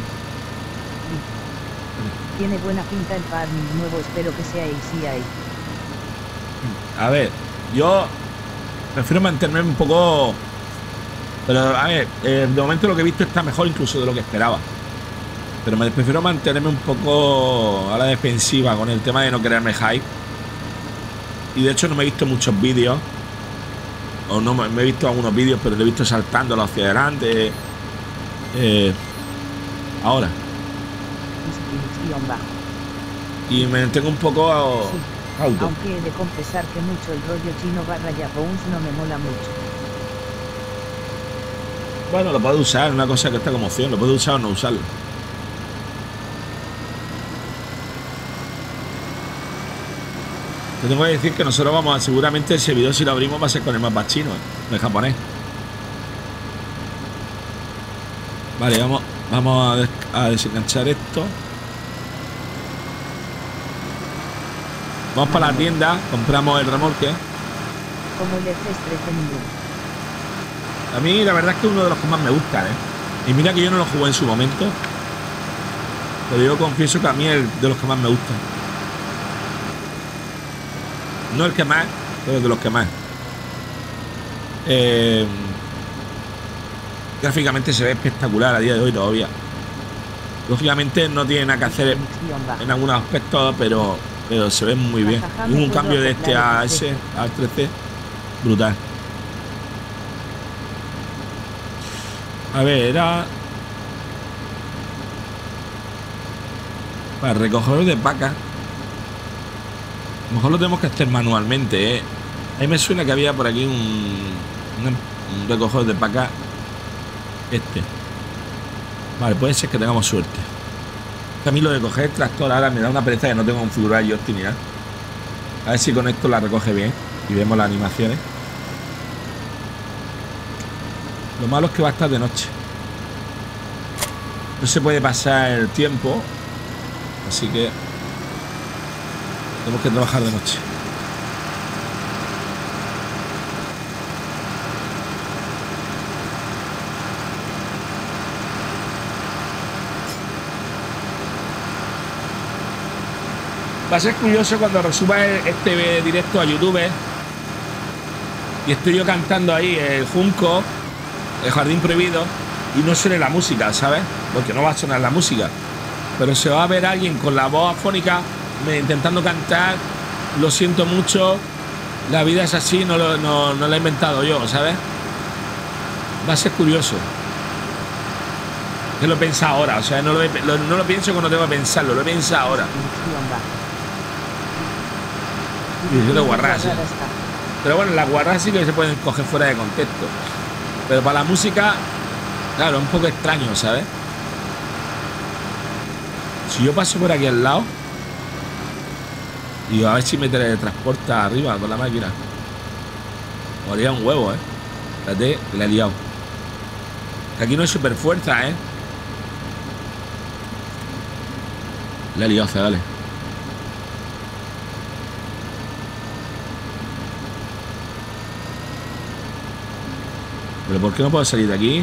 Tiene buena pinta el farming nuevo, espero que sea easy ahí. A ver, yo prefiero mantenerme un poco. Pero a ver, de momento lo que he visto está mejor incluso de lo que esperaba. Pero me prefiero mantenerme un poco a la defensiva con el tema de no quererme hype. Y de hecho no me he visto muchos vídeos. O no me he visto algunos vídeos, pero lo he visto saltándolo hacia adelante. Ahora. Y me tengo un poco auto. Aunque he de confesar que mucho el rollo chino barra Japons no me mola mucho. Bueno, lo puedo usar, una cosa que está como opción, lo puedo usar o no usarlo. Te tengo que decir que nosotros vamos a, seguramente el servidor si lo abrimos va a ser con el mapa chino, no el japonés. Vale, vamos a desenganchar esto. Vamos para la tienda, compramos el remolque. Como el F13 ninguno. A mí la verdad es que es uno de los que más me gusta, Y mira que yo no lo jugué en su momento. Pero yo confieso que a mí es de los que más me gustan. No el que más, pero de los que más. Gráficamente se ve espectacular a día de hoy todavía. Lógicamente no tiene nada que hacer en algunos aspectos, pero se ve muy bien. Y un cambio de este a ese, al 13, brutal. A ver, era para recoger de vaca. A lo mejor lo tenemos que hacer manualmente, A mí me suena que había por aquí un recogedor de vaca. Vale, puede ser que tengamos suerte. A mí lo de coger el tractor ahora me da una pereza que no tengo configurado yo ni nada. A ver si con esto la recoge bien y vemos las animaciones. Lo malo es que va a estar de noche. No se puede pasar el tiempo. Así que tenemos que trabajar de noche. Va a ser curioso cuando resuba este directo a YouTube y estoy yo cantando ahí el Junco, el Jardín Prohibido, y no suene la música, ¿sabes? Porque no va a sonar la música. Pero se va a ver alguien con la voz afónica intentando cantar. Lo siento mucho, la vida es así, no la he inventado yo, ¿sabes? Va a ser curioso. Que lo he pensado ahora, o sea, no lo pienso cuando tengo que pensarlo, lo he pensado ahora. Y de guarras, Pero bueno, las guarras sí que se pueden coger fuera de contexto. Pero para la música, claro, es un poco extraño, ¿sabes? Si yo paso por aquí al lado y a ver si me teletransporta arriba con la máquina. Me haría un huevo, Espérate, que la he liado. Que aquí no hay super fuerza, La he liado, dale. ¿Pero por qué no puedo salir de aquí?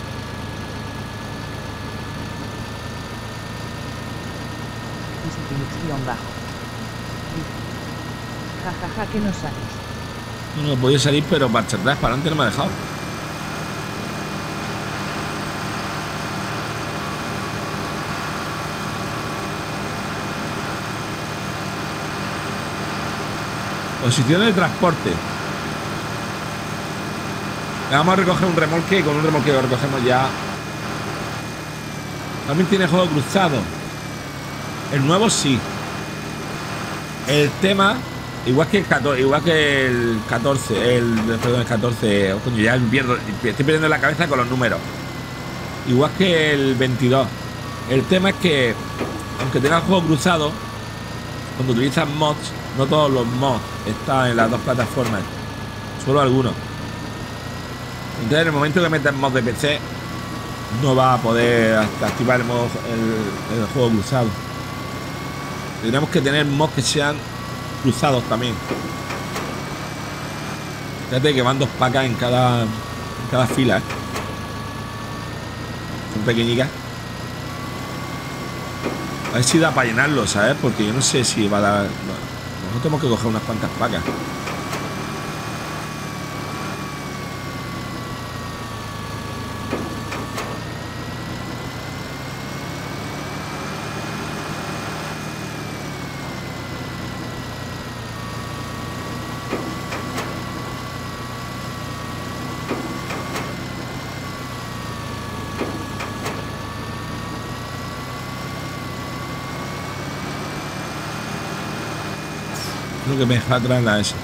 Jajaja, que no sales. No podía salir, pero para atrás, para adelante no me ha dejado. Posición de transporte. Vamos a recoger un remolque y con un remolque lo recogemos ya. También tiene juego cruzado. El nuevo sí. El tema, igual que el 14, perdón, el 14, coño, ya estoy perdiendo la cabeza con los números. Igual que el 22. El tema es que, aunque tenga el juego cruzado, cuando utilizas mods, no todos los mods están en las dos plataformas, solo algunos. Entonces, en el momento que metas mods de PC, no va a poder activar el juego cruzado. Tendremos que tener mods que sean cruzados también. Fíjate que van 2 pacas en cada fila, ¿eh? Son pequeñitas. A ver si da para llenarlo, ¿sabes? Porque yo no sé si va a dar. Nosotros tenemos que coger unas cuantas pacas. Creo que me deja atrás la S.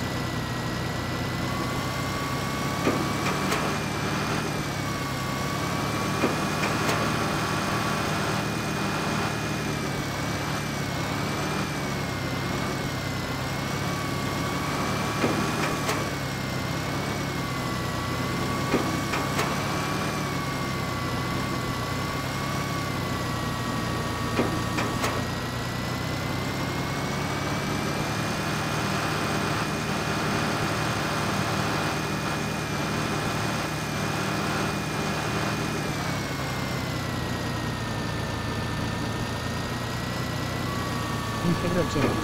Integro Chelo.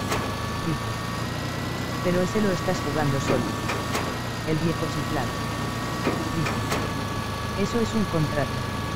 Pero ese lo estás jugando solo. El viejo chiflado. Eso es un contrato.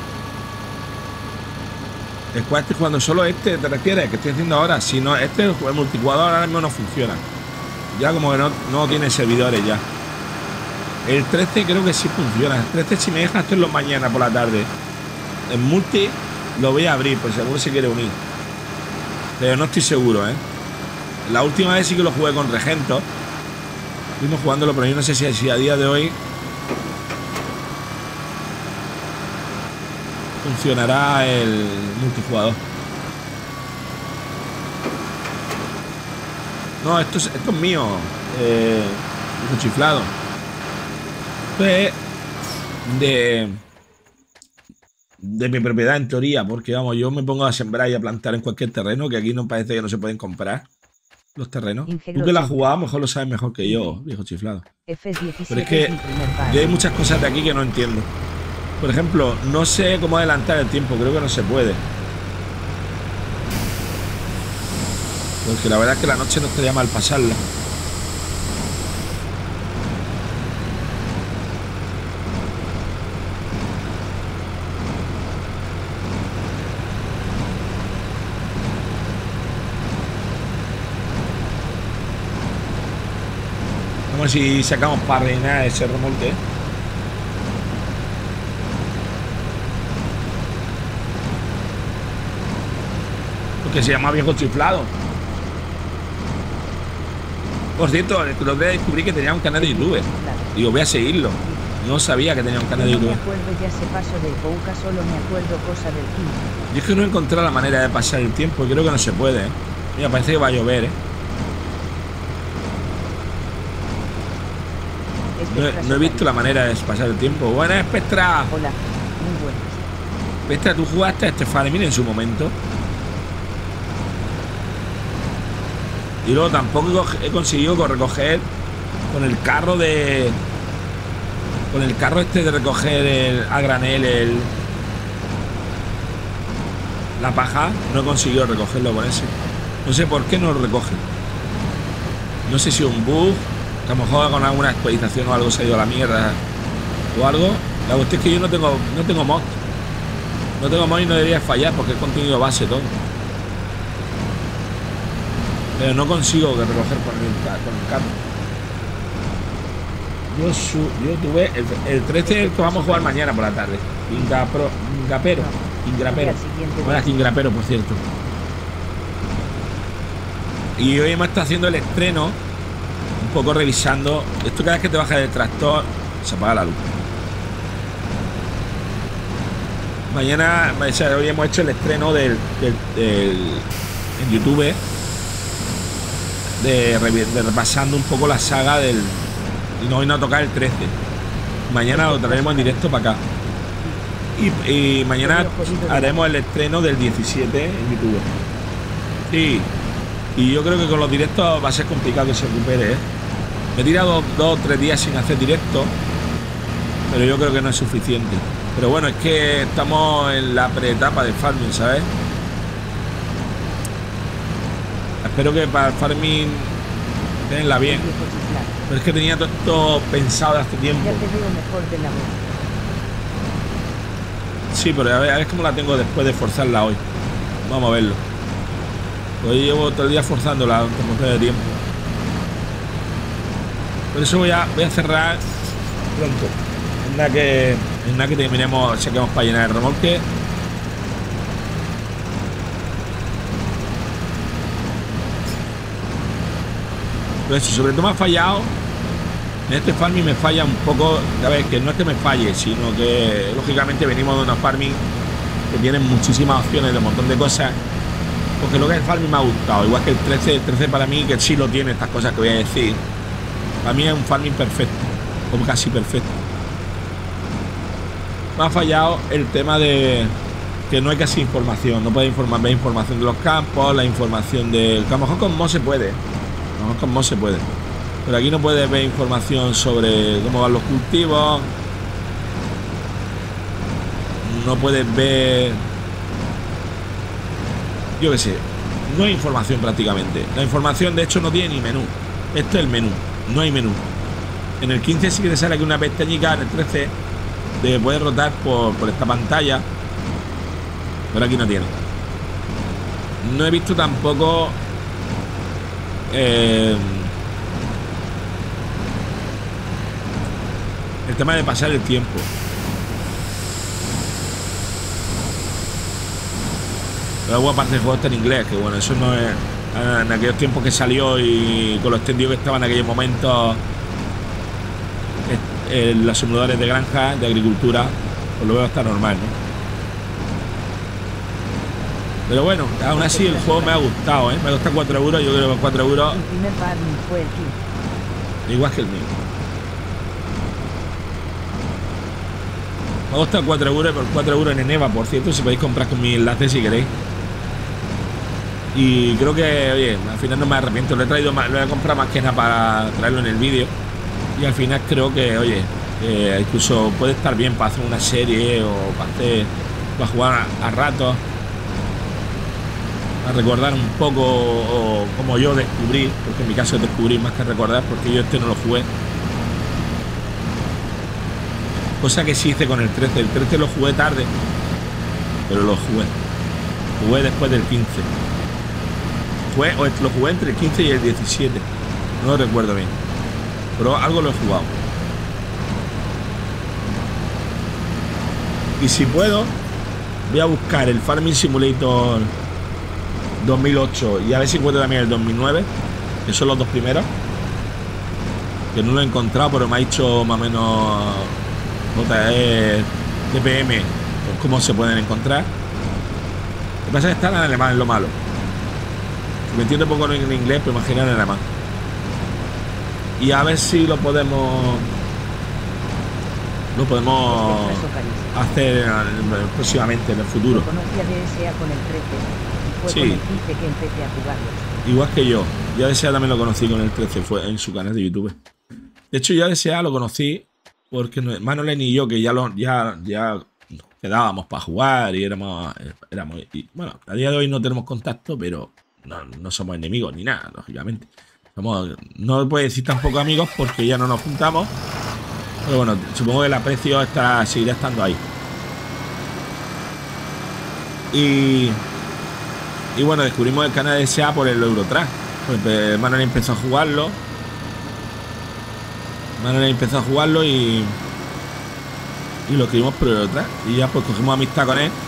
¿El cual estoy jugando solo este? ¿Te refieres? ¿Qué estoy haciendo ahora? Si no, el multijugador ahora mismo no funciona. Ya como que no tiene servidores ya. El 13 creo que sí funciona. El 13 si me deja hacerlo mañana por la tarde. En multi lo voy a abrir, por si alguno se quiere unir. Pero no estoy seguro, ¿eh? La última vez sí que lo jugué con Regento. Estuvimos jugándolo, pero yo no sé si a día de hoy funcionará el multijugador. No, esto es mío. Hijo chiflado. Esto es de mi propiedad en teoría, porque vamos, yo me pongo a sembrar y a plantar en cualquier terreno, que aquí no parece que no se pueden comprar los terrenos. Tú que la has jugado, mejor lo sabes mejor que yo, viejo chiflado. Pero es que yo hay muchas cosas de aquí que no entiendo. Por ejemplo, no sé cómo adelantar el tiempo, creo que no se puede. Porque la verdad es que la noche no estaría mal pasarla. Vamos a ver si sacamos para reinar ese remolque. Porque se llama viejo chiflado. Por cierto, el otro día descubrí que tenía un canal de YouTube. Digo, voy a seguirlo. No sabía que tenía un canal de YouTube. No me acuerdo, ya se pasó de Pouca, solo me acuerdo cosa del tiempo. Yo es que no he encontrado la manera de pasar el tiempo. Creo que no se puede, ¿eh? Mira, parece que va a llover, ¿eh? No he visto la manera de pasar el tiempo. Buenas, Spectra. Hola, muy buenas. Spectra, ¿tú jugaste a este Farming en su momento? Y luego tampoco he conseguido recoger con el carro de... Con el carro este de recoger a granel la paja. No he conseguido recogerlo con ese. No sé por qué no lo recoge. No sé si un bug, que a lo mejor con alguna actualización o algo se ha ido a la mierda o algo. La cuestión es que yo no tengo mod. No tengo mod y no debería fallar porque es contenido base todo. Pero no consigo recoger con el carro. Yo tuve el 13 el que vamos a jugar mañana por la tarde. Ingrapero. Hola, Ingrapero, por cierto. Y hoy hemos estado haciendo el estreno, un poco revisando. Esto cada vez que te bajas del tractor, se apaga la luz. Mañana, o sea, hoy hemos hecho el estreno en YouTube de repasando un poco la saga del. Y hoy no toca el 13. Mañana lo traeremos en directo para acá. Y mañana haremos el estreno del 17 en YouTube. Sí. Y yo creo que con los directos va a ser complicado que se recupere, ¿eh? Me he tirado 2 o 3 días sin hacer directo, pero yo creo que no es suficiente. Pero bueno, es que estamos en la pre-etapa de farming, ¿sabes? Espero que para el farming tenganla bien. Pero es que tenía todo esto pensado hace tiempo. Ya te veo mejor de la voz. Sí, pero a ver cómo la tengo después de forzarla hoy. Vamos a verlo. Hoy llevo todo el día forzándola un montón de tiempo. Por eso voy a cerrar pronto. En nada que terminemos, saquemos para llenar el remolque. Pero eso, sobre todo me ha fallado. En este farming me falla un poco. A ver, que no es que me falle, sino que lógicamente venimos de unos farming que tienen muchísimas opciones de un montón de cosas. Porque lo que es el farming me ha gustado. Igual que el 13 para mí, que sí lo tiene, estas cosas que voy a decir. Para mí es un farming perfecto, como casi perfecto. Me ha fallado el tema de que no hay casi información. No puedes ver información de los campos, la información de. Que a lo mejor con Mo se puede. A lo mejor con Mo se puede. Pero aquí no puedes ver información sobre cómo van los cultivos. No puedes ver. Yo qué sé. No hay información prácticamente. La información de hecho no tiene ni menú. Esto es el menú. No hay menú. En el 15 sí que te sale aquí una pestañica. En el 13 te puedes rotar por esta pantalla. Pero aquí no tiene. No he visto tampoco el tema de pasar el tiempo. Pero luego aparte el juego está en inglés, que bueno, eso no es. En aquellos tiempos que salió y con lo extendido que estaba en aquellos momentos los simuladores de granja, de agricultura, pues lo veo hasta normal, ¿no? Pero bueno, aún así el juego me ha gustado, ¿eh? Me cuesta 4 euros, yo creo que con 4 euros. El primer farming fue el 15. Igual que el mío. Me ha costado 4 euros, por 4 euros en Eneva, por cierto, si podéis comprar con mi enlace si queréis. Y creo que, oye, al final no me arrepiento. Lo he traído más, lo he comprado más que nada para traerlo en el vídeo. Y al final creo que, oye, incluso puede estar bien para hacer una serie o para jugar a ratos. A recordar un poco o como yo descubrí, porque en mi caso es descubrir más que recordar, porque yo este no lo jugué. Cosa que sí hice con el 13. El 13 lo jugué tarde, pero lo jugué. Jugué después del 15. Lo jugué entre el 15 y el 17. No lo recuerdo bien. Pero algo lo he jugado. Y si puedo, voy a buscar el Farming Simulator 2008 y a ver si encuentro también el 2009, que son los dos primeros. Que no lo he encontrado, pero me ha dicho más o menos JE TPM pues cómo se pueden encontrar. Lo que pasa es que están en alemán, es lo malo. Me entiendo un poco en inglés, pero imagino en alemán. Y a ver si lo podemos hacer próximamente en el futuro. Conocía DSA con el 13 y fue Sí. con el 15 que empecé a jugarlos. Igual que yo. Ya DSA también lo conocí con el 13, fue en su canal de YouTube. De hecho, ya DSA lo conocí porque Manolen y yo, que ya quedábamos para jugar y éramos y, bueno, a día de hoy no tenemos contacto, pero no somos enemigos ni nada, lógicamente. No puedo decir tampoco amigos porque ya no nos juntamos. Pero bueno, supongo que el aprecio seguirá estando ahí. Y bueno, descubrimos el canal de SA por el Eurotrack. Pues Manuel empezó a jugarlo. Vale, empezó a jugarlo y lo escribimos por el otra. Y ya pues cogimos amistad con él.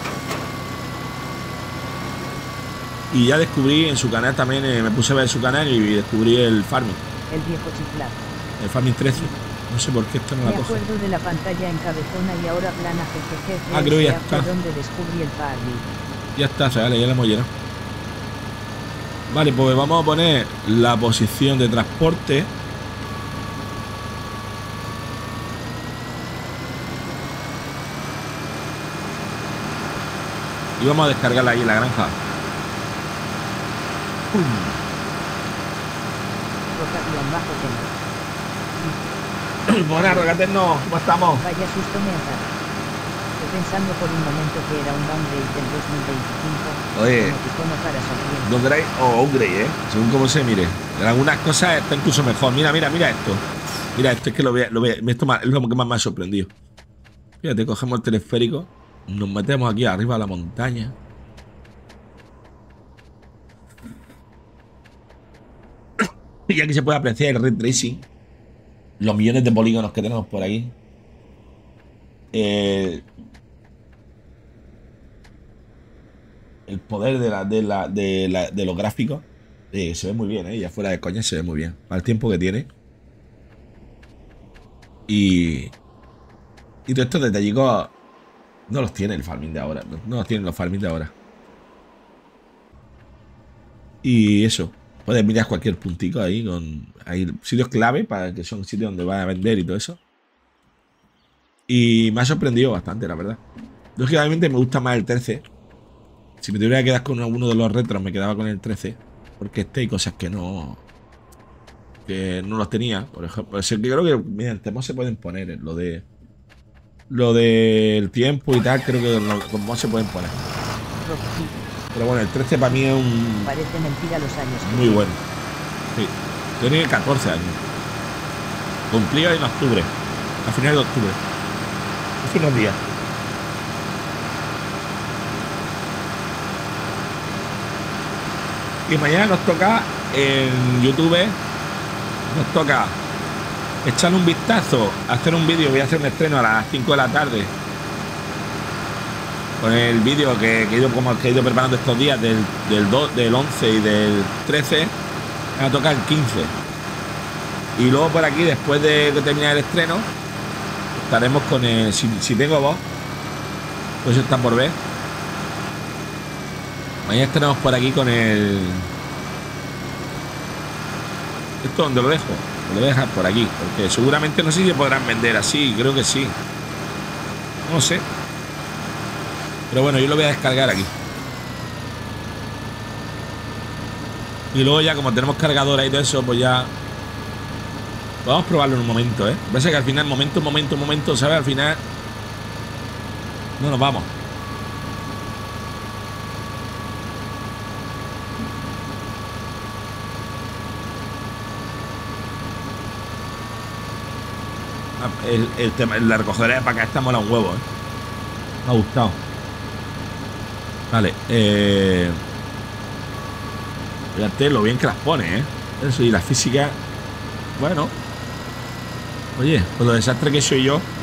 Y ya descubrí en su canal también, me puse a ver su canal y descubrí el farming. El viejo chiflado. El farming 13. No sé por qué esto no la coge. Me acuerdo de la pantalla en cabezona y ahora plana jejeje. Creo que ya está. Donde descubrí el farming. Ya está, vale, ya lo hemos llenado. Vale, pues vamos a poner la posición de transporte. Y vamos a descargarla ahí en la granja. Buenas, Rocaterno, ¿cómo estamos? Vaya susto me ha dado. Estoy pensando por un momento que era un downgrade del 2025. Oye, downgrade o upgrade, según como se mire. En algunas cosas está incluso mejor. Mira esto. Mira esto, es que lo veo. Esto es lo que más me ha sorprendido. Fíjate, cogemos el telesférico, nos metemos aquí arriba a la montaña. Y aquí se puede apreciar el ray tracing, los millones de polígonos que tenemos por aquí. El poder de los gráficos. Se ve muy bien, ya fuera de coña se ve muy bien. Para el tiempo que tiene. Y todos estos detallicos no los tiene el farming de ahora. No los tienen los farming de ahora. Y eso. Puedes mirar cualquier puntico ahí con. Hay sitios clave para que son sitios donde van a vender y todo eso. Y me ha sorprendido bastante, la verdad. Lógicamente me gusta más el 13. Si me tuviera que quedar con alguno de los retros, me quedaba con el 13. Porque hay cosas que no los tenía. Por ejemplo, creo que mediante mod se pueden poner lo del tiempo y tal. Creo que con mod se pueden poner. Pero bueno, el 13 para mí es un... Parece mentira los años. Muy bueno. Sí. Tenía 14 años. Cumplido en octubre. A final de octubre. Hace unos días. Y mañana nos toca en YouTube. Nos toca echarle un vistazo, hacer un vídeo. Voy a hacer un estreno a las 5 de la tarde. Con el vídeo que he ido preparando estos días del 11 y del 13, me va a tocar el 15. Y luego por aquí, después de terminar el estreno, estaremos con el... Si tengo voz, pues eso está por ver. Mañana estaremos por aquí con el... ¿Esto dónde lo dejo? Lo voy a dejar por aquí, porque seguramente no sé si se podrán vender así, creo que sí. No sé. Pero bueno, yo lo voy a descargar aquí. Y luego ya como tenemos cargadora y todo eso, pues ya... Vamos a probarlo en un momento, Pasa que al final, momento, ¿sabes? Al final... No nos vamos. El tema, la recogedora de para acá está mola un huevo, Me ha gustado. Vale, fíjate lo bien que las pone, Eso, y la física. Bueno. Oye, con lo desastre que soy yo,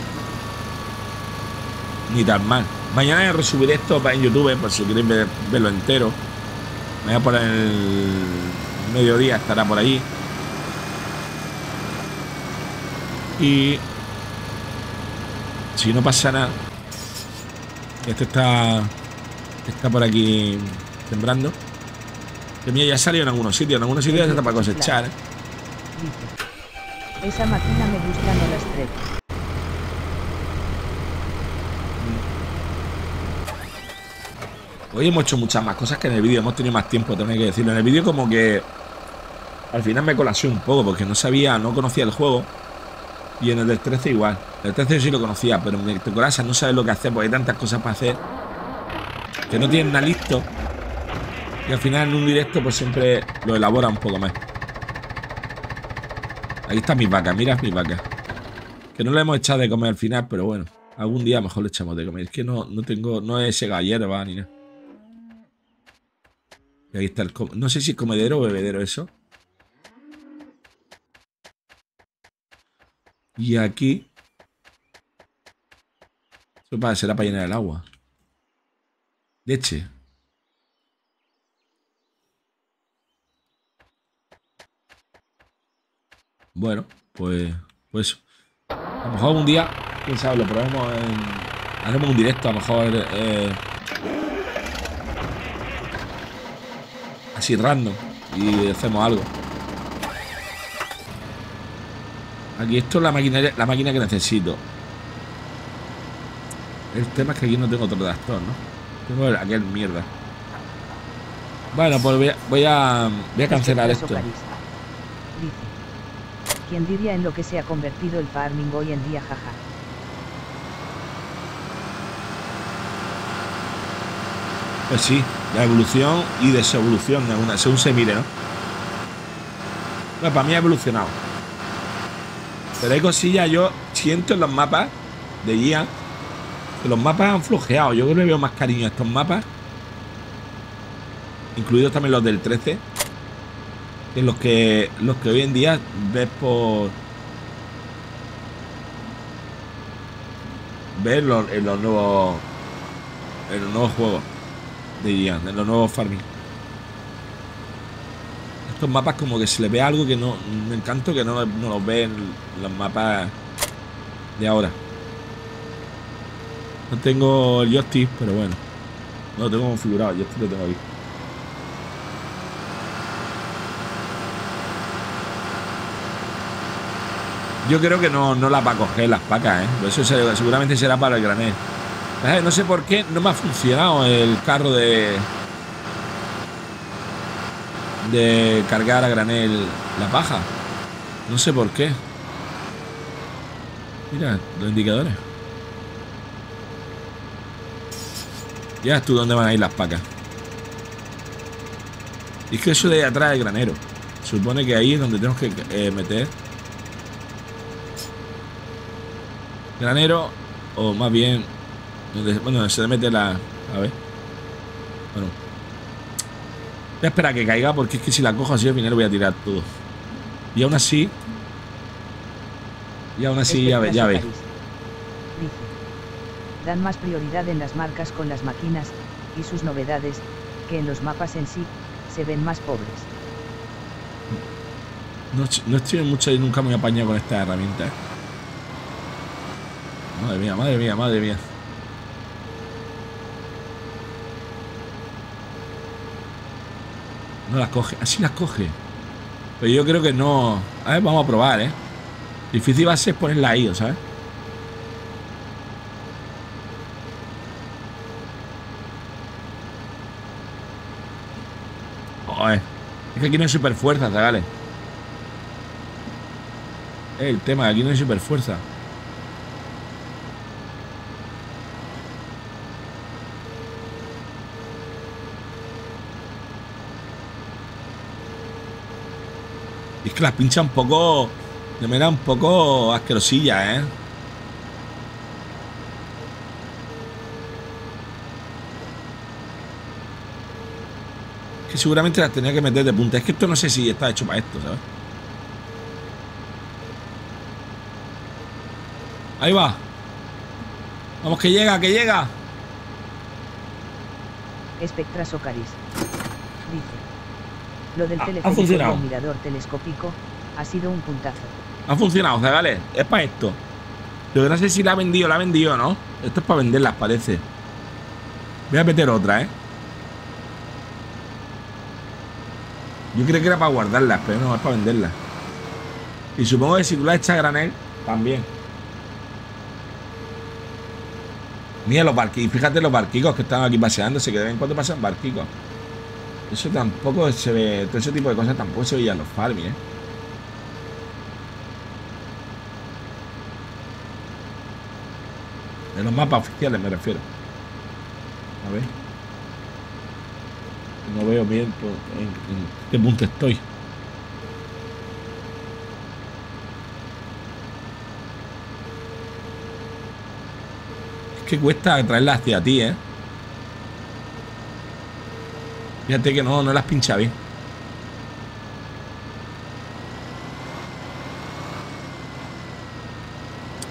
ni tan mal. Mañana resubiré esto en YouTube, por si queréis verlo entero. Me voy a poner el mediodía, estará por ahí. Y si no pasa nada, este está por aquí sembrando. Que mía ya salió en algunos sitios. En algunos sitios ya está para cosechar, Esa máquina me gusta, no las tres. Hoy hemos hecho muchas más cosas que en el vídeo. Hemos tenido más tiempo, tengo que decirlo. En el vídeo como que al final me colapsé un poco porque no conocía el juego. Y en el del 13 igual. El 13 sí lo conocía, pero en el te colapsas, no sabes lo que hacer porque hay tantas cosas para hacer que no tienen nada listo. Y al final en un directo pues siempre lo elabora un poco más. Ahí están mis vacas, mira mis vacas. Que no le hemos echado de comer al final, pero bueno, algún día mejor le echamos de comer. Es que no es ese hierba ni nada. Y ahí está no sé si es comedero o bebedero eso. Y aquí... Eso será para llenar el agua. Leche. Bueno, pues a lo mejor un día, quién sabe, lo probemos haremos un directo, a lo mejor así random y hacemos algo. Aquí esto es la máquina que necesito. El tema es que aquí no tengo otro redactor, ¿no? Tengo aquel mierda. Bueno, pues voy a cancelar esto. Dice, ¿quién diría en lo que se ha convertido el farming hoy en día, jaja? Pues sí, la evolución y desevolución, según se mire, ¿no? Bueno, para mí ha evolucionado. Pero hay cosillas, yo siento en los mapas de guía que los mapas han flojeado. Yo creo que le veo más cariño a estos mapas, incluidos también los del 13, que los que hoy en día ves en los nuevos juegos de guía, en los nuevos farming. Estos mapas como que se les ve algo que no me encanta, que no los ve en los mapas de ahora. No tengo el joystick, pero bueno, no lo tengo configurado. El joystick lo tengo aquí. Yo creo que no la va a coger las pacas, Eso seguramente será para el granel. No sé por qué no me ha funcionado el carro de cargar a granel la paja. No sé por qué. Mira, los indicadores. Ya ves tú dónde van a ir las pacas. Y es que eso de ahí atrás es granero. Supone que ahí es donde tenemos que meter granero, o más bien bueno, se le mete la... A ver. Bueno, voy a esperar a que caiga, porque es que si la cojo así al final voy a tirar todo. Y aún así ya veis. Dice, dan más prioridad en las marcas con las máquinas y sus novedades que en los mapas en sí. Se ven más pobres. No estoy mucho y nunca me he apañado con esta herramienta, Madre mía, madre mía, madre mía. No las coge, así las coge. Pero yo creo que no. A ver, vamos a probar, Difícil va a ser ponerla ahí, ¿sabes? Joder. Es que aquí no hay super fuerza, chavales. El tema, aquí no hay super fuerza. Es que las pincha un poco. De manera un poco asquerosilla, Que seguramente las tenía que meter de punta. Es que esto no sé si está hecho para esto, ¿sabes? Ahí va. Vamos, que llega, que llega. Spectra Socaris dice: lo del funcionado. del mirador telescópico ha sido un puntazo. Ha funcionado, ¿vale? Es para esto. Lo que no sé si la ha vendido, ¿no? Esto es para venderlas, parece. Voy a meter otra, Yo creí que era para guardarlas, pero no, es para venderlas. Y supongo que si tú las echas a granel, también. Mira los barquicos, fíjate los barquicos que están aquí paseándose, que de vez en cuando pasan barquicos. Eso tampoco se ve, todo ese tipo de cosas tampoco se veía en los farming, En los mapas oficiales me refiero. A ver. No veo bien en qué punto estoy. Es que cuesta traerla hacia ti, Fíjate que no las pincha bien.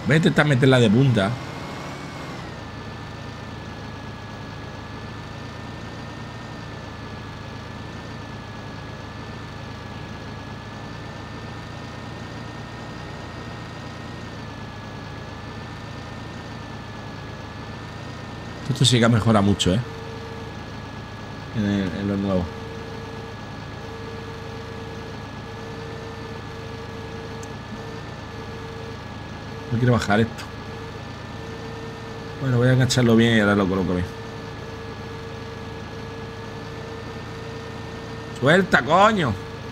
Voy a intentar meterla de punta. Esto sí que mejora mucho, ¿eh? En lo nuevo. No quiero bajar esto. Bueno, voy a engancharlo bien y ahora lo coloco bien. ¡Suelta, coño!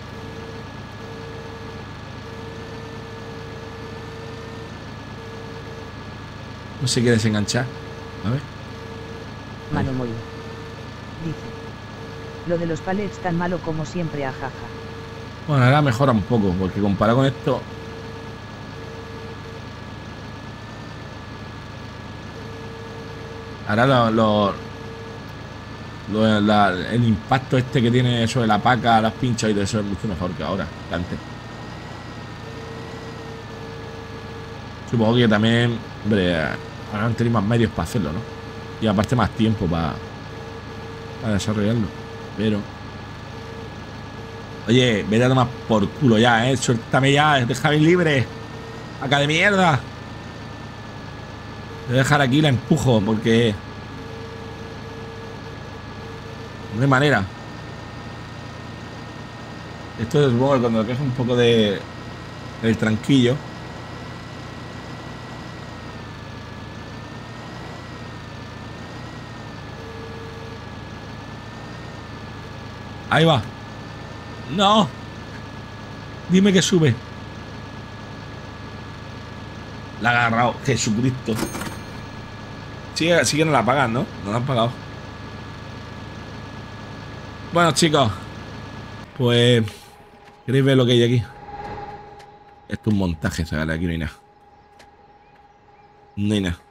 No se quiere desenganchar. A ver. Mano Moyo. Dice. Lo de los palets tan malo como siempre, ajaja. Bueno, ahora mejora un poco, porque comparado con esto... Ahora el impacto este que tiene sobre la paca, las pinchas y todo eso es mucho mejor que ahora, que antes. Supongo que también, hombre, ahora han tenido más medios para hacerlo, ¿no? Y aparte más tiempo para desarrollarlo. Pero... Oye, vete a tomar por culo ya, ¿eh? Suéltame ya, déjame libre. Acá de mierda. Voy a dejar aquí, la empujo, porque... No hay manera. Esto es bueno cuando le coge un poco de... El tranquillo. Ahí va. No. Dime que sube. La ha agarrado. Jesucristo. Sí que no la pagan, ¿no? No la han pagado. Bueno, chicos. Pues... ¿Queréis ver lo que hay aquí? Esto es un montaje, ¿sabes? Aquí no hay nada. No hay nada.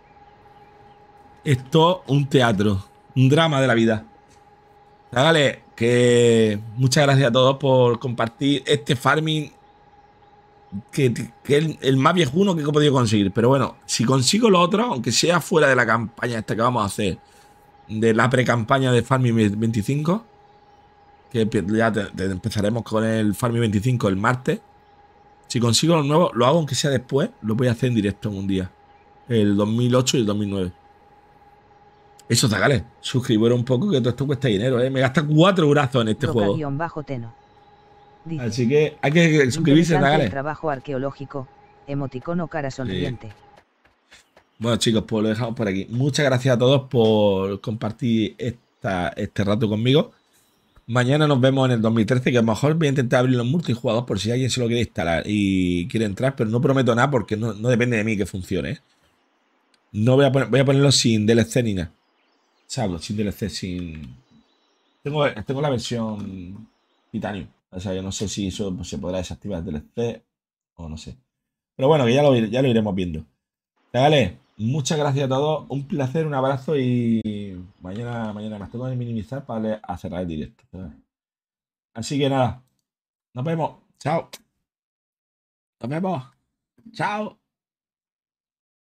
Esto un teatro. Un drama de la vida. Vale, que muchas gracias a todos por compartir este farming que es el más viejuno que he podido conseguir. Pero bueno, si consigo lo otro, aunque sea fuera de la campaña esta que vamos a hacer, de la pre-campaña de Farming 25, que ya empezaremos con el Farming 25 el martes. Si consigo lo nuevo, lo hago aunque sea después, lo voy a hacer en directo en un día. El 2008 y el 2009. Eso, Zagales, suscribiros un poco, que todo esto cuesta dinero, ¿eh? Me gasta 4 brazos en este juego. Teno. Dice, así que hay que suscribirse, Zagales. El trabajo arqueológico, emoticono cara sonriente. Sí. Bueno, chicos, pues lo dejamos por aquí. Muchas gracias a todos por compartir este rato conmigo. Mañana nos vemos en el 2013, que a lo mejor voy a intentar abrir los multijugadores por si alguien se lo quiere instalar y quiere entrar, pero no prometo nada porque no depende de mí que funcione, ¿eh? No voy a ponerlo sin DLC ni nada. ¿Sabes? Sin DLC, sin... Tengo la versión Titanium. O sea, yo no sé si eso se podrá desactivar el DLC o no sé. Pero bueno, que ya lo iremos viendo. Vale, muchas gracias a todos. Un placer, un abrazo y mañana más tengo que minimizar para cerrar el directo. Así que nada, nos vemos. Chao. Nos vemos. Chao.